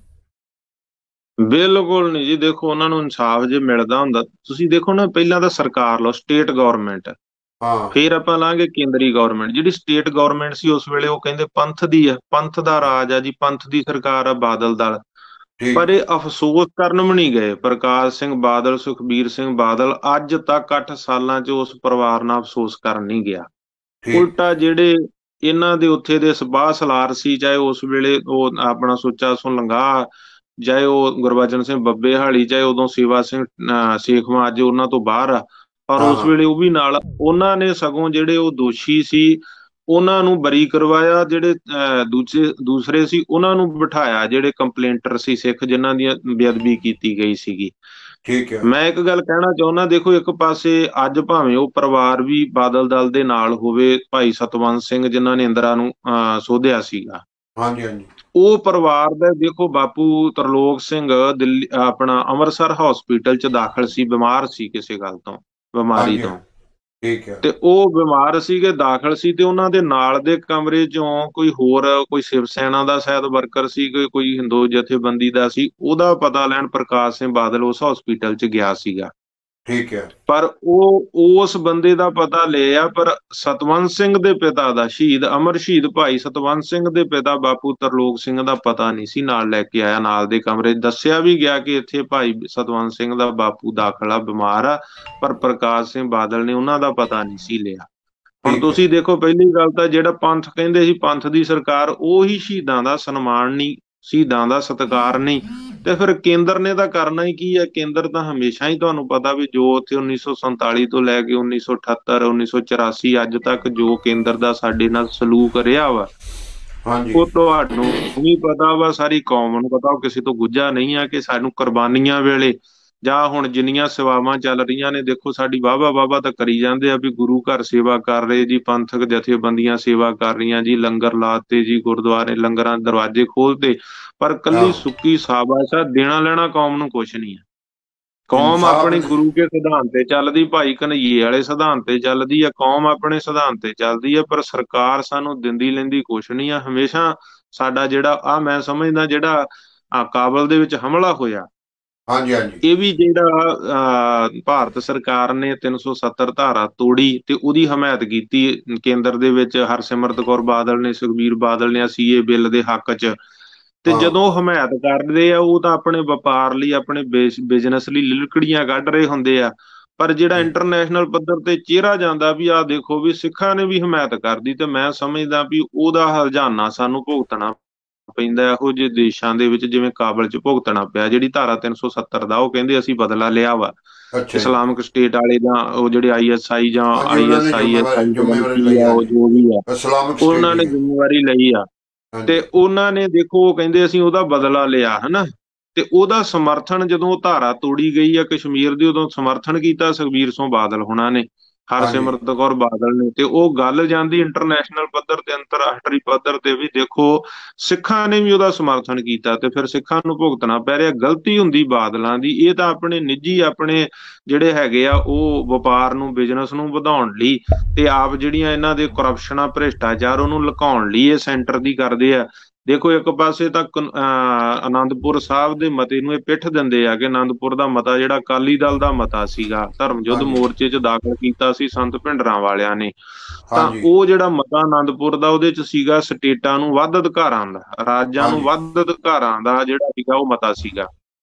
ਬਿਲਕੁਲ ਨਹੀਂ ਜੀ। ਦੇਖੋ, ਉਹਨਾਂ ਨੂੰ ਇਨਸਾਫ ਜੇ ਮਿਲਦਾ ਹੁੰਦਾ, ਤੁਸੀਂ ਦੇਖੋ ਨਾ, ਪਹਿਲਾਂ ਤਾਂ ਸਰਕਾਰ ਲਓ, ਸਟੇਟ ਗਵਰਨਮੈਂਟ, ਫਿਰ ਆਪਾਂ ਲਾਂਗੇ ਕੇਂਦਰੀ ਗਵਰਨਮੈਂਟ। ਜਿਹੜੀ ਸਟੇਟ ਗਵਰਨਮੈਂਟ ਸੀ ਉਸ ਵੇਲੇ, ਉਹ ਕਹਿੰਦੇ ਪੰਥ ਦੀ ਆ, ਪੰਥ ਦਾ ਰਾਜ ਆ ਜੀ, ਪੰਥ ਦੀ ਸਰਕਾਰ ਆ, ਬਾਦਲ ਦਲ। ਪਰ ਇਹ ਅਫਸੋਸ ਕਰਨ ਵੀ ਨਹੀਂ ਗਏ। ਪ੍ਰਕਾਸ਼ ਸਿੰਘ ਬਾਦਲ, ਸੁਖਬੀਰ ਸਿੰਘ ਬਾਦਲ ਅੱਜ ਤੱਕ 8 ਸਾਲਾਂ 'ਚ ਉਸ ਪਰਿਵਾਰ ਨਾਲ ਅਫਸੋਸ ਕਰਨ ਨਹੀਂ ਗਿਆ। ਉਲਟਾ ਜਿਹੜੇ ਇਹਨਾਂ ਦੇ ਉੱਥੇ ਦੇ ਸਬਾਹ ਸਲਾਰ ਸੀ, ਚਾਹੇ ਉਸ ਵੇਲੇ ਉਹ ਆਪਣਾ ਸੁੱਚਾ ਸੁਲੰਗਾ, ਚਾਹੇ ਉਹ ਗੁਰਬਚਨ ਸਿੰਘ ਬੱਬੇਹਾਲੀ, ਚਾਹੇ ਉਦੋਂ ਸੇਵਾ ਸਿੰਘ ਸੇਖਵਾਂ, ਅੱਜ ਉਹਨਾਂ ਤੋਂ ਬਾਹਰ ਆ, ਪਰ ਉਸ ਵੇਲੇ ਉਹ ਵੀ ਨਾਲ, ਉਹਨਾਂ ਨੇ ਸਗੋਂ ਜਿਹੜੇ ਉਹ ਦੋਸ਼ੀ ਸੀ ਉਹਨਾਂ ਨੂੰ ਬਰੀ ਕਰਵਾਇਆ, ਜਿਹੜੇ ਦੂਸਰੇ ਸੀ ਉਹਨਾਂ ਨੂੰ ਬਿਠਾਇਆ, ਜਿਹੜੇ ਕੰਪਲੇਂਟਰ ਸੀ ਸਿੱਖ, ਜਿਨ੍ਹਾਂ ਦੀ ਬੇਅਦਬੀ ਕੀਤੀ ਗਈ ਸੀਗੀ। ਮੈਂ ਇੱਕ ਗੱਲ ਕਹਿਣਾ ਚਾਹੁੰਦਾ, ਦੇਖੋ, ਇੱਕ ਪਾਸੇ ਅੱਜ ਭਾਵੇਂ ਉਹ ਪਰਿਵਾਰ ਵੀ ਬਾਦਲ ਦਲ ਦੇ ਨਾਲ ਹੋਵੇ, ਭਾਈ ਸਤਵੰਤ ਸਿੰਘ ਜਿਨ੍ਹਾਂ ਨੇ ਇੰਦਰਾ ਨੂੰ ਸੋਧਿਆ ਸੀਗਾ, ਉਹ ਪਰਿਵਾਰ ਦਾ, ਦੇਖੋ, ਬਾਪੂ ਤਰਲੋਕ ਸਿੰਘ ਦਿੱਲੀ ਆਪਣਾ ਅੰਮ੍ਰਿਤਸਰ ਹਸਪੀਟਲ 'ਚ ਦਾਖਲ ਸੀ, ਬਿਮਾਰ ਸੀ ਕਿਸੇ ਗੱਲ ਤੋਂ, ਬਿਮਾਰੀ ਤੋਂ। ਤੇ ਉਹ ਬਿਮਾਰ ਸੀਗੇ, ਦਾਖਲ ਸੀ, ਤੇ ਉਹਨਾਂ ਦੇ ਨਾਲ ਦੇ ਕਮਰੇ 'ਚੋਂ ਕੋਈ ਸ਼ਿਵ ਸੈਨਾ ਦਾ ਸ਼ਾਇਦ ਵਰਕਰ ਸੀ, ਕੋਈ ਹਿੰਦੂ ਜਥੇਬੰਦੀ ਦਾ ਸੀ, ਉਹਦਾ ਪਤਾ ਲੈਣ ਪ੍ਰਕਾਸ਼ ਸਿੰਘ ਬਾਦਲ ਉਸ ਹਸਪੀਟਲ 'ਚ ਗਿਆ ਸੀਗਾ। ਠੀਕ ਹੈ। ਪਰ ਉਹ ਉਸ ਬੰਦੇ ਦਾ ਪਤਾ ਲਿਆ, ਪਰ ਸਤਵੰਤ ਸਿੰਘ ਦੇ ਪਿਤਾ ਦਾ, ਸ਼ਹੀਦ ਅਮਰ ਸ਼ਹੀਦ ਭਾਈ ਸਤਵੰਤ ਸਿੰਘ ਦੇ ਪਿਤਾ ਬਾਪੂ ਤਰਲੋਕ ਸਿੰਘ ਦਾ ਪਤਾ ਨਹੀਂ ਸੀ ਨਾਲ ਲੈ ਕੇ ਆਇਆ। ਨਾਲ ਦੇ ਕਮਰੇ ਦੱਸਿਆ ਵੀ ਗਿਆ ਕਿ ਇੱਥੇ ਭਾਈ ਸਤਵੰਤ ਸਿੰਘ ਦਾ ਬਾਪੂ ਦਾਖਲਾ ਬਿਮਾਰ ਆ, ਪਰ ਪ੍ਰਕਾਸ਼ ਸਿੰਘ ਬਾਦਲ ਨੇ ਉਹਨਾਂ ਦਾ ਪਤਾ ਨਹੀਂ ਸੀ ਲਿਆ। ਹੁਣ ਤੁਸੀਂ ਦੇਖੋ, ਪਹਿਲੀ ਗੱਲ ਤਾਂ ਜਿਹੜਾ ਪੰਥ ਕਹਿੰਦੇ ਸੀ ਪੰਥ ਦੀ ਸਰਕਾਰ, ਉਹੀ ਸ਼ਹੀਦਾਂ ਦਾ ਸਨਮਾਨ ਨਹੀਂ, ਸ਼ਹੀਦਾਂ ਦਾ ਸਤਿਕਾਰ ਨਹੀਂ, ਤੇ ਫਿਰ ਕੇਂਦਰ ਨੇ ਤਾਂ ਕਰਨਾ ਹੀ ਕੀ ਹੈ। ਕੇਂਦਰ ਤਾਂ ਹਮੇਸ਼ਾ ਹੀ ਤੁਹਾਨੂੰ ਪਤਾ ਵੀ ਜੋ ਉੱਥੇ 1947 ਤੋਂ ਲੈ ਕੇ 1978 1984 ਅੱਜ ਤੱਕ ਜੋ ਕੇਂਦਰ ਦਾ ਸਾਡੇ ਨਾਲ ਸਲੂਕ ਰਿਹਾ ਵਾ, ਉਹ ਤੁਹਾਨੂੰ ਵੀ ਪਤਾ ਵਾ, ਸਾਰੀ ਕੌਮ ਨੂੰ ਪਤਾ। ਉਹ ਕਿਸੇ ਤੋਂ ਗੁੱਝਾ ਨਹੀਂ ਆ ਕਿ ਸਾਨੂੰ ਕੁਰਬਾਨੀਆਂ ਵੇਲੇ ਜਾਂ ਹੁਣ ਜਿੰਨੀਆਂ ਸੇਵਾਵਾਂ ਚੱਲ ਰਹੀਆਂ ਨੇ, ਦੇਖੋ ਸਾਡੀ ਵਾਹਵਾ ਤਾਂ ਕਰੀ ਜਾਂਦੇ ਆ ਵੀ ਗੁਰੂ ਘਰ ਸੇਵਾ ਕਰ ਰਹੇ ਜੀ, ਪੰਥਕ ਜਥੇਬੰਦੀਆਂ ਸੇਵਾ ਕਰ ਰਹੀਆਂ ਜੀ, ਲੰਗਰ ਲਾਤੇ ਜੀ, ਗੁਰਦੁਆਰੇ ਲੰਗਰਾਂ ਦੇ ਦਰਵਾਜ਼ੇ ਖੋਲਤੇ, ਪਰ ਕੱਲੀ ਸੁੱਕੀ ਸ਼ਾਬਾਸ਼ ਆ, ਦੇਣਾ ਲੈਣਾ ਕੌਮ ਨੂੰ ਕੁਛ ਨਹੀਂ ਹੈ। ਕੌਮ ਆਪਣੀ ਗੁਰੂ ਕੇ ਸਿਧਾਂਤ ਤੇ ਚੱਲਦੀ, ਭਾਈ ਕਨਈਏ ਵਾਲੇ ਸਿਧਾਂਤ ਤੇ ਚੱਲਦੀ ਆ, ਕੌਮ ਆਪਣੇ ਸਿਧਾਂਤ ਤੇ ਚੱਲਦੀ ਆ, ਪਰ ਸਰਕਾਰ ਸਾਨੂੰ ਦਿੰਦੀ ਲੈਂਦੀ ਕੁਛ ਨਹੀਂ ਆ। ਹਮੇਸ਼ਾ ਸਾਡਾ ਜਿਹੜਾ ਮੈਂ ਸਮਝਦਾ ਜਿਹੜਾ ਕਾਬਲ ਦੇ ਵਿੱਚ ਹਮਲਾ ਹੋਇਆ, ਇਹ ਵੀ ਜਿਹੜਾ ਭਾਰਤ ਸਰਕਾਰ ਨੇ 370 ਧਾਰਾ ਤੋੜੀ ਤੇ ਉਹਦੀ ਹਮਾਇਤ ਕੀਤੀ ਕੇਂਦਰ ਦੇ ਵਿੱਚ, ਹਰਸਿਮਰਤ ਕੌਰ ਬਾਦਲ ਨੇ, ਸੁਖਬੀਰ ਬਾਦਲ ਨੇ ਸੀਏ ਬਿੱਲ ਦੇ ਹੱਕ 'ਚ। ਤੇ ਜਦੋਂ ਹਮਾਇਤ ਕਰਦੇ ਆ, ਉਹ ਤਾਂ ਆਪਣੇ ਵਪਾਰ ਲਈ, ਆਪਣੇ ਬਿਜ਼ਨਸ ਲਈ ਲਿਲਕੜੀਆਂ ਕੱਢ ਰਹੇ ਹੁੰਦੇ ਆ। ਪਰ ਜਿਹੜਾ ਇੰਟਰਨੈਸ਼ਨਲ ਪੱਧਰ ਤੇ ਚਿਹਰਾ ਜਾਂਦਾ ਵੀ ਆਹ ਦੇਖੋ ਵੀ ਸਿੱਖਾਂ ਨੇ ਵੀ ਹਮਾਇਤ ਕਰਦੀ, ਤੇ ਮੈਂ ਸਮਝਦਾ ਵੀ ਉਹਦਾ ਹਰਜਾਨਾ ਸਾਨੂੰ ਭੁਗਤਣਾ ਪੈਂਦਾ ਇਹੋ ਜਿਹੇ ਦੇਸ਼ਾਂ ਦੇ ਵਿੱਚ ਜਿਵੇਂ ਕਾਬਲ 'ਚ ਭੁਗਤਣਾ ਪਿਆ। ਜਿਹੜੀ ਧਾਰਾ 370 ਦਾ ਉਹ ਕਹਿੰਦੇ ਅਸੀਂ ਬਦਲਾ ਲਿਆ ਵਾ, ਇਸਲਾਮਿਕ ਸਟੇਟ ਵਾਲੇ ਜਾਂ ਉਹ ਜਿਹੜੇ ISI ਜਾਂ ISIS ਜੋ ਵੀ ਆ, ਉਹਨਾਂ ਨੇ ਜ਼ਿੰਮੇਵਾਰੀ ਲਈ ਆ, ਤੇ ਉਹਨਾਂ ਨੇ ਦੇਖੋ ਉਹ ਕਹਿੰਦੇ ਅਸੀਂ ਉਹਦਾ ਬਦਲਾ ਲਿਆ, ਹਨਾ। ਤੇ ਉਹਦਾ ਸਮਰਥਨ ਜਦੋਂ ਉਹ ਧਾਰਾ ਤੋੜੀ ਗਈ ਆ ਕਸ਼ਮੀਰ ਦੀ, ਉਦੋਂ ਸਮਰਥਨ ਕੀਤਾ ਸੁਖਬੀਰ ਸਿੰਘ ਬਾਦਲ ਹੋਣਾ ਨੇ, ਹਰਸਿਮਰਤ ਕੌਰ ਬਾਦਲ ਨੇ, ਤੇ ਉਹ ਗੱਲ ਜਾਂਦੀ ਇੰਟਰਨੈਸ਼ਨਲ ਪੱਧਰ ਤੇ, ਅੰਤਰਰਾਸ਼ਟਰੀ ਪੱਧਰ ਤੇ ਵੀ ਦੇਖੋ ਸਿੱਖਾਂ ਨੇ ਵੀ ਉਹਦਾ ਸਮਰਥਨ ਕੀਤਾ, ਤੇ ਫਿਰ ਸਿੱਖਾਂ ਨੂੰ ਭੁਗਤਣਾ ਪੈ ਰਿਹਾ। ਗਲਤੀ ਹੁੰਦੀ ਬਾਦਲਾਂ ਦੀ, ਇਹ ਤਾਂ ਆਪਣੇ ਨਿੱਜੀ ਆਪਣੇ ਜਿਹੜੇ ਹੈਗੇ ਆ ਉਹ ਵਪਾਰ ਨੂੰ, ਬਿਜ਼ਨਸ ਨੂੰ ਵਧਾਉਣ ਲਈ, ਤੇ ਆਪ ਜਿਹੜੀਆਂ ਇਹਨਾਂ ਦੇ ਕਰਪਸ਼ਨ ਆ, ਭ੍ਰਿਸ਼ਟਾਚਾਰ, ਉਹਨੂੰ ਲੁਕਾਉਣ ਲਈ ਇਹ ਸੈਂਟਰ ਦੀ ਕਰਦੇ ਆ। ਦੇਖੋ ਇੱਕ ਪਾਸੇ ਤਾਂ ਆਨੰਦਪੁਰ ਸਾਹਿਬ ਦੇ ਮਤੇ ਨੂੰ ਇਹ ਪਿੱਠ ਦਿੰਦੇ ਆ ਕਿ ਆਨੰਦਪੁਰ ਦਾ ਮਤਾ ਜਿਹੜਾ ਅਕਾਲੀ ਦਲ ਦਾ ਮਤਾ ਸੀਗਾ, ਧਰਮ ਯੁੱਧ ਮੋਰਚੇ 'ਚ ਦਾਖਲ ਕੀਤਾ ਸੀ ਸੰਤ ਭਿੰਡਰਾਂ ਵਾਲਿਆਂ ਨੇ, ਤਾਂ ਉਹ ਜਿਹੜਾ ਮਤਾ ਆਨੰਦਪੁਰ ਦਾ ਉਹਦੇ 'ਚ ਸੀਗਾ ਸਟੇਟਾਂ ਨੂੰ ਵੱਧ ਅਧਿਕਾਰਾਂ ਦਾ, ਰਾਜਾਂ ਨੂੰ ਵੱਧ ਅਧਿਕਾਰਾਂ ਦਾ ਜਿਹੜਾ ਸੀਗਾ ਉਹ ਮਤਾ ਸੀਗਾ।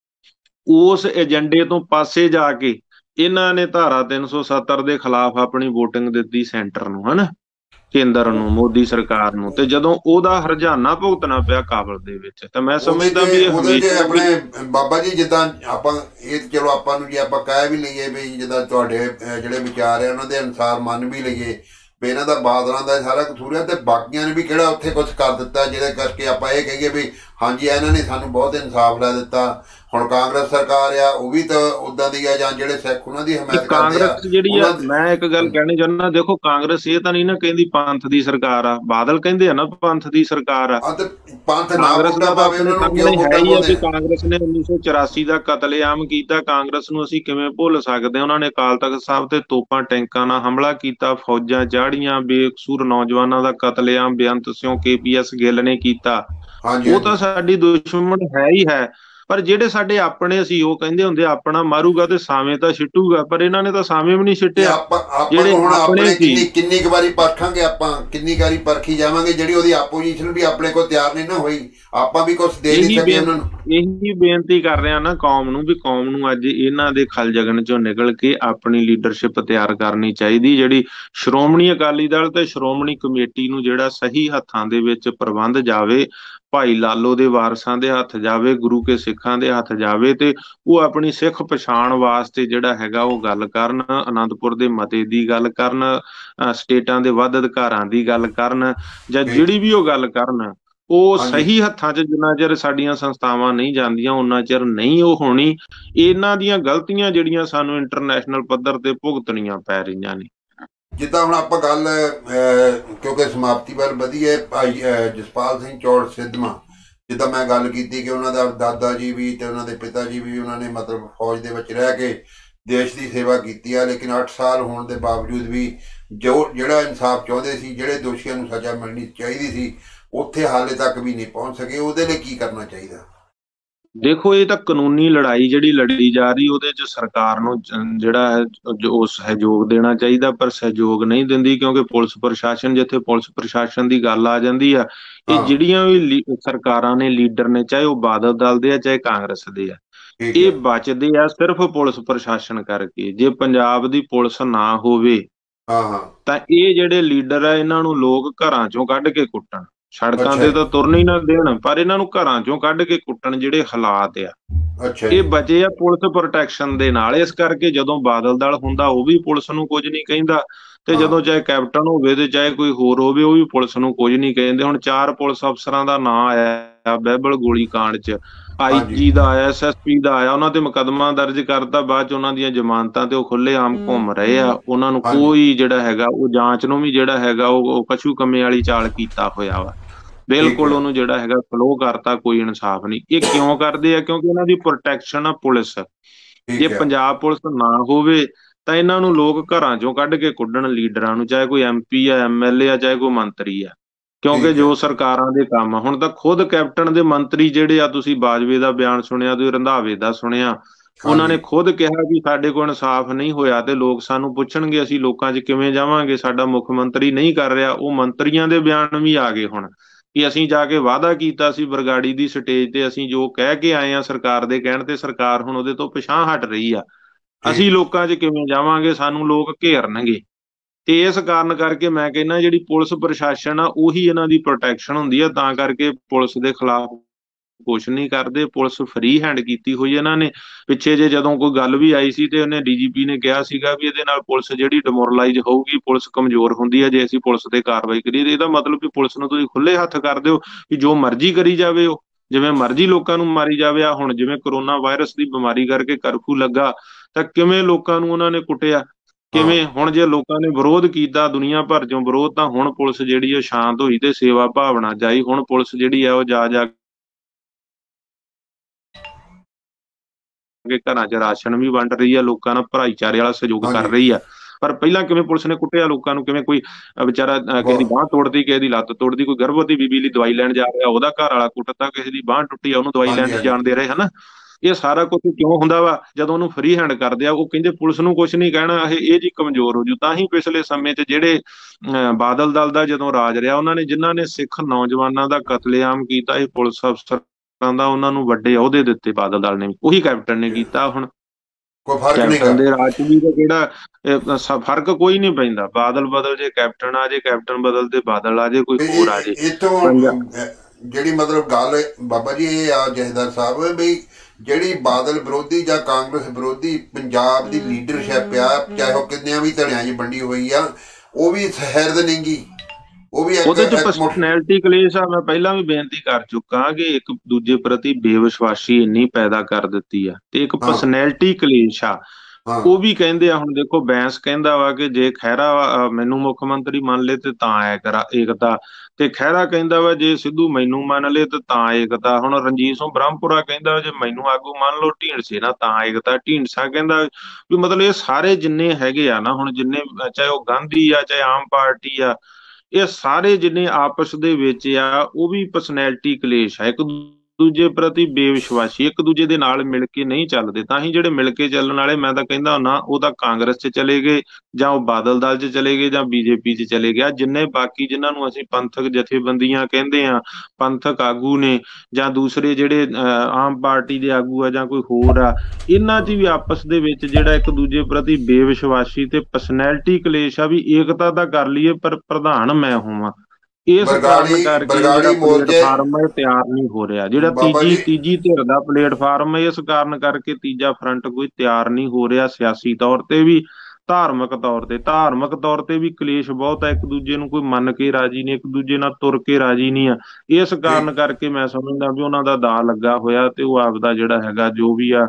ਉਸ ਏਜੰਡੇ ਤੋਂ ਪਾਸੇ ਜਾ ਕੇ ਇਹਨਾਂ ਨੇ ਧਾਰਾ 370 ਦੇ ਖਿਲਾਫ ਆਪਣੀ ਵੋਟਿੰਗ ਦਿੱਤੀ ਸੈਂਟਰ ਨੂੰ, ਹਨਾ, ਕੇਂਦਰ ਨੂੰ, ਮੋਦੀ ਸਰਕਾਰ ਨੂੰ, ਤੇ ਜਦੋਂ ਉਹਦਾ ਹਰਜਾਨਾ ਭੁਗਤਣਾ ਪਿਆ ਕਾਬਲ ਦੇ ਵਿੱਚ, ਤਾਂ ਮੈਂ ਸਮਝਦਾ ਵੀ ਆਪਣੇ ਬਾਬਾ ਜੀ ਜਿੱਦਾਂ ਆਪਾਂ ਇਹ ਚਲੋ ਆਪਾਂ ਨੂੰ ਜੇ ਆਪਾਂ ਕਹਿ ਵੀ ਲਈਏ ਵੀ ਜਿੱਦਾਂ ਤੁਹਾਡੇ ਜਿਹੜੇ ਵਿਚਾਰ ਆ ਉਹਨਾਂ ਦੇ ਅਨੁਸਾਰ ਮੰਨ ਵੀ ਲਈਏ ਵੀ ਇਹਨਾਂ ਦਾ ਬਾਦਲਾਂ ਦਾ ਸਾਰਾ ਕਸੂਰ ਹੈ, ਤੇ ਬਾਕੀਆਂ ਨੇ ਵੀ ਕਿਹੜਾ ਉੱਥੇ ਕੁਛ ਕਰ ਦਿੱਤਾ ਜਿਹਦੇ ਕਰਕੇ ਆਪਾਂ ਇਹ ਕਹੀਏ ਵੀ ਹਾਂਜੀ ਇਹਨਾਂ ਨੇ ਸਾਨੂੰ ਬਹੁਤ ਇਨਸਾਫ ਲੈ ਦਿੱਤਾ। ਹੁਣ ਕਾਂਗਰਸ ਸਰਕਾਰ ਆ, ਉਹ ਵੀ ਤਾਂ ਉਦਾਂ ਦੀ ਆ, ਜਾਂ ਜਿਹੜੇ ਸਿੱਖ ਉਹਨਾਂ ਦੀ ਹਮਾਇਤ ਕਰਦੇ ਆ। ਕਾਂਗਰਸ ਜਿਹੜੀ ਆ, ਮੈਂ ਇੱਕ ਗੱਲ ਕਹਿਣੀ ਚਾਹੁੰਦਾ, ਦੇਖੋ ਕਾਂਗਰਸ ਇਹ ਤਾਂ ਨਹੀਂ ਨਾ ਕਹਿੰਦੀ ਪੰਥ ਦੀ ਸਰਕਾਰ ਆ, ਬਾਦਲ ਕਹਿੰਦੇ ਆ ਨਾ ਪੰਥ ਦੀ ਸਰਕਾਰ ਆ। ਕਾਂਗਰਸ ਦਾ ਹੈ ਹੀ ਆ ਵੀ ਕਾਂਗਰਸ ਨੇ 1984 ਦਾ ਕਤਲੇਆਮ ਕੀਤਾ, ਕਾਂਗਰਸ ਨੂੰ ਅਸੀਂ ਕਿਵੇਂ ਭੁੱਲ ਸਕਦੇ। ਉਹਨਾਂ ਨੇ ਅਕਾਲ ਤਖ਼ਤ ਸਾਹਿਬ ਤੇ ਤੋਪਾਂ ਟੈਂਕਾਂ ਨਾਲ ਹਮਲਾ ਕੀਤਾ, ਫੌਜਾਂ ਚਾੜੀਆਂ, ਬੇਕਸੂਰ ਨੌਜਵਾਨਾਂ ਦਾ ਕਤਲੇਆਮ ਬੇਅੰਤ ਸਿੰਘ KPS ਗਿੱਲ ਨੇ ਕੀਤਾ। ਉਹ ਤਾਂ ਸਾਡੀ ਦੁਸ਼ਮਣ ਹੈ ਹੀ ਹੈ, ਪਰ ਜਿਹੜੇ ਸਾਡੇ ਆਪਣੇ ਸੀ ਉਹ ਕਹਿੰਦੇ ਹੁੰਦੇ ਆਪਣਾ ਮਾਰੂਗਾ ਤੇ ਸਾਵੇਂ ਤਾਂ ਛਿੱਟੂਗਾ, ਪਰ ਇਹਨਾਂ ਨੇ ਤਾਂ ਸਾਵੇਂ ਵੀ ਨਹੀਂ ਛਿੱਟਿਆ। ਜਿਹੜੇ ਆਪਣੇ ਕਿੰਨੀ ਕੁ ਵਾਰੀ ਪਰਖਾਂਗੇ, ਆਪਾਂ ਕਿੰਨੀ ਵਾਰੀ ਪਰਖੀ ਜਾਵਾਂਗੇ, ਜਿਹੜੀ ਉਹਦੀ ਆਪੋਜੀਸ਼ਨ ਵੀ ਆਪਣੇ ਕੋਲ ਤਿਆਰ ਨਹੀਂ ਨਾ ਹੋਈ, ਆਪਾਂ ਵੀ ਕੁਛ ਦੇ ਨਹੀਂ ਸਕੇ ਉਹਨਾਂ ਨੂੰ। ਇਹੀ ਬੇਨਤੀ ਕਰ ਰਿਹਾ ਨਾ ਕੌਮ ਨੂੰ, ਵੀ ਕੌਮ ਨੂੰ ਅੱਜ ਇਹਨਾਂ ਦੇ ਖਲਜਗਨ ਚੋਂ ਨਿਕਲ ਕੇ ਆਪਣੀ ਲੀਡਰਸ਼ਿਪ ਤਿਆਰ ਕਰਨੀ ਚਾਹੀਦੀ, ਜਿਹੜੀ ਸ਼੍ਰੋਮਣੀ ਅਕਾਲੀ ਦਲ ਤੇ ਸ਼੍ਰੋਮਣੀ ਕਮੇਟੀ ਨੂੰ ਜਿਹੜਾ ਸਹੀ ਹੱਥਾਂ ਦੇ ਵਿੱਚ ਪ੍ਰਬੰਧ ਜਾਵੇ, ਭਾਈ ਲਾਲੋ ਦੇ ਵਾਰਸਾਂ ਦੇ ਹੱਥ ਜਾਵੇ, ਗੁਰੂ ਕੇ ਸਿੱਖਾਂ ਦੇ ਹੱਥ ਜਾਵੇ, ਤੇ ਉਹ ਆਪਣੀ ਸਿੱਖ ਪਛਾਣ ਵਾਸਤੇ ਜਿਹੜਾ ਹੈਗਾ ਉਹ ਗੱਲ ਕਰਨ, ਆਨੰਦਪੁਰ ਦੇ ਮਤੇ ਦੀ ਗੱਲ ਕਰਨ, ਸਟੇਟਾਂ ਦੇ ਵੱਧ ਅਧਿਕਾਰਾਂ ਦੀ ਗੱਲ ਕਰਨ, ਜਾਂ ਜਿਹੜੀ ਵੀ ਉਹ ਗੱਲ ਕਰਨ, ਉਹ ਸਹੀ ਹੱਥਾਂ 'ਚ ਜਿੰਨਾ ਚਿਰ ਸਾਡੀਆਂ ਸੰਸਥਾਵਾਂ ਨਹੀਂ ਜਾਂਦੀਆਂ ਉਹਨਾਂ ਚਿਰ ਨਹੀਂ ਉਹ ਹੋਣੀ। ਇਹਨਾਂ ਦੀਆਂ ਗਲਤੀਆਂ ਜਿਹੜੀਆਂ ਸਾਨੂੰ ਇੰਟਰਨੈਸ਼ਨਲ ਪੱਧਰ ਤੇ ਭੁਗਤਣੀਆਂ ਪੈ ਰਹੀਆਂ ਨੇ। ਜਿੱਦਾਂ ਹੁਣ ਆਪਾਂ ਗੱਲ ਕਿਉਂਕਿ ਸਮਾਪਤੀ ਵੱਲ ਵਧੀਏ, ਭਾਈ ਜਸਪਾਲ ਸਿੰਘ ਚੌੜ ਸਿੱਧਵਾਂ, ਜਿੱਦਾਂ ਮੈਂ ਗੱਲ ਕੀਤੀ ਕਿ ਉਹਨਾਂ ਦਾ ਦਾਦਾ ਜੀ ਵੀ ਤੇ ਉਹਨਾਂ ਦੇ ਪਿਤਾ ਜੀ ਵੀ ਉਹਨਾਂ ਨੇ ਮਤਲਬ ਫੌਜ ਦੇ ਵਿੱਚ ਰਹਿ ਕੇ ਦੇਸ਼ ਦੀ ਸੇਵਾ ਕੀਤੀ ਆ, ਲੇਕਿਨ 8 ਸਾਲ ਹੋਣ ਦੇ ਬਾਵਜੂਦ ਵੀ ਜਿਹੜਾ ਇਨਸਾਫ ਚਾਹੁੰਦੇ ਸੀ, ਜਿਹੜੇ ਦੋਸ਼ੀਆਂ ਨੂੰ ਸਜ਼ਾ ਮਿਲਣੀ ਚਾਹੀਦੀ ਸੀ, ਉੱਥੇ ਹਾਲੇ ਤੱਕ ਵੀ ਨਹੀਂ ਪਹੁੰਚ ਸਕੇ। ਉਹਦੇ ਲਈ ਕੀ ਕਰਨਾ ਚਾਹੀਦਾ? ਦੇਖੋ ਇਹ ਤਾਂ ਕਾਨੂੰਨੀ ਲੜਾਈ ਜਿਹੜੀ ਲੜੀ ਜਾ ਰਹੀ ਉਹਦੇ 'ਚ ਸਰਕਾਰ ਨੂੰ ਜਿਹੜਾ ਹੈ ਜੋ ਸਹਿਯੋਗ ਦੇਣਾ ਚਾਹੀਦਾ, ਪਰ ਸਹਿਯੋਗ ਨਹੀਂ ਦਿੰਦੀ, ਕਿਉਂਕਿ ਪੁਲਿਸ ਪ੍ਰਸ਼ਾਸਨ, ਜਿੱਥੇ ਪੁਲਿਸ ਪ੍ਰਸ਼ਾਸਨ ਦੀ ਗੱਲ ਆ ਜਾਂਦੀ ਆ, ਇਹ ਹਾਂ ਜਿਹੜੀਆਂ ਵੀ ਸਰਕਾਰਾਂ ਨੇ, ਲੀਡਰ ਨੇ, ਚਾਹੇ ਉਹ ਬਾਦਲ ਦਲ ਦੇ ਆ ਚਾਹੇ ਕਾਂਗਰਸ ਦੇ ਆ, ਠੀਕ ਇਹ ਹੈ। ਬਚਦੇ ਆ ਸਿਰਫ ਪੁਲਿਸ ਪ੍ਰਸ਼ਾਸਨ ਕਰਕੇ। ਜੇ ਪੰਜਾਬ ਦੀ ਪੁਲਿਸ ਨਾ ਹੋਵੇ ਹਾਂ ਹਾਂ। ਤਾਂ ਇਹ ਜਿਹੜੇ ਲੀਡਰ ਆ ਇਹਨਾਂ ਨੂੰ ਲੋਕ ਘਰਾਂ ਚੋਂ ਕੱਢ ਕੇ ਕੁੱਟਣ, ਸੜਕਾਂ ਅੱਛਾ ਤੇ ਜੀ। ਤਾਂ ਤੁਰਨ ਹੀ ਨਾ ਦੇਣ, ਪਰ ਇਹਨਾਂ ਨੂੰ ਘਰਾਂ ਚੋਂ ਕੱਢ ਕੇ ਕੁੱਟਣ ਜਿਹੜੇ ਹਾਲਾਤ ਆ, ਅੱਛਾ ਇਹ ਜੀ। ਬਚੇ ਆ ਪੁਲਿਸ ਪ੍ਰੋਟੈਕਸ਼ਨ ਦੇ ਨਾਲ। ਇਸ ਕਰਕੇ ਜਦੋਂ ਬਾਦਲ ਦਲ ਹੁੰਦਾ ਉਹ ਵੀ ਪੁਲਿਸ ਨੂੰ ਕੁਝ ਨਹੀਂ ਕਹਿੰਦਾ, ਤੇ ਹਾਂ ਜਦੋਂ ਚਾਹੇ ਕੈਪਟਨ ਹੋਵੇ ਤੇ ਚਾਹੇ ਕੋਈ ਹੋਰ ਹੋਵੇ ਉਹ ਵੀ ਪੁਲਿਸ ਨੂੰ ਕੁਝ ਨਹੀਂ ਕਹਿੰਦੇ। ਹੁਣ 4 ਪੁਲਿਸ ਅਫਸਰਾਂ ਦਾ ਨਾਂ ਆਇਆ ਬਹਿਬਲ ਗੋਲੀ ਕਾਂਡ 'ਚ, ਹਾਂਜੀ। IG ਦਾ ਆਇਆ, SSP ਦਾ ਆਇਆ, ਉਹਨਾਂ ਤੇ ਮੁਕੱਦਮਾ ਦਰਜ ਕਰਤਾ, ਬਾਅਦ 'ਚ ਉਹਨਾਂ ਦੀਆਂ ਜ਼ਮਾਨਤਾਂ ਤੇ ਉਹ ਖੁੱਲ੍ਹੇਆਮ ਘੁੰਮ ਰਹੇ ਆ। ਉਹਨਾਂ ਨੂੰ ਹਾਂਜੀ। ਕੋਈ ਜਿਹੜਾ ਹੈਗਾ ਉਹ ਜਾਂਚ ਨੂੰ ਵੀ ਜਿਹੜਾ ਹੈਗਾ ਉਹ ਕਛੂ ਕੰਮੇ ਵਾਲੀ ਚਾਲ ਕੀਤਾ ਹੋਇਆ ਵਾ, ਠੀਕ ਬਿਲਕੁਲ ਹੈ। ਉਹਨੂੰ ਜਿਹੜਾ ਹੈਗਾ ਸਲੋ ਕਰਤਾ, ਕੋਈ ਇਨਸਾਫ ਨਹੀਂ। ਇਹ ਕਿਉਂ ਕਰਦੇ ਆ? ਕਿਉਂਕਿ ਇਹਨਾਂ ਦੀ ਪ੍ਰੋਟੈਕਸ਼ਨ ਆ ਪੁਲਿਸ। ਜੇ ਠੀਕ ਹੈ। ਪੰਜਾਬ ਪੁਲਿਸ ਨਾ ਹੋਵੇ ਤਾਂ ਇਹਨਾਂ ਨੂੰ ਲੋਕ ਘਰਾਂ ਚੋਂ ਕੱਢ ਕੇ ਕੁੱਢਣ, ਲੀਡਰਾਂ ਨੂੰ, ਚਾਹੇ ਕੋਈ MP ਆ, MLA ਆ, ਚਾਹੇ ਕੋਈ ਮੰਤਰੀ ਆ, ਕਿਉਂਕਿ ਠੀਕ ਹੈ। ਜੋ ਸਰਕਾਰਾਂ ਦੇ ਕੰਮ ਆ। ਹੁਣ ਤਾਂ ਖੁਦ ਕੈਪਟਨ ਦੇ ਮੰਤਰੀ ਜਿਹੜੇ ਆ, ਤੁਸੀਂ ਬਾਜਵੇ ਦਾ ਬਿਆਨ ਸੁਣਿਆ, ਤੁਸੀਂ ਰੰਧਾਵੇ ਦਾ ਸੁਣਿਆ, ਉਹਨਾਂ ਨੇ ਹਾਂਜੀ। ਖੁਦ ਕਿਹਾ ਵੀ ਸਾਡੇ ਕੋਲ ਇਨਸਾਫ ਨਹੀਂ ਹੋਇਆ ਤੇ ਲੋਕ ਸਾਨੂੰ ਪੁੱਛਣਗੇ, ਅਸੀਂ ਲੋਕਾਂ 'ਚ ਕਿਵੇਂ ਜਾਵਾਂਗੇ, ਸਾਡਾ ਮੁੱਖ ਮੰਤਰੀ ਨਹੀਂ ਕਰ ਰਿਹਾ। ਉਹ ਮੰਤਰੀਆਂ ਦੇ ਬਿਆਨ ਵੀ ਆ ਗਏ ਹੁਣ ਕਿ ਅਸੀਂ ਜਾ ਕੇ ਵਾਅਦਾ ਕੀਤਾ ਸੀ ਬਰਗਾੜੀ ਦੀ ਸਟੇਜ ਤੇ, ਅਸੀਂ ਜੋ ਕਹਿ ਕੇ ਆਏ ਆ ਸਰਕਾਰ ਦੇ ਕਹਿਣ ਤੇ, ਸਰਕਾਰ ਹੁਣ ਉਹਦੇ ਤੋਂ ਪਿਛਾਂਹ ਹਟ ਰਹੀ ਆ, ਅਸੀਂ ਠੀਕ। ਲੋਕਾਂ 'ਚ ਕਿਵੇਂ ਜਾਵਾਂਗੇ, ਸਾਨੂੰ ਲੋਕ ਘੇਰਨਗੇ। ਤੇ ਇਸ ਕਾਰਨ ਕਰਕੇ ਮੈਂ ਕਹਿੰਦਾ ਜਿਹੜੀ ਪੁਲਿਸ ਪ੍ਰਸ਼ਾਸਨ ਆ ਉਹੀ ਇਹਨਾਂ ਦੀ ਪ੍ਰੋਟੈਕਸ਼ਨ ਹੁੰਦੀ ਆ, ਤਾਂ ਕਰਕੇ ਪੁਲਿਸ ਦੇ ਖਿਲਾਫ ਕੁਛ ਨਹੀਂ ਕਰਦੇ। ਪੁਲਿਸ ਫਰੀ ਹੈਂਡ ਕੀਤੀ ਹੋਈ ਇਹਨਾਂ ਨੇ। ਪਿੱਛੇ ਜੇ ਜਦੋਂ ਕੋਈ ਗੱਲ ਵੀ ਆਈ ਸੀ ਤੇ ਉਹਨੇ DGP ਨੇ ਕਿਹਾ ਸੀਗਾ ਵੀ ਇਹਦੇ ਨਾਲ ਪੁਲਿਸ ਜਿਹੜੀ ਡਿਮੋਰਲਾਈਜ਼ ਹੋਊਗੀ, ਪੁਲਿਸ ਕਮਜ਼ੋਰ ਹੁੰਦੀ ਹੈ ਜੇ ਅਸੀਂ ਪੁਲਿਸ ਤੇ ਕਾਰਵਾਈ ਕਰੀਏ। ਇਹਦਾ ਮਤਲਬ ਵੀ ਪੁਲਿਸ ਨੂੰ ਤੁਸੀਂ ਖੁੱਲੇ ਹੱਥ ਕਰ ਦਿਓ ਵੀ ਜੋ ਮਰਜ਼ੀ ਕਰੀ ਜਾਵੇ, ਉਹ ਜਿਵੇਂ ਮਰਜ਼ੀ ਲੋਕਾਂ ਨੂੰ ਮਾਰੀ ਜਾਵੇ। ਆ ਹੁਣ ਜਿਵੇਂ ਕਰੋਨਾ ਵਾਇਰਸ ਦੀ ਬਿਮਾਰੀ ਕਰਕੇ ਕਰਫਿਊ ਲੱਗਾ ਤਾਂ ਕਿਵੇਂ ਲੋਕਾਂ ਨੂੰ ਉਹਨਾਂ ਨੇ ਕੁੱਟਿਆ, ਹਾਂ। ਕਿਵੇਂ ਹੁਣ ਜੇ ਲੋਕਾਂ ਨੇ ਵਿਰੋਧ ਕੀਤਾ ਦੁਨੀਆ ਭਰ ਚੋਂ ਵਿਰੋਧ, ਤਾਂ ਹੁਣ ਪੁਲਿਸ ਜਿਹੜੀ ਉਹ ਸ਼ਾਂਤ ਹੋਈ ਤੇ ਸੇਵਾ ਭਾਵਨਾ ਜਾਈ। ਹੁਣ ਪੁਲਿਸ ਜਿਹੜੀ ਆ ਉਹ ਜਾ ਕੇ ਘਰਾਂ 'ਚ ਰਾਸ਼ਨ ਵੀ ਵੰਡ ਰਹੀ ਆ, ਲੋਕਾਂ ਨਾਲ ਭਾਈਚਾਰੇ ਵਾਲਾ ਸਹਿਯੋਗ ਕਰ ਹਾਂਜੀ। ਰਹੀ ਆ। ਪਰ ਪਹਿਲਾਂ ਕਿਵੇਂ ਪੁਲਿਸ ਨੇ ਕੁੱਟਿਆ ਲੋਕਾਂ ਨੂੰ, ਕਿਵੇਂ ਕੋਈ ਵਿਚਾਰਾ ਕਿਸੇ ਦੀ ਬਹੁਤ। ਬਾਂਹ ਤੋੜਦੀ, ਕਿਸੇ ਦੀ ਲੱਤ ਤੋੜਦੀ, ਕੋਈ ਗਰਭਵਤੀ ਬੀਬੀ ਲਈ ਦਵਾਈ ਲੈਣ ਜਾ ਰਿਹਾ ਉਹਦਾ ਘਰ ਵਾਲਾ ਕੁੱਟਦਾ, ਕਿਸੇ ਦੀ ਬਾਂਹ ਟੁੱਟੀ ਆ ਉਹਨੂੰ ਦਵਾਈ ਲੈਣ ਹਾਂਜੀ ਨਹੀਂ ਹਾਂਜੀ। ਜਾਣ ਦੇ ਰਹੇ, ਹਨਾ। ਇਹ ਸਾਰਾ ਕੁਝ ਕਿਉਂ ਹੁੰਦਾ ਵਾ? ਜਦੋਂ ਉਹਨੂੰ ਫਰੀ ਹੈਂਡ ਕਰਦੇ ਆ, ਉਹ ਕਹਿੰਦੇ ਪੁਲਿਸ ਨੂੰ ਕੁਝ ਨਹੀਂ ਕਹਿਣਾ, ਇਹ ਜੀ ਕਮਜ਼ੋਰ ਹੋ ਜੂ। ਤਾਂ ਹੀ ਪਿਛਲੇ ਸਮੇਂ 'ਚ ਜਿਹੜੇ ਬਾਦਲ ਦਲ ਦਾ ਜਦੋਂ ਰਾਜ ਰਿਹਾ, ਉਹਨਾਂ ਨੇ ਜਿਨ੍ਹਾਂ ਨੇ ਸਿੱਖ ਨੌਜਵਾਨਾਂ ਦਾ ਕਤਲੇਆਮ ਕੀਤਾ, ਇਹ ਪੁਲਿਸ ਅਫਸਰਾਂ ਦਾ, ਉਹਨਾਂ ਨੂੰ ਵੱਡੇ ਅਹੁਦੇ ਦਿੱਤੇ ਬਾਦਲ ਦਲ ਨੇ, ਉਹੀ ਕੈਪਟਨ ਨੇ ਕੀਤਾ। ਹੁਣ ਕੋਈ ਫਰਕ ਨਹੀਂ ਗਾ। ਕੈਪਟਨ ਦੇ ਰਾਜ 'ਚ ਵੀ ਤਾਂ ਕਿਹੜਾ ਫਰਕ ਕੋਈ ਨਹੀਂ ਪੈਂਦਾ। ਬਾਦਲ ਬਦਲ ਜੇ ਕੈਪਟਨ ਆ ਜੇ, ਕੈਪਟਨ ਬਦਲ ਤੇ ਬਾਦਲ ਆ ਜੇ, ਕੋਈ ਹੋਰ ਆ ਜੇ। ਇਤੋਂ ਪੰਜਾ ਜਿਹੜੀ ਮਤਲਬ ਗੱਲ ਬਾਬਾ ਜੀ ਇਹ ਆ ਜਥੇਦਾਰ ਸਾਹਿਬ ਵੀ ਜਿਹੜੀ ਬਾਦਲ ਵਿਰੋਧੀ ਜਾਂ ਕਾਂਗਰਸ ਵਿਰੋਧੀ ਪੰਜਾਬ ਦੀ ਲੀਡਰਸ਼ਿਪ ਆ, ਚਾਹੇ ਉਹ ਕਿੰਨਿਆਂ ਵੀ ਧੜਿਆਂ 'ਚ ਵੰਡੀ ਹੋਈ ਆ, ਉਹ ਵੀ ਸਹਿਰਦ ਨਹੀਂਗੀ। ਉਹ ਵੀ ਉਹਦੇ 'ਚ ਇੱਕ ਪਰਸਨੈਲਿਟੀ ਕਲੇਸ਼ ਆ। ਮੈਂ ਪਹਿਲਾਂ ਵੀ ਬੇਨਤੀ ਕਰ ਚੁੱਕਾ ਕਿ ਇੱਕ ਦੂਜੇ ਪ੍ਰਤੀ ਬੇਵਿਸ਼ਵਾਸੀ ਇੰਨੀ ਪੈਦਾ ਕਰ ਦਿੱਤੀ ਆ, ਤੇ ਇੱਕ ਹਾਂ ਪਰਸਨੈਲਿਟੀ ਕਲੇਸ਼ ਆ। ਹਾਂ। ਉਹ ਵੀ ਕਹਿੰਦੇ ਆ, ਹੁਣ ਦੇਖੋ ਬੈਂਸ ਕਹਿੰਦਾ ਵਾ ਕਿ ਜੇ ਖਹਿਰਾ ਮੈਨੂੰ ਮੁੱਖ ਮੰਤਰੀ ਮੰਨ ਲੇ ਤੇ ਤਾਂ ਏਕਤਾ, ਤੇ ਖਹਿਰਾ ਕਹਿੰਦਾ ਵਾ ਜੇ ਸਿੱਧੂ ਮੈਨੂੰ ਮੰਨ ਲੇ ਤੇ ਤਾਂ ਏਕਤਾ। ਹੁਣ ਰਣਜੀਤ ਸਿੰਘ ਬ੍ਰਹਮਪੁਰਾ ਕਹਿੰਦਾ ਜੇ ਮੈਨੂੰ ਆਗੂ ਮੰਨ ਲਓ ਢੀਂਡਸੇ ਨਾਲ ਤਾਂ ਏਕਤਾ। ਢੀਂਡਸਾ ਕਹਿੰਦਾ ਵੀ ਮਤਲਬ ਇਹ ਸਾਰੇ ਜਿੰਨੇ ਹੈਗੇ ਆ ਨਾ, ਹੁਣ ਜਿੰਨੇ ਚਾਹੇ ਉਹ ਗਾਂਧੀ ਆ ਚਾਹੇ ਆਮ ਪਾਰਟੀ ਆ, ਇਹ ਸਾਰੇ ਜਿੰਨੇ ਆਪਸ ਦੇ ਵਿੱਚ ਆ ਉਹ ਵੀ ਪਰਸਨੈਲਿਟੀ ਕਲੇਸ਼ ਆ, ਇੱਕ ਦੂਜੇ ਪ੍ਰਤੀ ਬੇਵਿਸ਼ਵਾਸੀ, ਇੱਕ ਦੂਜੇ ਦੇ ਨਾਲ ਮਿਲ ਕੇ ਨਹੀਂ ਚੱਲਦੇ। ਤਾਂ ਹੀ ਜਿਹੜੇ ਮਿਲ ਕੇ ਚੱਲਣ ਵਾਲੇ, ਮੈਂ ਤਾਂ ਕਹਿੰਦਾ ਹੁੰਦਾ ਉਹ ਤਾਂ ਕਾਂਗਰਸ 'ਚ ਚਲੇ ਗਏ, ਜਾਂ ਉਹ ਬਾਦਲ ਦਲ 'ਚ ਚਲੇ ਗਏ, ਜਾਂ BJP 'ਚ ਚਲੇ ਗਿਆ। ਜਿੰਨੇ ਬਾਕੀ ਜਿਨ੍ਹਾਂ ਨੂੰ ਅਸੀਂ ਪੰਥਕ ਜਥੇਬੰਦੀਆਂ ਕਹਿੰਦੇ ਆ, ਪੰਥਕ ਆਗੂ ਨੇ, ਜਾਂ ਦੂਸਰੇ ਜਿਹੜੇ ਆਮ ਪਾਰਟੀ ਦੇ ਆਗੂ ਆ ਜਾਂ ਕੋਈ ਹੋਰ ਆ, ਇਹਨਾਂ 'ਚ ਵੀ ਆਪਸ ਦੇ ਵਿੱਚ ਜਿਹੜਾ ਇੱਕ ਦੂਜੇ ਪ੍ਰਤੀ ਬੇਵਿਸ਼ਵਾਸੀ ਤੇ ਪਰਸਨੈਲਿਟੀ ਕਲੇਸ਼ ਆ ਵੀ ਏਕਤਾ ਤਾਂ ਕਰ ਲਈਏ ਪਰ ਪ੍ਰਧਾਨ ਮੈਂ ਹੋਵਾਂ। ਇਸ ਕਾਰਨ ਕਰਕੇ ਜਿਹੜਾ ਮੋਰਚੇ ਪਲੇਟਫਾਰਮ ਹੈ ਤਿਆਰ ਨਹੀਂ ਹੋ ਰਿਹਾ, ਜਿਹੜਾ ਬਾਬਾ ਜੀ ਤੀਜੀ ਧਿਰ ਦਾ ਪਲੇਟਫਾਰਮ ਹੈ, ਇਸ ਕਾਰਨ ਕਰਕੇ ਤੀਜਾ ਫਰੰਟ ਕੋਈ ਤਿਆਰ ਨਹੀਂ ਹੋ ਰਿਹਾ। ਸਿਆਸੀ ਤੌਰ ਤੇ ਵੀ, ਧਾਰਮਿਕ ਤੌਰ ਤੇ ਵੀ ਕਲੇਸ਼ ਬਹੁਤ ਹੈ। ਇੱਕ ਦੂਜੇ ਨੂੰ ਕੋਈ ਮੰਨ ਕੇ ਰਾਜੀ ਨਹੀਂ, ਇੱਕ ਦੂਜੇ ਨਾਲ ਤੁਰ ਕੇ ਰਾਜੀ ਨਹੀਂ ਆ। ਇਸ ਕਾਰਨ ਕਰਕੇ ਮੈਂ ਸਮਝਦਾ ਵੀ ਉਹਨਾਂ ਦਾ ਦਾ ਲੱਗਾ ਹੋਇਆ ਤੇ ਉਹ ਆਪਦਾ ਜਿਹੜਾ ਹੈਗਾ ਜੋ ਵੀ ਆ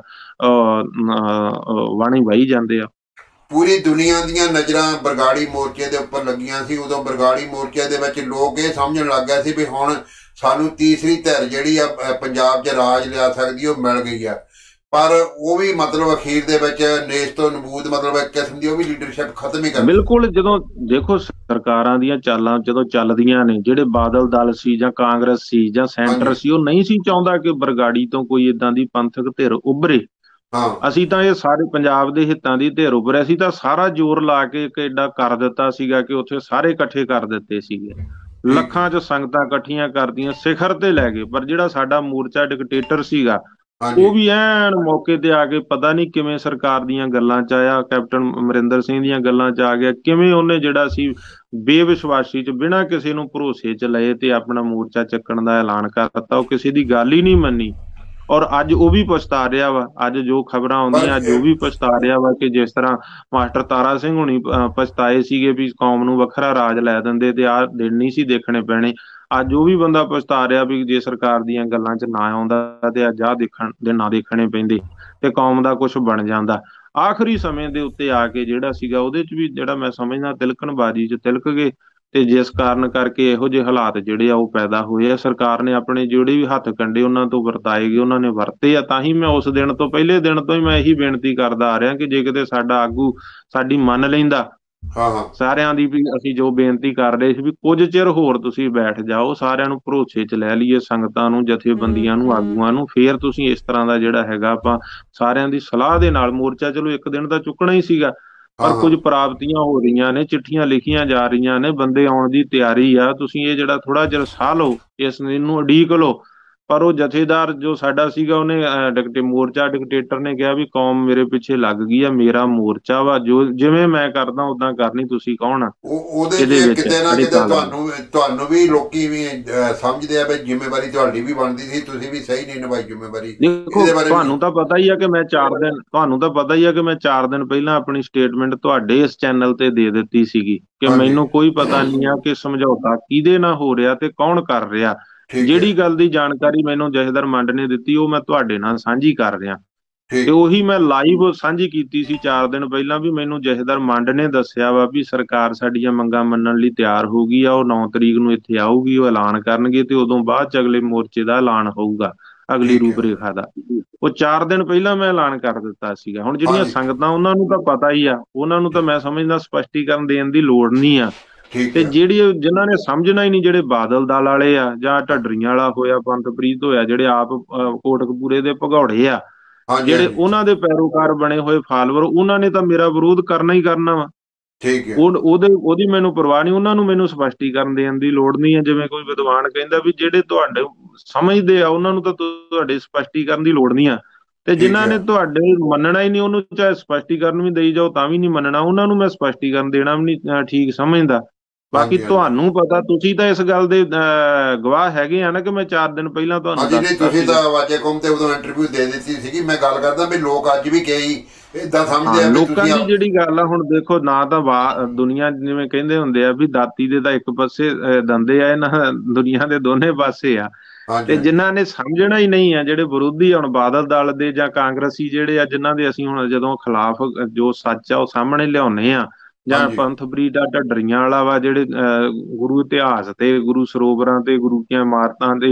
ਵਾਣੀ ਵਾਹੀ ਜਾਂਦੇ ਆ। ਪੂਰੀ ਦੁਨੀਆ ਦੀਆਂ ਨਜ਼ਰਾਂ ਬਰਗਾੜੀ ਮੋਰਚੇ ਦੇ ਉੱਪਰ ਲੱਗੀਆਂ ਸੀ। ਉਦੋਂ ਬਰਗਾੜੀ ਮੋਰਚੇ ਦੇ ਵਿੱਚ ਲੋਕ ਇਹ ਸਮਝਣ ਲੱਗ ਗਏ ਸੀ ਵੀ ਹੁਣ ਸਾਨੂੰ ਤੀਸਰੀ ਧਿਰ ਜਿਹੜੀ ਆ ਪੰਜਾਬ 'ਚ ਰਾਜ ਲਿਆ ਸਕਦੀ ਉਹ ਮਿਲ ਗਈ ਆ। ਪਰ ਉਹ ਵੀ ਮਤਲਬ ਅਖੀਰ ਦੇ ਵਿੱਚ ਨੇਸ ਤੋਂ ਨਬੂਦ ਮਤਲਬ ਇੱਕ ਕਿਸਮ ਦੀ ਉਹ ਵੀ ਲੀਡਰਸ਼ਿਪ ਖਤਮ ਹੀ ਕਰ ਦਿੰਦੀ। ਬਿਲਕੁਲ, ਜਦੋਂ ਦੇਖੋ ਸਰਕਾਰਾਂ ਦੀਆਂ ਚਾਲਾਂ ਜਦੋਂ ਚੱਲਦੀਆਂ ਨੇ, ਜਿਹੜੇ ਬਾਦਲ ਦਲ ਸੀ ਜਾਂ ਕਾਂਗਰਸ ਸੀ ਜਾਂ ਸੈਂਟਰ ਹਾਂਜੀ। ਸੀ, ਉਹ ਨਹੀਂ ਸੀ ਚਾਹੁੰਦਾ ਕਿ ਬਰਗਾੜੀ ਤੋਂ ਕੋਈ ਇਦਾਂ ਦੀ ਪੰਥਕ ਧਿਰ ਉੱਭਰੇ। ਹਾਂ। ਅਸੀਂ ਤਾਂ ਇਹ ਸਾਰੇ ਪੰਜਾਬ ਦੇ ਹਿੱਤਾਂ ਦੀ ਧਿਰ ਉੱਭਰਿਆ, ਅਸੀਂ ਤਾਂ ਸਾਰਾ ਜ਼ੋਰ ਲਾ ਕੇ ਇੱਕ ਏਡਾ ਕਰ ਦਿੱਤਾ ਸੀਗਾ ਕਿ ਉੱਥੇ ਸਾਰੇ ਇਕੱਠੇ ਕਰ ਦਿੱਤੇ ਸੀਗੇ, ਠੀਕ ਹੈ। ਲੱਖਾਂ 'ਚ ਸੰਗਤਾਂ ਇਕੱਠੀਆਂ ਕਰਦੀਆਂ, ਸਿਖਰ ਤੇ ਲੈ ਗਏ। ਪਰ ਜਿਹੜਾ ਸਾਡਾ ਮੋਰਚਾ ਡਿਕਟੇਟਰ ਸੀਗਾ, ਹਾਂਜੀ। ਉਹ ਵੀ ਐਨ ਮੌਕੇ ਤੇ ਆ ਕੇ ਪਤਾ ਨਹੀਂ ਕਿਵੇਂ ਸਰਕਾਰ ਦੀਆਂ ਗੱਲਾਂ 'ਚ ਆਇਆ, ਕੈਪਟਨ ਅਮਰਿੰਦਰ ਸਿੰਘ ਦੀਆਂ ਗੱਲਾਂ 'ਚ ਆ ਗਿਆ, ਕਿਵੇਂ ਉਹਨੇ ਜਿਹੜਾ ਸੀ ਬੇਵਿਸ਼ਵਾਸੀ 'ਚ ਬਿਨਾਂ ਕਿਸੇ ਨੂੰ ਭਰੋਸੇ 'ਚ ਲਏ ਤੇ ਆਪਣਾ ਮੋਰਚਾ ਚੱਕਣ ਦਾ ਐਲਾਨ ਕਰ ਦਿੱਤਾ। ਉਹ ਕਿਸੇ ਦੀ ਗੱਲ ਹੀ ਨਹੀਂ ਮੰਨੀ, ਔਰ ਅੱਜ ਉਹ ਵੀ ਪਛਤਾ ਰਿਹਾ ਵਾ। ਅੱਜ ਜੋ ਖਬਰਾਂ ਪਰ ਆਉਂਦੀਆਂ, ਅੱਜ ਉਹ ਵੀ ਪਛਤਾ ਰਿਹਾ ਵਾ ਕਿ ਜਿਸ ਤਰ੍ਹਾਂ ਮਾਸਟਰ ਤਾਰਾ ਸਿੰਘ ਹੁਣੀ ਪਛਤਾਏ ਸੀਗੇ ਵੀ ਕੌਮ ਨੂੰ ਵੱਖਰਾ ਰਾਜ ਲੈ ਦਿੰਦੇ ਤੇ ਆਹ ਦਿਨ ਨਹੀਂ ਸੀ ਦੇਖਣੇ ਪੈਣੇ। ਅੱਜ ਉਹ ਵੀ ਬੰਦਾ ਪਛਤਾ ਰਿਹਾ ਵੀ ਜੇ ਸਰਕਾਰ ਦੀਆਂ ਗੱਲਾਂ 'ਚ ਨਾ ਆਉਂਦਾ ਤੇ ਅੱਜ ਆਹ ਦਿਨ ਨਾ ਦੇਖਣੇ ਪੈਂਦੇ ਤੇ ਕੌਮ ਦਾ ਕੁਝ ਬਣ ਜਾਂਦਾ। ਆਖਰੀ ਸਮੇਂ ਦੇ ਉੱਤੇ ਆ ਕੇ ਜਿਹੜਾ ਸੀਗਾ, ਉਹਦੇ 'ਚ ਵੀ ਜਿਹੜਾ ਮੈਂ ਸਮਝਦਾ ਤਿਲਕਣਬਾਜ਼ੀ 'ਚ ਤਿਲਕ ਗਏ, ਤੇ ਜਿਸ ਕਾਰਨ ਕਰਕੇ ਇਹੋ ਜਿਹੇ ਹਾਲਾਤ ਜਿਹੜੇ ਆ ਉਹ ਪੈਦਾ ਹੋਏ ਆ। ਸਰਕਾਰ ਨੇ ਆਪਣੇ ਜਿਹੜੇ ਵੀ ਹੱਥ ਕੰਡੇ ਉਹਨਾਂ ਤੋਂ ਵਰਤਾਏ ਗਏ, ਉਹਨਾਂ ਨੇ ਵਰਤੇ ਆ। ਤਾਂ ਹੀ ਮੈਂ ਉਸ ਦਿਨ ਤੋਂ, ਪਹਿਲੇ ਦਿਨ ਤੋਂ ਹੀ ਮੈਂ ਇਹੀ ਬੇਨਤੀ ਕਰਦਾ ਆ ਰਿਹਾ ਕਿ ਜੇ ਕਿਤੇ ਸਾਡਾ ਆਗੂ ਸਾਡੀ ਮੰਨ ਲੈਂਦਾ ਹਾਂ। ਹਾਂ। ਸਾਰਿਆਂ ਦੀ, ਵੀ ਅਸੀਂ ਜੋ ਬੇਨਤੀ ਕਰ ਰਹੇ ਸੀ ਵੀ ਕੁਝ ਚਿਰ ਹੋਰ ਤੁਸੀਂ ਬੈਠ ਜਾਓ, ਸਾਰਿਆਂ ਨੂੰ ਭਰੋਸੇ 'ਚ ਲੈ ਲਈਏ, ਸੰਗਤਾਂ ਨੂੰ, ਜਥੇਬੰਦੀਆਂ ਨੂੰ, ਆਗੂਆਂ ਨੂੰ, ਫੇਰ ਤੁਸੀਂ ਇਸ ਤਰ੍ਹਾਂ ਦਾ ਜਿਹੜਾ ਹੈਗਾ ਆਪਾਂ ਸਾਰਿਆਂ ਦੀ ਸਲਾਹ ਦੇ ਨਾਲ ਮੋਰਚਾ, ਚਲੋ ਇੱਕ ਦਿਨ ਤਾਂ ਚੁੱਕਣਾ ਹੀ ਸੀਗਾ, ਹਾਂ। ਪਰ ਹਾਂ। ਕੁਝ ਪ੍ਰਾਪਤੀਆਂ ਹੋ ਰਹੀਆਂ ਨੇ, ਚਿੱਠੀਆਂ ਲਿਖੀਆਂ ਜਾ ਰਹੀਆਂ ਨੇ, ਬੰਦੇ ਆਉਣ ਦੀ ਤਿਆਰੀ ਆ। ਤੁਸੀਂ ਇਹ ਜਿਹੜਾ ਥੋੜਾ ਚਿਰ ਸਾਹ ਲਓ, ਇਸ ਨੂੰ ਉਡੀਕ ਲਓ। ਪਰ ਉਹ ਜਥੇਦਾਰ ਜੋ ਸਾਡਾ ਸੀਗਾ, ਉਹਨੇ ਮੋਰਚਾ ਡਿਕਟੇਟਰ ਨੇ ਕਿਹਾ ਵੀ ਕੌਮ ਮੇਰੇ ਪਿੱਛੇ ਲੱਗ ਗਈ ਆ, ਮੇਰਾ ਮੋਰਚਾ ਵਾ, ਜੋ ਜਿਵੇਂ ਮੈਂ ਕਰਦਾ ਉਦਾਂ ਕਰਨੀ, ਤੁਸੀਂ ਕੌਣ ਆ ਉਹਦੇ ਇਹਦੇ 'ਚ ਵਿੱਚ ਕਿਤੇ ਨਾ ਖੜੇ ਕਿਤੇ ਕਾਲ ਨੂੰ। ਤੁਹਾਨੂੰ ਵੀ ਲੋਕੀ ਵੀ ਸਮਝਦੇ ਆ ਵੀ ਜ਼ਿੰਮੇਵਾਰੀ ਤੁਹਾਡੀ ਵੀ ਬਣਦੀ ਸੀ, ਤੁਸੀਂ ਵੀ ਸਹੀ ਨਹੀਂ ਨਿਭਾਈ ਜ਼ਿੰਮੇਵਾਰੀ। ਦੇਖੋ, ਇਹਦੇ ਬਾਰੇ ਵੀ। ਤੁਹਾਨੂੰ ਤਾਂ ਪਤਾ ਹੀ ਆ ਕਿ ਮੈਂ 4 ਦਿਨ, ਤੁਹਾਨੂੰ ਤਾਂ ਪਤਾ ਹੀ ਆ ਕਿ ਮੈਂ 4 ਦਿਨ ਪਹਿਲਾਂ ਆਪਣੀ ਸਟੇਟਮੈਂਟ ਤੁਹਾਡੇ ਇਸ ਚੈਨਲ ਤੇ ਦੇ ਦਿੱਤੀ ਸੀਗੀ ਕਿ ਹਾਂਜੀ। ਮੈਨੂੰ ਕੋਈ ਪਤਾ ਨਹੀਂ ਆ ਕਿ ਸਮਝੌਤਾ ਕਿਹਦੇ ਨਾਲ ਹੋ ਰਿਹਾ ਤੇ ਕੌਣ ਕਰ ਰਿਹਾ। ਠੀਕ ਹੈ। ਜਿਹੜੀ ਗੱਲ ਦੀ ਜਾਣਕਾਰੀ ਮੈਨੂੰ ਜਥੇਦਾਰ ਮੰਡ ਨੇ ਦਿੱਤੀ, ਉਹ ਮੈਂ ਤੁਹਾਡੇ ਨਾਲ ਸਾਂਝੀ ਕਰ ਰਿਹਾ, ਤੇ ਠੀਕ। ਉਹੀ ਮੈਂ ਲਾਈਵ ਸਾਂਝੀ ਕੀਤੀ ਸੀ 4 ਦਿਨ ਪਹਿਲਾਂ ਵੀ ਮੈਨੂੰ ਜਥੇਦਾਰ ਮੰਡ ਨੇ ਦੱਸਿਆ ਵਾ ਵੀ ਸਰਕਾਰ ਸਾਡੀਆਂ ਮੰਗਾਂ ਮੰਨਣ ਲਈ ਤਿਆਰ ਹੋ ਗਈ ਆ, ਉਹ 9 ਤਰੀਕ ਨੂੰ ਇੱਥੇ ਆਊਗੀ, ਉਹ ਐਲਾਨ ਕਰਨਗੇ ਤੇ ਉਦੋਂ ਬਾਅਦ ਚ ਅਗਲੇ ਮੋਰਚੇ ਦਾ ਐਲਾਨ ਹੋਊਗਾ, ਅਗਲੀ ਠੀਕ ਹੈ। ਰੂਪ ਰੇਖਾ ਦਾ। ਉਹ 4 ਦਿਨ ਪਹਿਲਾਂ ਮੈਂ ਐਲਾਨ ਕਰ ਦਿੱਤਾ ਸੀਗਾ। ਹੁਣ ਜਿਹੜੀਆਂ ਹਾਂਜੀ। ਸੰਗਤਾਂ, ਉਹਨਾਂ ਨੂੰ ਤਾਂ ਪਤਾ ਹੀ ਆ, ਉਹਨਾਂ ਨੂੰ ਤਾਂ ਮੈਂ ਸਮਝਦਾ ਸਪਸ਼ਟੀਕਰਨ ਦੇਣ ਦੀ ਲੋੜ ਨਹੀਂ ਆ। ਠੀਕ ਤੇ ਹੈ। ਜਿਹੜੀ ਜਿਨ੍ਹਾਂ ਨੇ ਸਮਝਣਾ ਹੀ ਨਹੀਂ, ਜਿਹੜੇ ਬਾਦਲ ਦਲ ਵਾਲੇ ਆ ਜਾਂ ਢੱਡਰੀਆਂ ਵਾਲਾ ਹੋਇਆ, ਪੰਥਪ੍ਰੀਤ ਹੋਇਆ, ਜਿਹੜੇ ਆਪ ਕੋਟਕਪੂਰੇ ਦੇ ਭਗੌੜੇ ਆ, ਹਾਂਜੀ। ਜਿਹੜੇ ਹਾਂਜੀ। ਉਹਨਾਂ ਦੇ ਪੈਰੋਕਾਰ ਬਣੇ ਹੋਏ ਫਾਲੋਅਰ, ਉਹਨਾਂ ਨੇ ਤਾਂ ਮੇਰਾ ਵਿਰੋਧ ਕਰਨਾ ਹੀ ਕਰਨਾ ਵਾ। ਠੀਕ ਹੈ। ਉਹਦੀ ਮੈਨੂੰ ਪਰਵਾਹ ਨਹੀਂ, ਉਹਨਾਂ ਨੂੰ ਮੈਨੂੰ ਸਪਸ਼ਟੀਕਰਨ ਦੇਣ ਦੀ ਲੋੜ ਨਹੀਂ ਹੈ। ਜਿਵੇਂ ਕੋਈ ਵਿਦਵਾਨ ਕਹਿੰਦਾ ਵੀ ਜਿਹੜੇ ਤੁਹਾਡੇ ਸਮਝਦੇ ਆ, ਉਹਨਾਂ ਨੂੰ ਤਾਂ ਤੁਹਾਡੇ ਸਪਸ਼ਟੀਕਰਨ ਦੀ ਲੋੜ ਨਹੀਂ ਆ, ਤੇ ਠੀਕ ਜਿਨ੍ਹਾਂ ਹੈ। ਨੇ ਤੁਹਾਡੇ ਮੰਨਣਾ ਹੀ ਨਹੀਂ, ਉਹਨੂੰ ਚਾਹੇ ਸਪਸ਼ਟੀਕਰਨ ਵੀ ਦੇਈ ਜਾਓ ਤਾਂ ਵੀ ਨਹੀਂ ਮੰਨਣਾ, ਉਹਨਾਂ ਨੂੰ ਮੈਂ ਸਪਸ਼ਟੀਕਰਨ ਦੇਣਾ ਵੀ ਨਹੀਂ ਠੀਕ ਸਮਝਦਾ। ਬਾਕੀ ਹਾਂਜੀ। ਹਾਂਜੀ। ਤੁਹਾਨੂੰ ਪਤਾ, ਤੁਸੀਂ ਤਾਂ ਇਸ ਗੱਲ ਦੇ ਗਵਾਹ ਹੈਗੇ ਆ ਨਾ ਕਿ ਮੈਂ 4 ਦਿਨ ਪਹਿਲਾਂ ਤੁਹਾਨੂੰ ਹਾਂਜੀ। ਨਹੀਂ, ਦੱਸਤਾ ਤੁਸੀਂ ਸੀਗਾ। ਤਾਂ ਵਾਜੇ ਕੌਮ ਤੇ ਉਦੋਂ ਇੰਟਰਵਿਊ ਦੇ ਦਿੱਤੀ ਸੀਗੀ। ਮੈਂ ਗੱਲ ਕਰਦਾ ਵੀ ਲੋਕ ਅੱਜ ਵੀ ਕਈ ਇਦਾਂ ਸਮਝਦੇ ਹਾਂ, ਆ ਵੀ ਲੋਕਾਂ ਤੁਸੀਂ ਦੀ ਜਿਹੜੀ ਗੱਲ ਆ, ਹੁਣ ਦੇਖੋ ਨਾ ਤਾਂ ਦੁਨੀਆ ਜਿਵੇਂ ਕਹਿੰਦੇ ਹੁੰਦੇ ਆ ਵੀ ਦਾਤੀ ਦੇ ਤਾਂ ਇੱਕ ਪਾਸੇ ਦੰਦੇ ਆ, ਇਹਨਾਂ ਦੁਨੀਆ ਦੇ ਦੋਨੇ ਪਾਸੇ ਆ। ਹਾਂਜੀ। ਤੇ ਹਾਂਜੀ। ਜਿਨ੍ਹਾਂ ਨੇ ਸਮਝਣਾ ਹੀ ਨਹੀਂ ਆ, ਜਿਹੜੇ ਵਿਰੋਧੀ ਹੁਣ ਬਾਦਲ ਦਲ ਦੇ ਜਾਂ ਕਾਂਗਰਸੀ ਜਿਹੜੇ ਆ, ਜਿਨ੍ਹਾਂ ਦੇ ਅਸੀਂ ਹੁਣ ਜਦੋਂ ਖਿਲਾਫ ਜੋ ਸੱਚ ਆ ਉਹ ਸਾਹਮਣੇ ਲਿਆਉਂਦੇ ਆ, ਜਾਂ ਹਾਂਜੀ। ਪੰਥਪ੍ਰੀਤ ਦਾ ਢੱਡਰੀਆਂ ਵਾਲਾ ਵਾ, ਜਿਹੜੇ ਗੁਰੂ ਇਤਿਹਾਸ ਤੇ, ਗੁਰੂ ਸਰੋਵਰਾਂ ਤੇ, ਗੁਰੂ ਦੀਆਂ ਇਮਾਰਤਾਂ ਤੇ,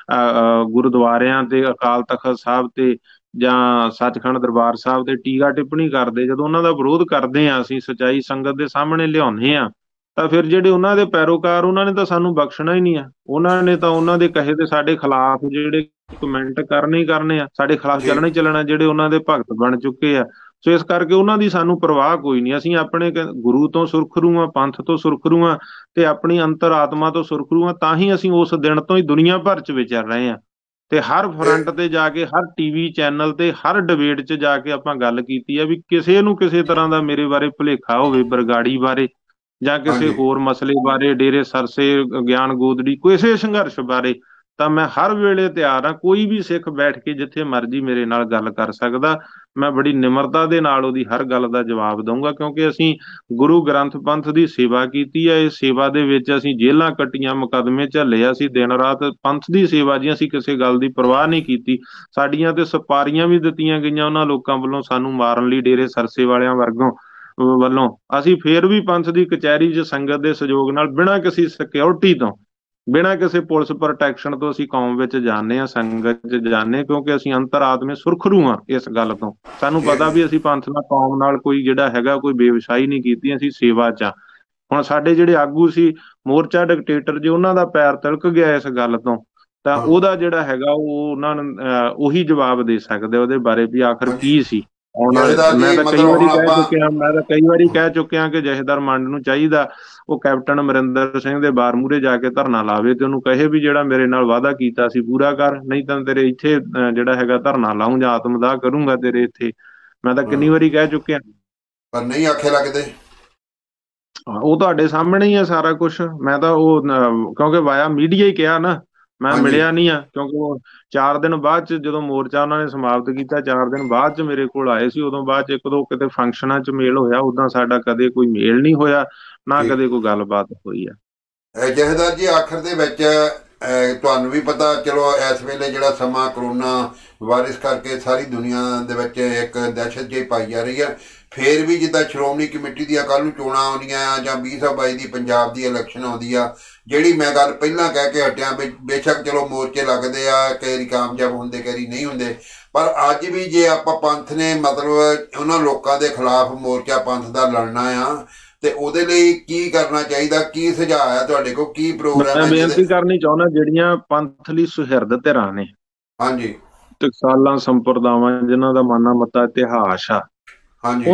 ਗੁਰਦੁਆਰਿਆਂ ਤੇ, ਅਕਾਲ ਤਖਤ ਸਾਹਿਬ ਤੇ ਜਾਂ ਸੱਚਖੰਡ ਦਰਬਾਰ ਸਾਹਿਬ ਤੇ ਟੀਕਾ ਟਿੱਪਣੀ ਕਰਦੇ, ਜਦੋਂ ਉਹਨਾਂ ਦਾ ਵਿਰੋਧ ਕਰਦੇ ਆ, ਅਸੀਂ ਸੱਚਾਈ ਸੰਗਤ ਦੇ ਸਾਹਮਣੇ ਲਿਆਉਂਦੇ ਆ, ਤਾਂ ਫਿਰ ਜਿਹੜੇ ਉਹਨਾਂ ਦੇ ਪੈਰੋਕਾਰ, ਉਹਨਾਂ ਨੇ ਤਾਂ ਸਾਨੂੰ ਬਖਸ਼ਣਾ ਹੀ ਨਹੀਂ ਆ। ਉਹਨਾਂ ਨੇ ਤਾਂ ਉਹਨਾਂ ਦੇ ਕਹੇ ਤੇ ਸਾਡੇ ਖਿਲਾਫ ਜਿਹੜੇ ਕਮੈਂਟ ਕਰਨੇ ਹੀ ਕਰਨੇ ਆ, ਸਾਡੇ ਖਿਲਾਫ ਚੱਲਣਾ ਠੀਕ। ਹੀ ਚੱਲਣਾ, ਜਿਹੜੇ ਉਹਨਾਂ ਦੇ ਭਗਤ ਬਣ ਚੁੱਕੇ ਆ। ਸੋ ਇਸ ਕਰਕੇ ਉਹਨਾਂ ਦੀ ਸਾਨੂੰ ਪਰਵਾਹ ਕੋਈ ਨਹੀਂ। ਅਸੀਂ ਆਪਣੇ ਗੁਰੂ ਤੋਂ ਸੁਰਖਰੂ ਆ, ਪੰਥ ਤੋਂ ਸੁਰਖਰੂ ਆ, ਤੇ ਆਪਣੀ ਅੰਤਰ ਆਤਮਾ ਤੋਂ ਸੁਰਖਰੂ ਆ। ਤਾਂ ਹੀ ਅਸੀਂ ਉਸ ਦਿਨ ਤੋਂ ਹੀ ਦੁਨੀਆ ਭਰ ਚ ਵਿਚਰ ਰਹੇ ਆ, ਤੇ ਹਰ ਫਰੰਟ ਤੇ ਜਾ ਕੇ, ਹਰ ਟੀਵੀ ਚੈਨਲ ਤੇ, ਹਰ ਡਿਬੇਟ 'ਚ ਜਾ ਕੇ ਆਪਾਂ ਗੱਲ ਕੀਤੀ ਆ ਵੀ ਕਿਸੇ ਨੂੰ ਕਿਸੇ ਤਰ੍ਹਾਂ ਦਾ ਮੇਰੇ ਬਾਰੇ ਭੁਲੇਖਾ ਹੋਵੇ, ਬਰਗਾੜੀ ਬਾਰੇ ਜਾਂ ਕਿਸੇ ਹਾਂਜੀ। ਹੋਰ ਮਸਲੇ ਬਾਰੇ, ਡੇਰੇ ਸਰਸੇ, ਗਿਆਨ ਗੋਦੜੀ, ਕਿਸੇ ਸੰਘਰਸ਼ ਬਾਰੇ, ਤਾਂ ਮੈਂ ਹਰ ਵੇਲੇ ਤਿਆਰ ਹਾਂ। ਕੋਈ ਵੀ ਸਿੱਖ ਬੈਠ ਕੇ ਜਿੱਥੇ ਮਰਜ਼ੀ ਮੇਰੇ ਨਾਲ ਗੱਲ ਕਰ ਸਕਦਾ, ਮੈਂ ਬੜੀ ਨਿਮਰਤਾ ਦੇ ਨਾਲ ਉਹਦੀ ਹਰ ਗੱਲ ਦਾ ਜਵਾਬ ਦਊਂਗਾ, ਕਿਉਂਕਿ ਅਸੀਂ ਗੁਰੂ ਗ੍ਰੰਥ ਪੰਥ ਦੀ ਸੇਵਾ ਕੀਤੀ ਹੈ। ਇਸ ਸੇਵਾ ਦੇ ਵਿੱਚ ਅਸੀਂ ਜੇਲ੍ਹਾਂ ਕੱਟੀਆਂ, ਮੁਕੱਦਮੇ ਝੱਲੇ ਆ, ਅਸੀਂ ਦਿਨ ਰਾਤ ਪੰਥ ਦੀ ਸੇਵਾ ਜੀ, ਅਸੀਂ ਕਿਸੇ ਗੱਲ ਦੀ ਪਰਵਾਹ ਨਹੀਂ ਕੀਤੀ। ਸਾਡੀਆਂ ਤੇ ਸਪਾਰੀਆਂ ਵੀ ਦਿੱਤੀਆਂ ਗਈਆਂ ਉਹਨਾਂ ਲੋਕਾਂ ਵੱਲੋਂ ਸਾਨੂੰ ਮਾਰਨ ਲਈ, ਡੇਰੇ ਸਰਸੇ ਵਾਲਿਆਂ ਵੱਲੋਂ। ਅਸੀਂ ਫੇਰ ਵੀ ਪੰਥ ਦੀ ਕਚਹਿਰੀ 'ਚ ਸੰਗਤ ਦੇ ਸਹਿਯੋਗ ਨਾਲ, ਬਿਨਾਂ ਕਿਸੇ ਸਿਕਿਉਰਿਟੀ ਤੋਂ ਬਿਨਾਂ ਕਿਸੇ ਪੁਲਿਸ ਪ੍ਰੋਟੈਕਸ਼ਨ ਤੋਂ ਅਸੀਂ ਕੌਮ ਵਿੱਚ ਜਾਂਦੇ ਹਾਂ, ਸੰਗਤ 'ਚ ਜਾਂਦੇ, ਕਿਉਂਕਿ ਅਸੀਂ ਅੰਤਰ-ਆਤਮੇ ਸੁਰਖਰੂ ਹਾਂ ਇਸ ਗੱਲ ਤੋਂ। ਸਾਨੂੰ ਪਤਾ ਵੀ ਅਸੀਂ ਪੰਥ ਨਾਲ, ਕੌਮ ਨਾਲ ਕੋਈ ਜਿਹੜਾ ਹੈਗਾ ਕੋਈ ਬੇਵਿਸਾਹੀ ਨਹੀਂ ਕੀਤੀ, ਅਸੀਂ ਸੇਵਾ 'ਚ ਆ। ਹੁਣ ਸਾਡੇ ਜਿਹੜੇ ਆਗੂ ਸੀ ਮੋਰਚਾ ਡਿਕਟੇਟਰ ਜੀ, ਉਹਨਾਂ ਦਾ ਪੈਰ ਤਿਲਕ ਗਿਆ ਇਸ ਗੱਲ ਤੋਂ, ਤਾਂ ਹਾਂ ਉਹਦਾ ਜਿਹੜਾ ਹੈਗਾ ਉਹ ਉਹਨਾਂ ਨੂੰ ਉਹੀ ਜਵਾਬ ਦੇ ਸਕਦੇ ਉਹਦੇ ਬਾਰੇ ਵੀ ਆਖਰ ਹਾਂਜੀ ਕੀ ਸੀ ਆਉਣ ਵਾਲੇ। ਜਥੇਦਾਰ ਮੈਂ ਜੀ ਤਾਂ ਕਈ ਮਤਲਬ ਵਾਰੀ ਹੁਣ ਕਹਿ ਆਪਾਂ ਚੁੱਕਿਆ, ਕਿ ਜਥੇਦਾਰ ਮੰਡ ਨੂੰ ਚਾਹੀਦਾ ਉਹ ਕੈਪਟਨ ਅਮਰਿੰਦਰ ਸਿੰਘ ਦੇ ਬਾਰ ਮੂਹਰੇ ਜਾ ਕੇ ਧਰਨਾ ਲਾਵੇ ਤੇ ਉਹਨੂੰ ਕਹੇ ਵੀ ਜਿਹੜਾ ਮੇਰੇ ਨਾਲ ਵਾਅਦਾ ਕੀਤਾ ਸੀ ਪੂਰਾ ਕਰ, ਨਹੀਂ ਤਾਂ ਤੇਰੇ ਇੱਥੇ ਜਿਹੜਾ ਹੈਗਾ ਧਰਨਾ ਲਾਊਂ ਜਾਂ ਆਤਮਦਾਹ ਕਰੂੰਗਾ ਤੇਰੇ ਇੱਥੇ। ਮੈਂ ਤਾਂ ਕਿੰਨੀ ਵਾਰੀ ਕਹਿ ਚੁੱਕਿਆ। ਪਰ ਨਹੀਂ ਆਖੇ ਲੱਗਦੇ। ਉਹ ਤੁਹਾਡੇ ਸਾਹਮਣੇ ਹੀ ਆ ਸਾਰਾ ਕੁਝ। ਮੈਂ ਤਾਂ ਉਹ ਕਿਉਂਕਿ ਵਾਇਆ ਮੀਡੀਆ ਹੀ ਕਿਹਾ ਨਾ, ਮੈਂ ਹਾਂਜੀ ਮਿਲਿਆ ਨਹੀਂ ਆ, ਕਿਉਂਕਿ ਉਹ 4 ਦਿਨ ਬਾਅਦ ਚ ਜਦੋਂ ਮੋਰਚਾ ਉਹਨਾਂ ਨੇ ਸਮਾਪਤ ਕੀਤਾ, 4 ਦਿਨ ਬਾਅਦ ਚ ਮੇਰੇ ਕੋਲ ਆਏ ਸੀ। ਉਦੋਂ ਬਾਅਦ ਚ ਇੱਕ ਦੋ ਕਿਤੇ ਫੰਕਸ਼ਨਾਂ ਚ ਮੇਲ ਹੋਇਆ, ਉਦਾਂ ਸਾਡਾ ਕਦੇ ਕੋਈ ਮੇਲ ਨਹੀਂ ਹੋਇਆ, ਨਾ ਠੀਕ। ਕਦੇ ਕੋਈ ਗੱਲਬਾਤ ਹੋਈ ਆ। ਜਥੇਦਾਰ ਜੀ ਆਖਰ ਦੇ ਵਿੱਚ ਤੁਹਾਨੂੰ ਵੀ ਪਤਾ, ਚਲੋ ਇਸ ਵੇਲੇ ਜਿਹੜਾ ਸਮਾਂ ਕਰੋਨਾ ਵਾਇਰਸ ਕਰਕੇ ਸਾਰੀ ਦੁਨੀਆ ਦੇ ਵਿੱਚ ਇੱਕ ਦਹਿਸ਼ਤ ਜਿਹੀ ਪਾਈ ਜਾ ਰਹੀ ਹੈ। ਫੇਰ ਵੀ ਜਿੱਦਾਂ ਸ਼੍ਰੋਮਣੀ ਕਮੇਟੀ ਦੀਆਂ ਕੱਲ੍ਹ ਨੂੰ ਚੋਣਾਂ ਆਉਂਦੀਆਂ ਆ ਜਾਂ 2022 ਦੀ ਪੰਜਾਬ ਦੀ ਇਲੈਕਸ਼ਨ ਆਉਂਦੀ ਆ, ਜਿਹੜੀ ਮੈਂ ਗੱਲ ਪਹਿਲਾਂ ਕਹਿ ਕੇ ਹਟਿਆ, ਬੇਸ਼ੱਕ ਚਲੋ ਮੋਰਚੇ ਲੱਗਦੇ ਆ, ਕਈ ਵਾਰੀ ਕਾਮਯਾਬ ਹੁੰਦੇ, ਕਈ ਵਾਰੀ ਨਹੀਂ ਹੁੰਦੇ, ਪਰ ਅੱਜ ਵੀ ਜੇ ਆਪਾਂ ਪੰਥ ਨੇ ਮਤਲਬ ਉਹਨਾਂ ਲੋਕਾਂ ਦੇ ਖਿਲਾਫ ਮੋਰਚਾ ਪੰਥ ਦਾ ਲੜਨਾ ਆ, ਤੇ ਉਹਦੇ ਲਈ ਕੀ ਕਰਨਾ ਚਾਹੀਦਾ? ਕੀ ਸੁਝਾਅ ਹੈ ਤੁਹਾਡੇ ਕੋਲ? ਕੀ ਪ੍ਰੋਗਰਾਮ ਮੈਂ ਹੈ ਜਿਹਦੇ? ਬੇਨਤੀ ਕਰਨੀ ਚਾਹੁੰਦਾ, ਜਿਹੜੀਆਂ ਪੰਥ ਲਈ ਸੁਹਿਰਦ ਧਿਰਾਂ ਨੇ, ਹਾਂਜੀ ਟਕਸਾਲਾਂ ਸੰਪਰਦਾਵਾਂ, ਜਿਨ੍ਹਾਂ ਦਾ ਮਾਨਾ ਮੱਤਾ ਇਤਿਹਾਸ ਆ, ਹਾਂਜੀ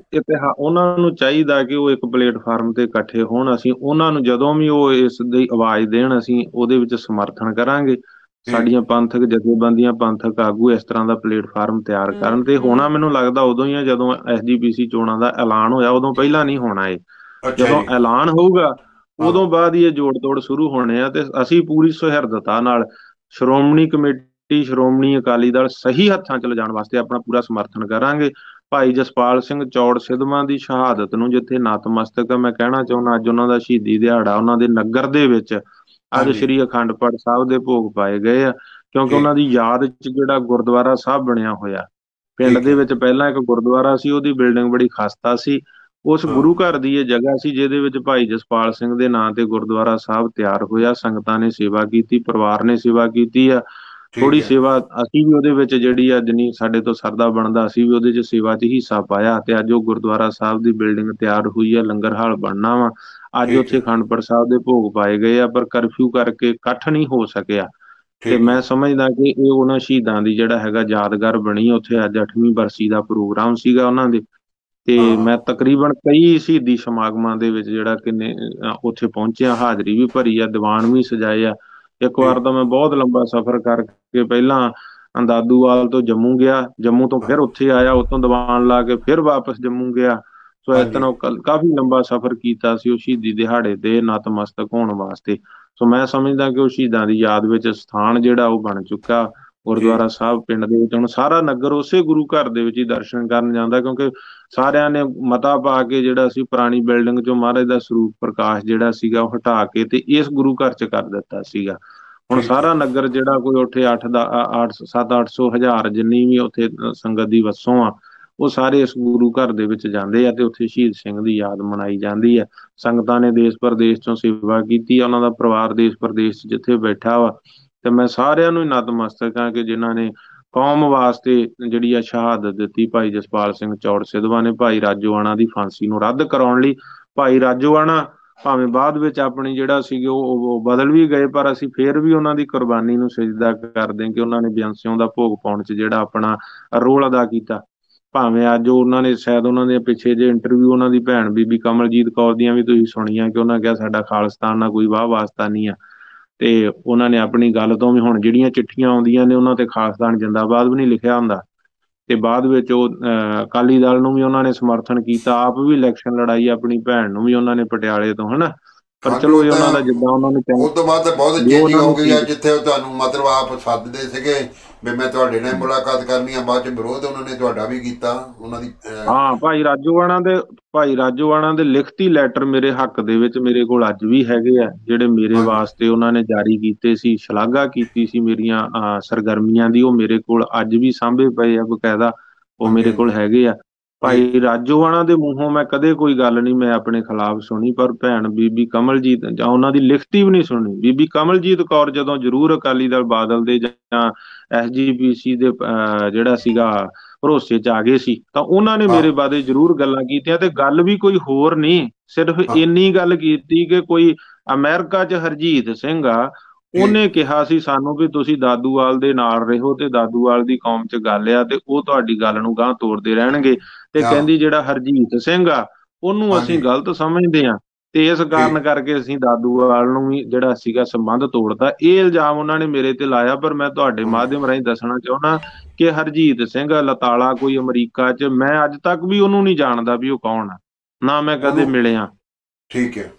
ਉਹਨਾਂ ਨੂੰ ਚਾਹੀਦਾ ਕਿ ਉਹ ਇੱਕ ਪਲੇਟਫਾਰਮ ਤੇ ਇਕੱਠੇ ਹੋਣ। ਅਸੀਂ ਉਹਨਾਂ ਨੂੰ ਜਦੋਂ ਵੀ ਉਹ ਇਸ ਦੀ ਆਵਾਜ਼ ਦੇਣ, ਅਸੀਂ ਉਹਦੇ ਵਿੱਚ ਸਮਰਥਨ ਕਰਾਂਗੇ। ਠੀਕ। ਸਾਡੀਆਂ ਪੰਥਕ ਜਥੇਬੰਦੀਆਂ, ਪੰਥਕ ਆਗੂ ਇਸ ਤਰ੍ਹਾਂ ਦਾ ਪਲੇਟਫਾਰਮ ਤਿਆਰ ਕਰਨ, ਤੇ ਹੋਣਾ ਮੈਨੂੰ ਲੱਗਦਾ ਉਦੋਂ ਹੀ ਆ ਜਦੋਂ SGPC ਚੋਣਾਂ ਦਾ ਐਲਾਨ ਹੋਇਆ, ਉਦੋਂ ਪਹਿਲਾਂ ਨਹੀਂ ਹੋਣਾ ਇਹ। ਅੱਛਾ ਜਦੋਂ ਜੀ। ਐਲਾਨ ਹੋਊਗਾ ਹਾਂ ਉਦੋਂ ਬਾਅਦ ਹੀ ਇਹ ਜੋੜ ਤੋੜ ਸ਼ੁਰੂ ਹੋਣੇ ਆ, ਤੇ ਅਸੀਂ ਪੂਰੀ ਸੁਹਿਰਦਤਾ ਨਾਲ ਸ਼੍ਰੋਮਣੀ ਕਮੇਟੀ, ਸ਼੍ਰੋਮਣੀ ਅਕਾਲੀ ਦਲ ਸਹੀ ਹੱਥਾਂ 'ਚ ਲਿਜਾਣ ਵਾਸਤੇ ਆਪਣਾ ਪੂਰਾ ਸਮਰਥਨ ਕਰਾਂਗੇ। ਭਾਈ ਜਸਪਾਲ ਸਿੰਘ ਚੌੜ ਸਿੱਧਵਾਂ ਦੀ ਸ਼ਹਾਦਤ ਨੂੰ ਜਿੱਥੇ ਨਤਮਸਤਕ, ਮੈਂ ਕਹਿਣਾ ਚਾਹੁੰਦਾ, ਅੱਜ ਉਹਨਾਂ ਦਾ ਸ਼ਹੀਦੀ ਦਿਹਾੜਾ, ਉਹਨਾਂ ਦੇ ਨਗਰ ਦੇ ਵਿੱਚ ਅੱਜ ਹਾਂਜੀ ਸ੍ਰੀ ਅਖੰਡ ਪਾਠ ਸਾਹਿਬ ਦੇ ਭੋਗ ਪਾਏ ਗਏ ਆ, ਕਿਉਂਕਿ ਉਹਨਾਂ ਠੀਕ ਦੀ ਯਾਦ 'ਚ ਜਿਹੜਾ ਗੁਰਦੁਆਰਾ ਸਾਹਿਬ ਬਣਿਆ ਹੋਇਆ ਪਿੰਡ ਠੀਕ ਦੇ ਹੈ। ਵਿੱਚ, ਪਹਿਲਾਂ ਇੱਕ ਗੁਰਦੁਆਰਾ ਸੀ, ਉਹਦੀ ਬਿਲਡਿੰਗ ਬੜੀ ਖਸਤਾ ਸੀ। ਉਸ ਹਾਂ ਗੁਰੂ ਘਰ ਦੀ ਇਹ ਜਗ੍ਹਾ ਸੀ ਜਿਹਦੇ ਵਿੱਚ ਭਾਈ ਜਸਪਾਲ ਸਿੰਘ ਦੇ ਨਾਂ ਤੇ ਗੁਰਦੁਆਰਾ ਸਾਹਿਬ ਤਿਆਰ ਹੋਇਆ। ਸੰਗਤਾਂ ਨੇ ਸੇਵਾ ਕੀਤੀ, ਪਰਿਵਾਰ ਨੇ ਸੇਵਾ ਕੀਤੀ ਆ, ਠੀਕ ਥੋੜੀ ਹੈ। ਸੇਵਾ ਅਸੀਂ ਵੀ ਉਹਦੇ ਵਿੱਚ ਜਿਹੜੀ ਆ, ਜਿੰਨੀ ਸਾਡੇ ਤੋਂ ਸਰਦਾ ਬਣਦਾ, ਅਸੀਂ ਵੀ ਉਹਦੇ 'ਚ ਸੇਵਾ 'ਚ ਹਿੱਸਾ ਪਾਇਆ, ਤੇ ਅੱਜ ਉਹ ਗੁਰਦੁਆਰਾ ਸਾਹਿਬ ਦੀ ਬਿਲਡਿੰਗ ਤਿਆਰ ਹੋਈ ਆ, ਲੰਗਰ ਹਾਲ ਬਣਨਾ ਵਾ। ਅੱਜ ਠੀਕ ਉੱਥੇ ਹੈ। ਅਖੰਡ ਪਾਠ ਸਾਹਿਬ ਦੇ ਭੋਗ ਪਾਏ ਗਏ ਆ, ਪਰ ਕਰਫਿਊ ਕਰਕੇ ਇਕੱਠ ਨਹੀਂ ਹੋ ਸਕਿਆ। ਤੇ ਠੀਕ ਮੈਂ ਹੈ। ਸਮਝਦਾ ਕਿ ਇਹ ਉਹਨਾਂ ਸ਼ਹੀਦਾਂ ਦੀ ਜਿਹੜਾ ਹੈਗਾ ਯਾਦਗਾਰ ਬਣੀ। ਉੱਥੇ ਅੱਜ 8ਵੀਂ ਬਰਸੀ ਦਾ ਪ੍ਰੋਗਰਾਮ ਸੀਗਾ ਉਹਨਾਂ ਦੇ, ਹਾਂ ਤੇ ਹਾਂ ਮੈਂ ਤਕਰੀਬਨ ਕਈ ਸ਼ਹੀਦੀ ਸਮਾਗਮਾਂ ਦੇ ਵਿੱਚ ਜਿਹੜਾ ਕਿੰਨੇ ਉੱਥੇ ਪਹੁੰਚਿਆ, ਹਾਜ਼ਰੀ ਵੀ ਭਰੀ ਆ, ਦੀਵਾਨ ਵੀ ਸਜਾਏ ਆ। ਇੱਕ ਵਾਰ ਠੀਕ। ਤਾਂ ਮੈਂ ਬਹੁਤ ਲੰਬਾ ਸਫ਼ਰ ਕਰਕੇ ਪਹਿਲਾਂ ਅੰਦਾਦੂਵਾਲ ਤੋਂ ਜੰਮੂ ਗਿਆ, ਜੰਮੂ ਤੋਂ ਹਾਂ ਫਿਰ ਉੱਥੇ ਆਇਆ, ਉੱਥੋਂ ਦੀਵਾਨ ਲਾ ਕੇ ਫਿਰ ਵਾਪਸ ਜੰਮੂ ਗਿਆ। ਸੋ ਇਸ ਹਾਂਜੀ ਤਰ੍ਹਾਂ ਕਾਫੀ ਲੰਬਾ ਸਫ਼ਰ ਕੀਤਾ ਸੀ ਉਹ ਸ਼ਹੀਦੀ ਦਿਹਾੜੇ ਤੇ ਨਤਮਸਤਕ ਹੋਣ ਵਾਸਤੇ। ਸੋ ਮੈਂ ਸਮਝਦਾ ਕਿ ਉਹ ਸ਼ਹੀਦਾਂ ਦੀ ਯਾਦ ਵਿੱਚ ਸਥਾਨ ਜਿਹੜਾ ਉਹ ਬਣ ਚੁੱਕਾ ਗੁਰਦੁਆਰਾ ਠੀਕ। ਸਾਹਿਬ ਪਿੰਡ ਦੇ ਵਿੱਚ। ਹੁਣ ਸਾਰਾ ਨਗਰ ਉਸੇ ਗੁਰੂ ਘਰ ਦੇ ਵਿੱਚ ਹੀ ਦਰਸ਼ਨ ਕਰਨ ਜਾਂਦਾ, ਕਿਉਂਕਿ ਸਾਰਿਆਂ ਨੇ ਮਤਾ ਪਾ ਕੇ ਜਿਹੜਾ ਸੀ ਪੁਰਾਣੀ ਬਿਲਡਿੰਗ ਚੋਂ ਮਹਾਰਾਜ ਦਾ ਸਰੂਪ ਪ੍ਰਕਾਸ਼ ਜਿਹੜਾ ਸੀਗਾ ਉਹ ਹਟਾ ਕੇ ਤੇ ਇਸ ਗੁਰੂ ਘਰ ਚ ਕਰ ਦਿੱਤਾ ਸੀਗਾ। ਹੁਣ ਠੀਕ ਹੈ। ਸਾਰਾ ਨਗਰ ਜਿਹੜਾ ਕੋਈ ਉੱਥੇ 8 ਦਾ 8 7 800 1000 ਜਿੰਨੀ ਵੀ ਉੱਥੇ ਸੰਗਤ ਦੀ ਵਸੋਂ ਆ, ਉਹ ਸਾਰੇ ਇਸ ਗੁਰੂ ਘਰ ਦੇ ਵਿੱਚ ਜਾਂਦੇ ਆ ਤੇ ਉੱਥੇ ਸ਼ਹੀਦ ਸਿੰਘ ਦੀ ਯਾਦ ਮਨਾਈ ਜਾਂਦੀ ਆ। ਸੰਗਤਾਂ ਨੇ ਦੇਸ਼ ਪ੍ਰਦੇਸ਼ ਚੋਂ ਸੇਵਾ ਕੀਤੀ ਆ, ਉਹਨਾਂ ਦਾ ਪਰਿਵਾਰ ਦੇਸ਼ ਪ੍ਰਦੇਸ਼ 'ਚ ਜਿੱਥੇ ਬੈਠਾ ਵਾ, ਤੇ ਮੈਂ ਸਾਰਿਆਂ ਨੂੰ ਹੀ ਨਤਮਸਤਕ ਹਾਂ ਕਿ ਜਿਨ੍ਹਾਂ ਨੇ ਕੌਮ ਵਾਸਤੇ ਜਿਹੜੀ ਆ ਸ਼ਹਾਦਤ ਦਿੱਤੀ। ਭਾਈ ਜਸਪਾਲ ਸਿੰਘ ਚੌੜ ਸਿੱਧਵਾਂ ਨੇ ਭਾਈ ਰਾਜੋਆਣਾ ਦੀ ਫਾਂਸੀ ਨੂੰ ਰੱਦ ਕਰਾਉਣ ਲਈ, ਭਾਈ ਰਾਜੋਆਣਾ ਭਾਵੇਂ ਬਾਅਦ ਵਿੱਚ ਆਪਣੀ ਜਿਹੜਾ ਸੀ ਉਹ ਬਦਲ ਵੀ ਗਏ, ਪਰ ਅਸੀਂ ਫੇਰ ਵੀ ਉਹਨਾਂ ਦੀ ਕੁਰਬਾਨੀ ਨੂੰ ਸਜਦਾ ਕਰਦੇ ਹਾਂ ਕਿ ਉਹਨਾਂ ਨੇ ਬਿਆੰਸਿਓਂ ਦਾ ਭੋਗ ਪਾਉਣ 'ਚ ਜਿਹੜਾ ਆਪਣਾ ਰੋਲ ਅਦਾ ਕੀਤਾ। ਭਾਵੇਂ ਅੱਜ ਉਹਨਾਂ ਨੇ ਸ਼ਾਇਦ ਉਹਨਾਂ ਦੇ ਪਿੱਛੇ ਜੇ ਇੰਟਰਵਿਊ ਉਹਨਾਂ ਦੀ ਭੈਣ ਬੀਬੀ ਕਮਲਜੀਤ ਕੌਰ ਦੀਆਂ ਵੀ ਤੁਸੀਂ ਸੁਣੀਆਂ ਕਿ ਉਹਨਾਂ ਕਿਹਾ ਸਾਡਾ ਖਾਲਿਸਤਾਨ ਨਾਲ ਕੋਈ ਵਾਹ ਵਾਸਤਾ ਨਹੀਂ ਆ, ਤੇ ਉਹਨਾਂ ਨੇ ਆਪਣੀ ਗੱਲ ਤੋਂ ਵੀ ਹੁਣ ਜਿਹੜੀਆਂ ਚਿੱਠੀਆਂ ਆਉਂਦੀਆਂ ਨੇ ਉਹਨਾਂ ਤੇ ਖਾਲਿਸਤਾਨ ਜਿੰਦਾਬਾਦ ਵੀ ਨਹੀਂ ਲਿਖਿਆ ਹੁੰਦਾ, ਤੇ ਬਾਅਦ ਵਿੱਚ ਉਹ ਅਕਾਲੀ ਦਲ ਨੂੰ ਵੀ ਉਹਨਾਂ ਨੇ ਸਮਰਥਨ ਕੀਤਾ, ਆਪ ਵੀ ਇਲੈਕਸ਼ਨ ਲੜਾਈ, ਆਪਣੀ ਭੈਣ ਨੂੰ ਵੀ ਉਹਨਾਂ ਨੇ ਪਟਿਆਲੇ ਤੋਂ, ਹਨਾ। ਪਰ ਹਾਂਜੀ ਚਲੋ ਉਹ ਇਹ ਉਹਨਾਂ ਤਾਂ ਦਾ ਜਿੱਦਾਂ ਉਹਨਾਂ ਨੂੰ ਉਹ ਤੋਂ ਬਾਅਦ ਤਾਂ ਬਹੁਤ ਜੋ ਚੇਂਜਿੰਗ ਉਹਨਾਂ ਹੋ ਨੂੰ ਗਈ ਆ, ਠੀਕ। ਜਿੱਥੇ ਉਹ ਤੁਹਾਨੂੰ ਮਤਲਬ ਆਪ ਸੱਦਦੇ ਸੀਗੇ ਵੀ ਮੈਂ ਤੁਹਾਡੇ ਨਾਲ ਮੁਲਾਕਾਤ ਕਰਨੀ ਆ, ਬਾਅਦ ਚ ਵਿਰੋਧ ਉਹਨਾਂ ਨੇ ਤੁਹਾਡਾ ਵੀ ਕੀਤਾ ਉਹਨਾਂ ਦੀ ਹਾਂ, ਭਾਈ ਰਾਜੋਆਣਾ ਦੇ ਲਿਖਤੀ ਲੈਟਰ ਮੇਰੇ ਹੱਕ ਦੇ ਵਿੱਚ ਮੇਰੇ ਕੋਲ ਅੱਜ ਵੀ ਹੈਗੇ ਆ, ਜਿਹੜੇ ਮੇਰੇ ਹਾਂਜੀ ਵਾਸਤੇ ਉਹਨਾਂ ਨੇ ਜਾਰੀ ਕੀਤੇ ਸੀ, ਸ਼ਲਾਘਾ ਕੀਤੀ ਸੀ ਮੇਰੀਆਂ ਸਰਗਰਮੀਆਂ ਦੀ, ਉਹ ਮੇਰੇ ਕੋਲ ਅੱਜ ਵੀ ਸਾਂਭੇ ਪਏ ਆ ਬਕਾਇਦਾ, ਉਹ ਹਾਂਜੀ ਮੇਰੇ ਕੋਲ ਹਾਂਜੀ ਹੈਗੇ ਆ। ਭਾਈ ਰਾਜੋਆਣਾ ਦੇ ਮੂੰਹੋਂ ਮੈਂ ਕਦੇ ਕੋਈ ਗੱਲ ਨਹੀਂ ਮੈਂ ਆਪਣੇ ਖਿਲਾਫ ਸੁਣੀ, ਪਰ ਭੈਣ ਬੀਬੀ ਕਮਲਜੀਤ ਜਾਂ ਉਹਨਾਂ ਦੀ ਲਿਖਤੀ ਵੀ ਨਹੀਂ ਸੁਣੀ। ਬੀਬੀ ਕਮਲਜੀਤ ਕੌਰ ਜਦੋਂ ਜ਼ਰੂਰ ਅਕਾਲੀ ਦਲ ਬਾਦਲ ਦੇ ਜਾਂ SGPC ਦੇ ਜਿਹੜਾ ਸੀਗਾ ਭਰੋਸੇ 'ਚ ਆ ਗਏ ਸੀ, ਤਾਂ ਉਹਨਾਂ ਨੇ ਮੇਰੇ ਬਾਰੇ ਜ਼ਰੂਰ ਗੱਲਾਂ ਕੀਤੀਆਂ, ਤੇ ਗੱਲ ਵੀ ਕੋਈ ਹੋਰ ਨਹੀਂ, ਸਿਰਫ ਇੰਨੀ ਗੱਲ ਕੀਤੀ ਕਿ ਕੋਈ ਅਮਰੀਕਾ 'ਚ ਹਰਜੀਤ ਸਿੰਘ ਆ, ਉਹਨੇ ਕਿਹਾ ਸੀ ਸਾਨੂੰ ਵੀ ਤੁਸੀਂ ਦਾਦੂਵਾਲ ਦੇ ਨਾਲ ਰਹੋ ਤੇ ਦਾਦੂਵਾਲ ਦੀ ਕੌਮ 'ਚ ਗੱਲ ਆ ਤੇ ਉਹ ਤੁਹਾਡੀ ਗੱਲ ਨੂੰ ਗਾਂਹ ਤੋੜਦੇ ਰਹਿਣਗੇ। ਤੇ ਕਹਿੰਦੀ ਜਿਹੜਾ ਹਰਜੀਤ ਸਿੰਘ ਆ ਉਹਨੂੰ ਅਸੀਂ ਗਲਤ ਸਮਝਦੇ ਹਾਂ, ਤੇ ਇਸ ਕਾਰਨ ਕਰਕੇ ਅਸੀਂ ਦਾਦੂਵਾਲ ਨੂੰ ਵੀ ਜਿਹੜਾ ਸੀਗਾ ਸੰਬੰਧ ਤੋੜਤਾ। ਇਹ ਇਲਜ਼ਾਮ ਉਹਨਾਂ ਨੇ ਮੇਰੇ ਤੇ ਲਾਇਆ, ਪਰ ਮੈਂ ਤੁਹਾਡੇ ਮਾਧਿਅਮ ਰਾਹੀਂ ਦੱਸਣਾ ਚਾਹੁੰਦਾ ਕਿ ਹਰਜੀਤ ਸਿੰਘ ਲਤਾਲਾ ਕੋਈ ਅਮਰੀਕਾ 'ਚ, ਮੈਂ ਅੱਜ ਤੱਕ ਵੀ ਉਹਨੂੰ ਨਹੀਂ ਜਾਣਦਾ ਵੀ ਉਹ ਕੌਣ ਆ, ਨਾ ਮੈਂ ਕਦੇ ਮਿਲਿਆ। ਠੀਕ ਹੈ।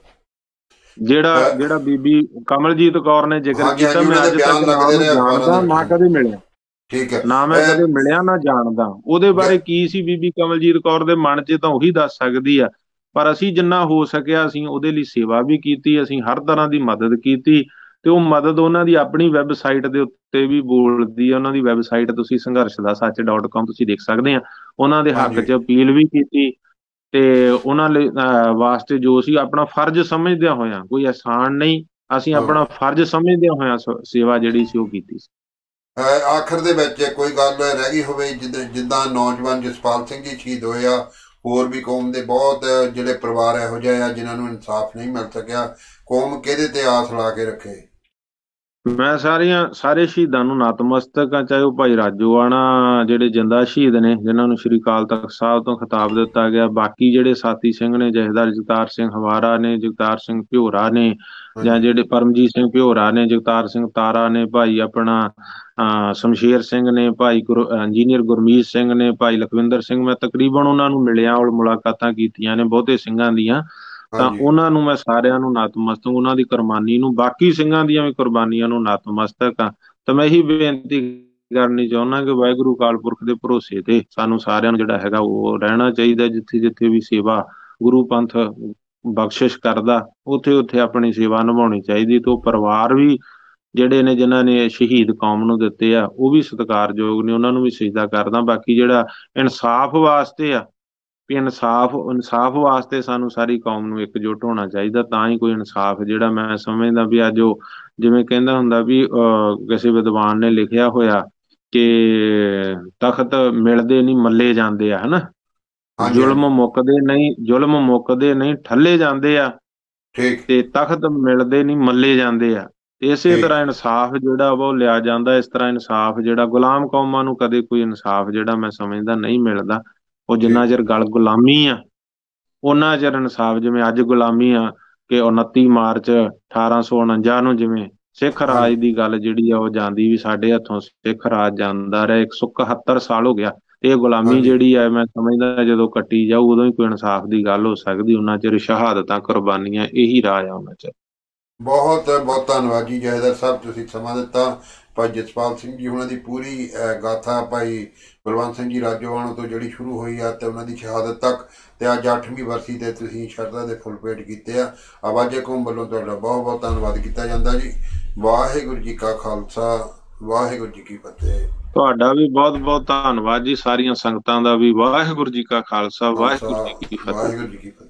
ਜਿਹੜਾ ਬੀਬੀ ਕਮਲਜੀਤ ਕੌਰ ਨੇ ਜ਼ਿਕਰ ਕੀਤਾ, ਮੈਂ ਅੱਜ ਤੱਕ ਜਾਣਦਾ ਨਾ ਕਦੇ ਮਿਲਿਆ। ਠੀਕ ਹੈ। ਨਾ ਮੈਂ ਕਦੇ ਮਿਲਿਆ ਨਾ ਜਾਣਦਾ। ਉਹਦੇ ਬਾਰੇ ਕੀ ਸੀ ਬੀਬੀ ਕਮਲਜੀਤ ਕੌਰ ਦੇ ਮਨ 'ਚ ਤਾਂ ਉਹੀ ਦੱਸ ਸਕਦੀ ਆ, ਪਰ ਅਸੀਂ ਜਿੰਨਾ ਹੋ ਸਕਿਆ ਅਸੀਂ ਉਹਦੇ ਲਈ ਸੇਵਾ ਵੀ ਕੀਤੀ, ਅਸੀਂ ਹਰ ਤਰ੍ਹਾਂ ਦੀ ਮਦਦ ਕੀਤੀ, ਤੇ ਉਹ ਮਦਦ ਉਹਨਾਂ ਦੀ ਆਪਣੀ ਵੈਬਸਾਈਟ ਦੇ ਉੱਤੇ ਵੀ ਬੋਲਦੀ ਆ। ਉਹਨਾਂ ਦੀ ਵੈਬਸਾਈਟ ਤੁਸੀਂ ਸੰਘਰਸ਼ਦਾਸੱਚ.com ਤੁਸੀਂ ਦੇਖ ਸਕਦੇ ਆ। ਉਹਨਾਂ ਦੇ ਹੱਕ 'ਚ ਅਪੀਲ ਵੀ ਕੀਤੀ, ਤੇ ਉਹਨਾਂ ਲਈ ਵਾਸਤੇ ਜੋ ਸੀ ਆਪਣਾ ਫਰਜ਼ ਸਮਝਦਿਆਂ ਹੋਇਆਂ, ਕੋਈ ਆਸਾਨ ਨਹੀਂ, ਅਸੀਂ ਆਪਣਾ ਫਰਜ਼ ਸਮਝਦਿਆਂ ਹੋਇਆਂ ਸੇਵਾ ਜਿਹੜੀ ਸੀ ਉਹ ਕੀਤੀ ਸੀ। ਆਖਰ ਦੇ ਵਿੱਚ ਕੋਈ ਗੱਲ ਰਹਿ ਗਈ ਹੋਵੇ ਜਿੱਦਾਂ ਨੌਜਵਾਨ ਜਸਪਾਲ ਸਿੰਘ ਜੀ ਸ਼ਹੀਦ ਹੋਏ ਆ, ਹੋਰ ਵੀ ਕੌਮ ਦੇ ਬਹੁਤ ਜਿਹੜੇ ਪਰਿਵਾਰ ਇਹੋ ਜਿਹੇ ਆ ਜਿਨ੍ਹਾਂ ਨੂੰ ਇਨਸਾਫ ਨਹੀਂ ਮਿਲ ਸਕਿਆ, ਕੌਮ ਕਿਹਦੇ ਤੇ ਆਸ ਲਾ ਕੇ ਰੱਖੇ? ਮੈਂ ਸਾਰੇ ਸ਼ਹੀਦਾਂ ਨੂੰ ਨਤਮਸਤਕ ਆ, ਚਾਹੇ ਉਹ ਭਾਈ ਰਾਜੋਆਣਾ ਜਿਹੜੇ ਜਿੰਦਾ ਸ਼ਹੀਦ ਨੇ ਜਿਨ੍ਹਾਂ ਨੂੰ ਸ਼੍ਰੀ ਅਕਾਲ ਤਖਤ ਸਾਹਿਬ ਤੋਂ ਖਿਤਾਬ ਦਿੱਤਾ ਗਿਆ, ਬਾਕੀ ਜਿਹੜੇ ਸਾਥੀ ਸਿੰਘ ਨੇ, ਜਥੇਦਾਰ ਜਗਤਾਰ ਸਿੰਘ ਹਵਾਰਾ ਨੇ, ਜਗਤਾਰ ਸਿੰਘ ਭਿਓਰਾ ਨੇ, ਜਾਂ ਜਿਹੜੇ ਪਰਮਜੀਤ ਸਿੰਘ ਭਿਓਰਾ ਨੇ, ਜਗਤਾਰ ਸਿੰਘ ਤਾਰਾ ਨੇ, ਭਾਈ ਆਪਣਾ ਸ਼ਮਸ਼ੇਰ ਸਿੰਘ ਨੇ, ਭਾਈ ਇੰਜੀਨੀਅਰ ਗੁਰਮੀਤ ਸਿੰਘ ਨੇ, ਭਾਈ ਲਖਵਿੰਦਰ ਸਿੰਘ, ਮੈਂ ਤਕਰੀਬਨ ਉਹਨਾਂ ਨੂੰ ਮਿਲਿਆ ਔਰ ਮੁਲਾਕਾਤਾਂ ਕੀਤੀਆਂ ਨੇ ਬਹੁਤੇ ਸਿੰਘਾਂ ਦੀਆਂ, ਤਾਂ ਉਹਨਾਂ ਨੂੰ ਮੈਂ ਸਾਰਿਆਂ ਨੂੰ ਨਤਮਸਤਕ, ਉਹਨਾਂ ਦੀ ਕੁਰਬਾਨੀ ਨੂੰ, ਬਾਕੀ ਸਿੰਘਾਂ ਦੀਆਂ ਵੀ ਕੁਰਬਾਨੀਆਂ ਨੂੰ ਨਤਮਸਤਕ ਆ। ਤਾਂ ਮੈਂ ਇਹੀ ਬੇਨਤੀ ਕਰਨੀ ਚਾਹੁੰਦਾ ਕਿ ਵਾਹਿਗੁਰੂ ਅਕਾਲ ਪੁਰਖ ਦੇ ਭਰੋਸੇ ਤੇ ਸਾਨੂੰ ਸਾਰਿਆਂ ਨੂੰ ਜਿਹੜਾ ਹੈਗਾ ਉਹ ਰਹਿਣਾ ਚਾਹੀਦਾ। ਜਿੱਥੇ ਜਿੱਥੇ ਵੀ ਸੇਵਾ ਗੁਰੂ ਪੰਥ ਬਖਸ਼ਿਸ਼ ਕਰਦਾ, ਉੱਥੇ ਉੱਥੇ ਆਪਣੀ ਸੇਵਾ ਨਿਭਾਉਣੀ ਚਾਹੀਦੀ। ਤੇ ਉਹ ਪਰਿਵਾਰ ਵੀ ਜਿਹੜੇ ਨੇ ਜਿਨ੍ਹਾਂ ਨੇ ਸ਼ਹੀਦ ਕੌਮ ਨੂੰ ਦਿੱਤੇ ਆ ਉਹ ਵੀ ਸਤਿਕਾਰਯੋਗ ਨੇ, ਉਹਨਾਂ ਨੂੰ ਵੀ ਸਜਦਾ ਕਰਦਾ। ਬਾਕੀ ਜਿਹੜਾ ਇਨਸਾਫ ਵਾਸਤੇ ਆ, ਵੀ ਇਨਸਾਫ ਵਾਸਤੇ ਸਾਨੂੰ ਸਾਰੀ ਕੌਮ ਨੂੰ ਇਕਜੁੱਟ ਹੋਣਾ ਚਾਹੀਦਾ, ਤਾਂ ਹੀ ਕੋਈ ਇਨਸਾਫ ਜਿਹੜਾ ਮੈਂ ਸਮਝਦਾ ਵੀ ਅੱਜ ਉਹ ਜਿਵੇਂ ਕਹਿੰਦਾ ਹੁੰਦਾ ਵੀ ਕਿਸੇ ਵਿਦਵਾਨ ਨੇ ਲਿਖਿਆ ਹੋਇਆ ਕਿ ਤਖਤ ਮਿਲਦੇ ਨਹੀਂ ਮੱਲੇ ਜਾਂਦੇ ਆ, ਹਨਾ, ਜ਼ੁਲਮ ਮੁੱਕਦੇ ਨਹੀਂ ਠੱਲੇ ਜਾਂਦੇ ਆ, ਤੇ ਤਖਤ ਮਿਲਦੇ ਨਹੀਂ ਮੱਲੇ ਜਾਂਦੇ ਆ। ਇਸੇ ਤਰ੍ਹਾਂ ਇਨਸਾਫ ਜਿਹੜਾ ਵਾ ਉਹ ਲਿਆ ਜਾਂਦਾ। ਇਸ ਤਰ੍ਹਾਂ ਇਨਸਾਫ ਜਿਹੜਾ ਗੁਲਾਮ ਕੌਮਾਂ ਨੂੰ ਕਦੇ ਕੋਈ ਇਨਸਾਫ ਜਿਹੜਾ ਮੈਂ ਸਮਝਦਾ ਨਹੀਂ ਮਿਲਦਾ। ਉਹ ਜਿੰਨਾ ਚਿਰ ਗਲ ਗੁਲਾਮੀ ਆ ਉਹਨਾਂ ਚਿਰ ਇਨਸਾਫ, ਜਿਵੇਂ ਅੱਜ ਗੁਲਾਮੀ ਆ ਕਿ 29 ਮਾਰਚ 1849 ਨੂੰ ਜਿਵੇਂ ਸਿੱਖ ਰਾਜ ਦੀ ਗੱਲ ਜਿਹੜੀ ਆ ਉਹ ਜਾਂਦੀ ਵੀ ਸਾਡੇ ਹੱਥੋਂ ਸਿੱਖ ਰਾਜ ਜਾਂਦਾ ਰਿਹਾ, 171 ਸਾਲ ਹੋ ਗਿਆ। ਇਹ ਗੁਲਾਮੀ ਜਿਹੜੀ ਆ ਮੈਂ ਸਮਝਦਾ ਜਦੋਂ ਕੱਟੀ ਜਾਊ ਉਦੋਂ ਹੀ ਕੋਈ ਇਨਸਾਫ ਦੀ ਗੱਲ ਹੋ ਸਕਦੀ। ਉਹਨਾਂ ਚਿਰ ਸ਼ਹਾਦਤਾਂ ਕੁਰਬਾਨੀਆਂ ਇਹੀ ਰਾਹ ਆ ਉਹਨਾਂ ਚਿਰ। ਬਹੁਤ ਬਹੁਤ ਧੰਨਵਾਦ ਜੀ ਜਥੇਦਾਰ ਸਾਹਿਬ, ਤੁਸੀਂ ਸਮਾਂ ਦਿੱਤਾ। ਭਾਈ ਜਸਪਾਲ ਸਿੰਘ ਜੀ ਉਹਨਾਂ ਦੀ ਪੂਰੀ ਗਾਥਾ ਭਾਈ ਬਲਵੰਤ ਸਿੰਘ ਜੀ ਰਾਜੋਆਣਾ ਤੋਂ ਜਿਹੜੀ ਸ਼ੁਰੂ ਹੋਈ ਆ ਤੇ ਉਹਨਾਂ ਦੀ ਸ਼ਹਾਦਤ ਤੱਕ, ਤੇ ਅੱਜ 8ਵੀਂ ਬਰਸੀ ਤੇ ਤੁਸੀਂ ਸ਼ਰਧਾ ਦੇ ਫੁੱਲ ਭੇਟ ਕੀਤੇ ਆ। ਆਵਾਜ਼ੇ ਕੌਮ ਵੱਲੋਂ ਤੁਹਾਡਾ ਬਹੁਤ ਬਹੁਤ ਧੰਨਵਾਦ ਕੀਤਾ ਜਾਂਦਾ ਜੀ। ਵਾਹਿਗੁਰੂ ਜੀ ਕਾ ਖਾਲਸਾ, ਵਾਹਿਗੁਰੂ ਜੀ ਕੀ ਫਤਿਹ। ਤੁਹਾਡਾ ਵੀ ਬਹੁਤ ਬਹੁਤ ਧੰਨਵਾਦ ਜੀ। ਸਾਰੀਆਂ ਸੰਗਤਾਂ ਦਾ ਵੀ ਵਾਹਿਗੁਰੂ ਜੀ ਕਾ ਖਾਲਸਾ, ਵਾਹਿਗੁਰੂ ਜੀ ਕੀ ਫਤਿਹ।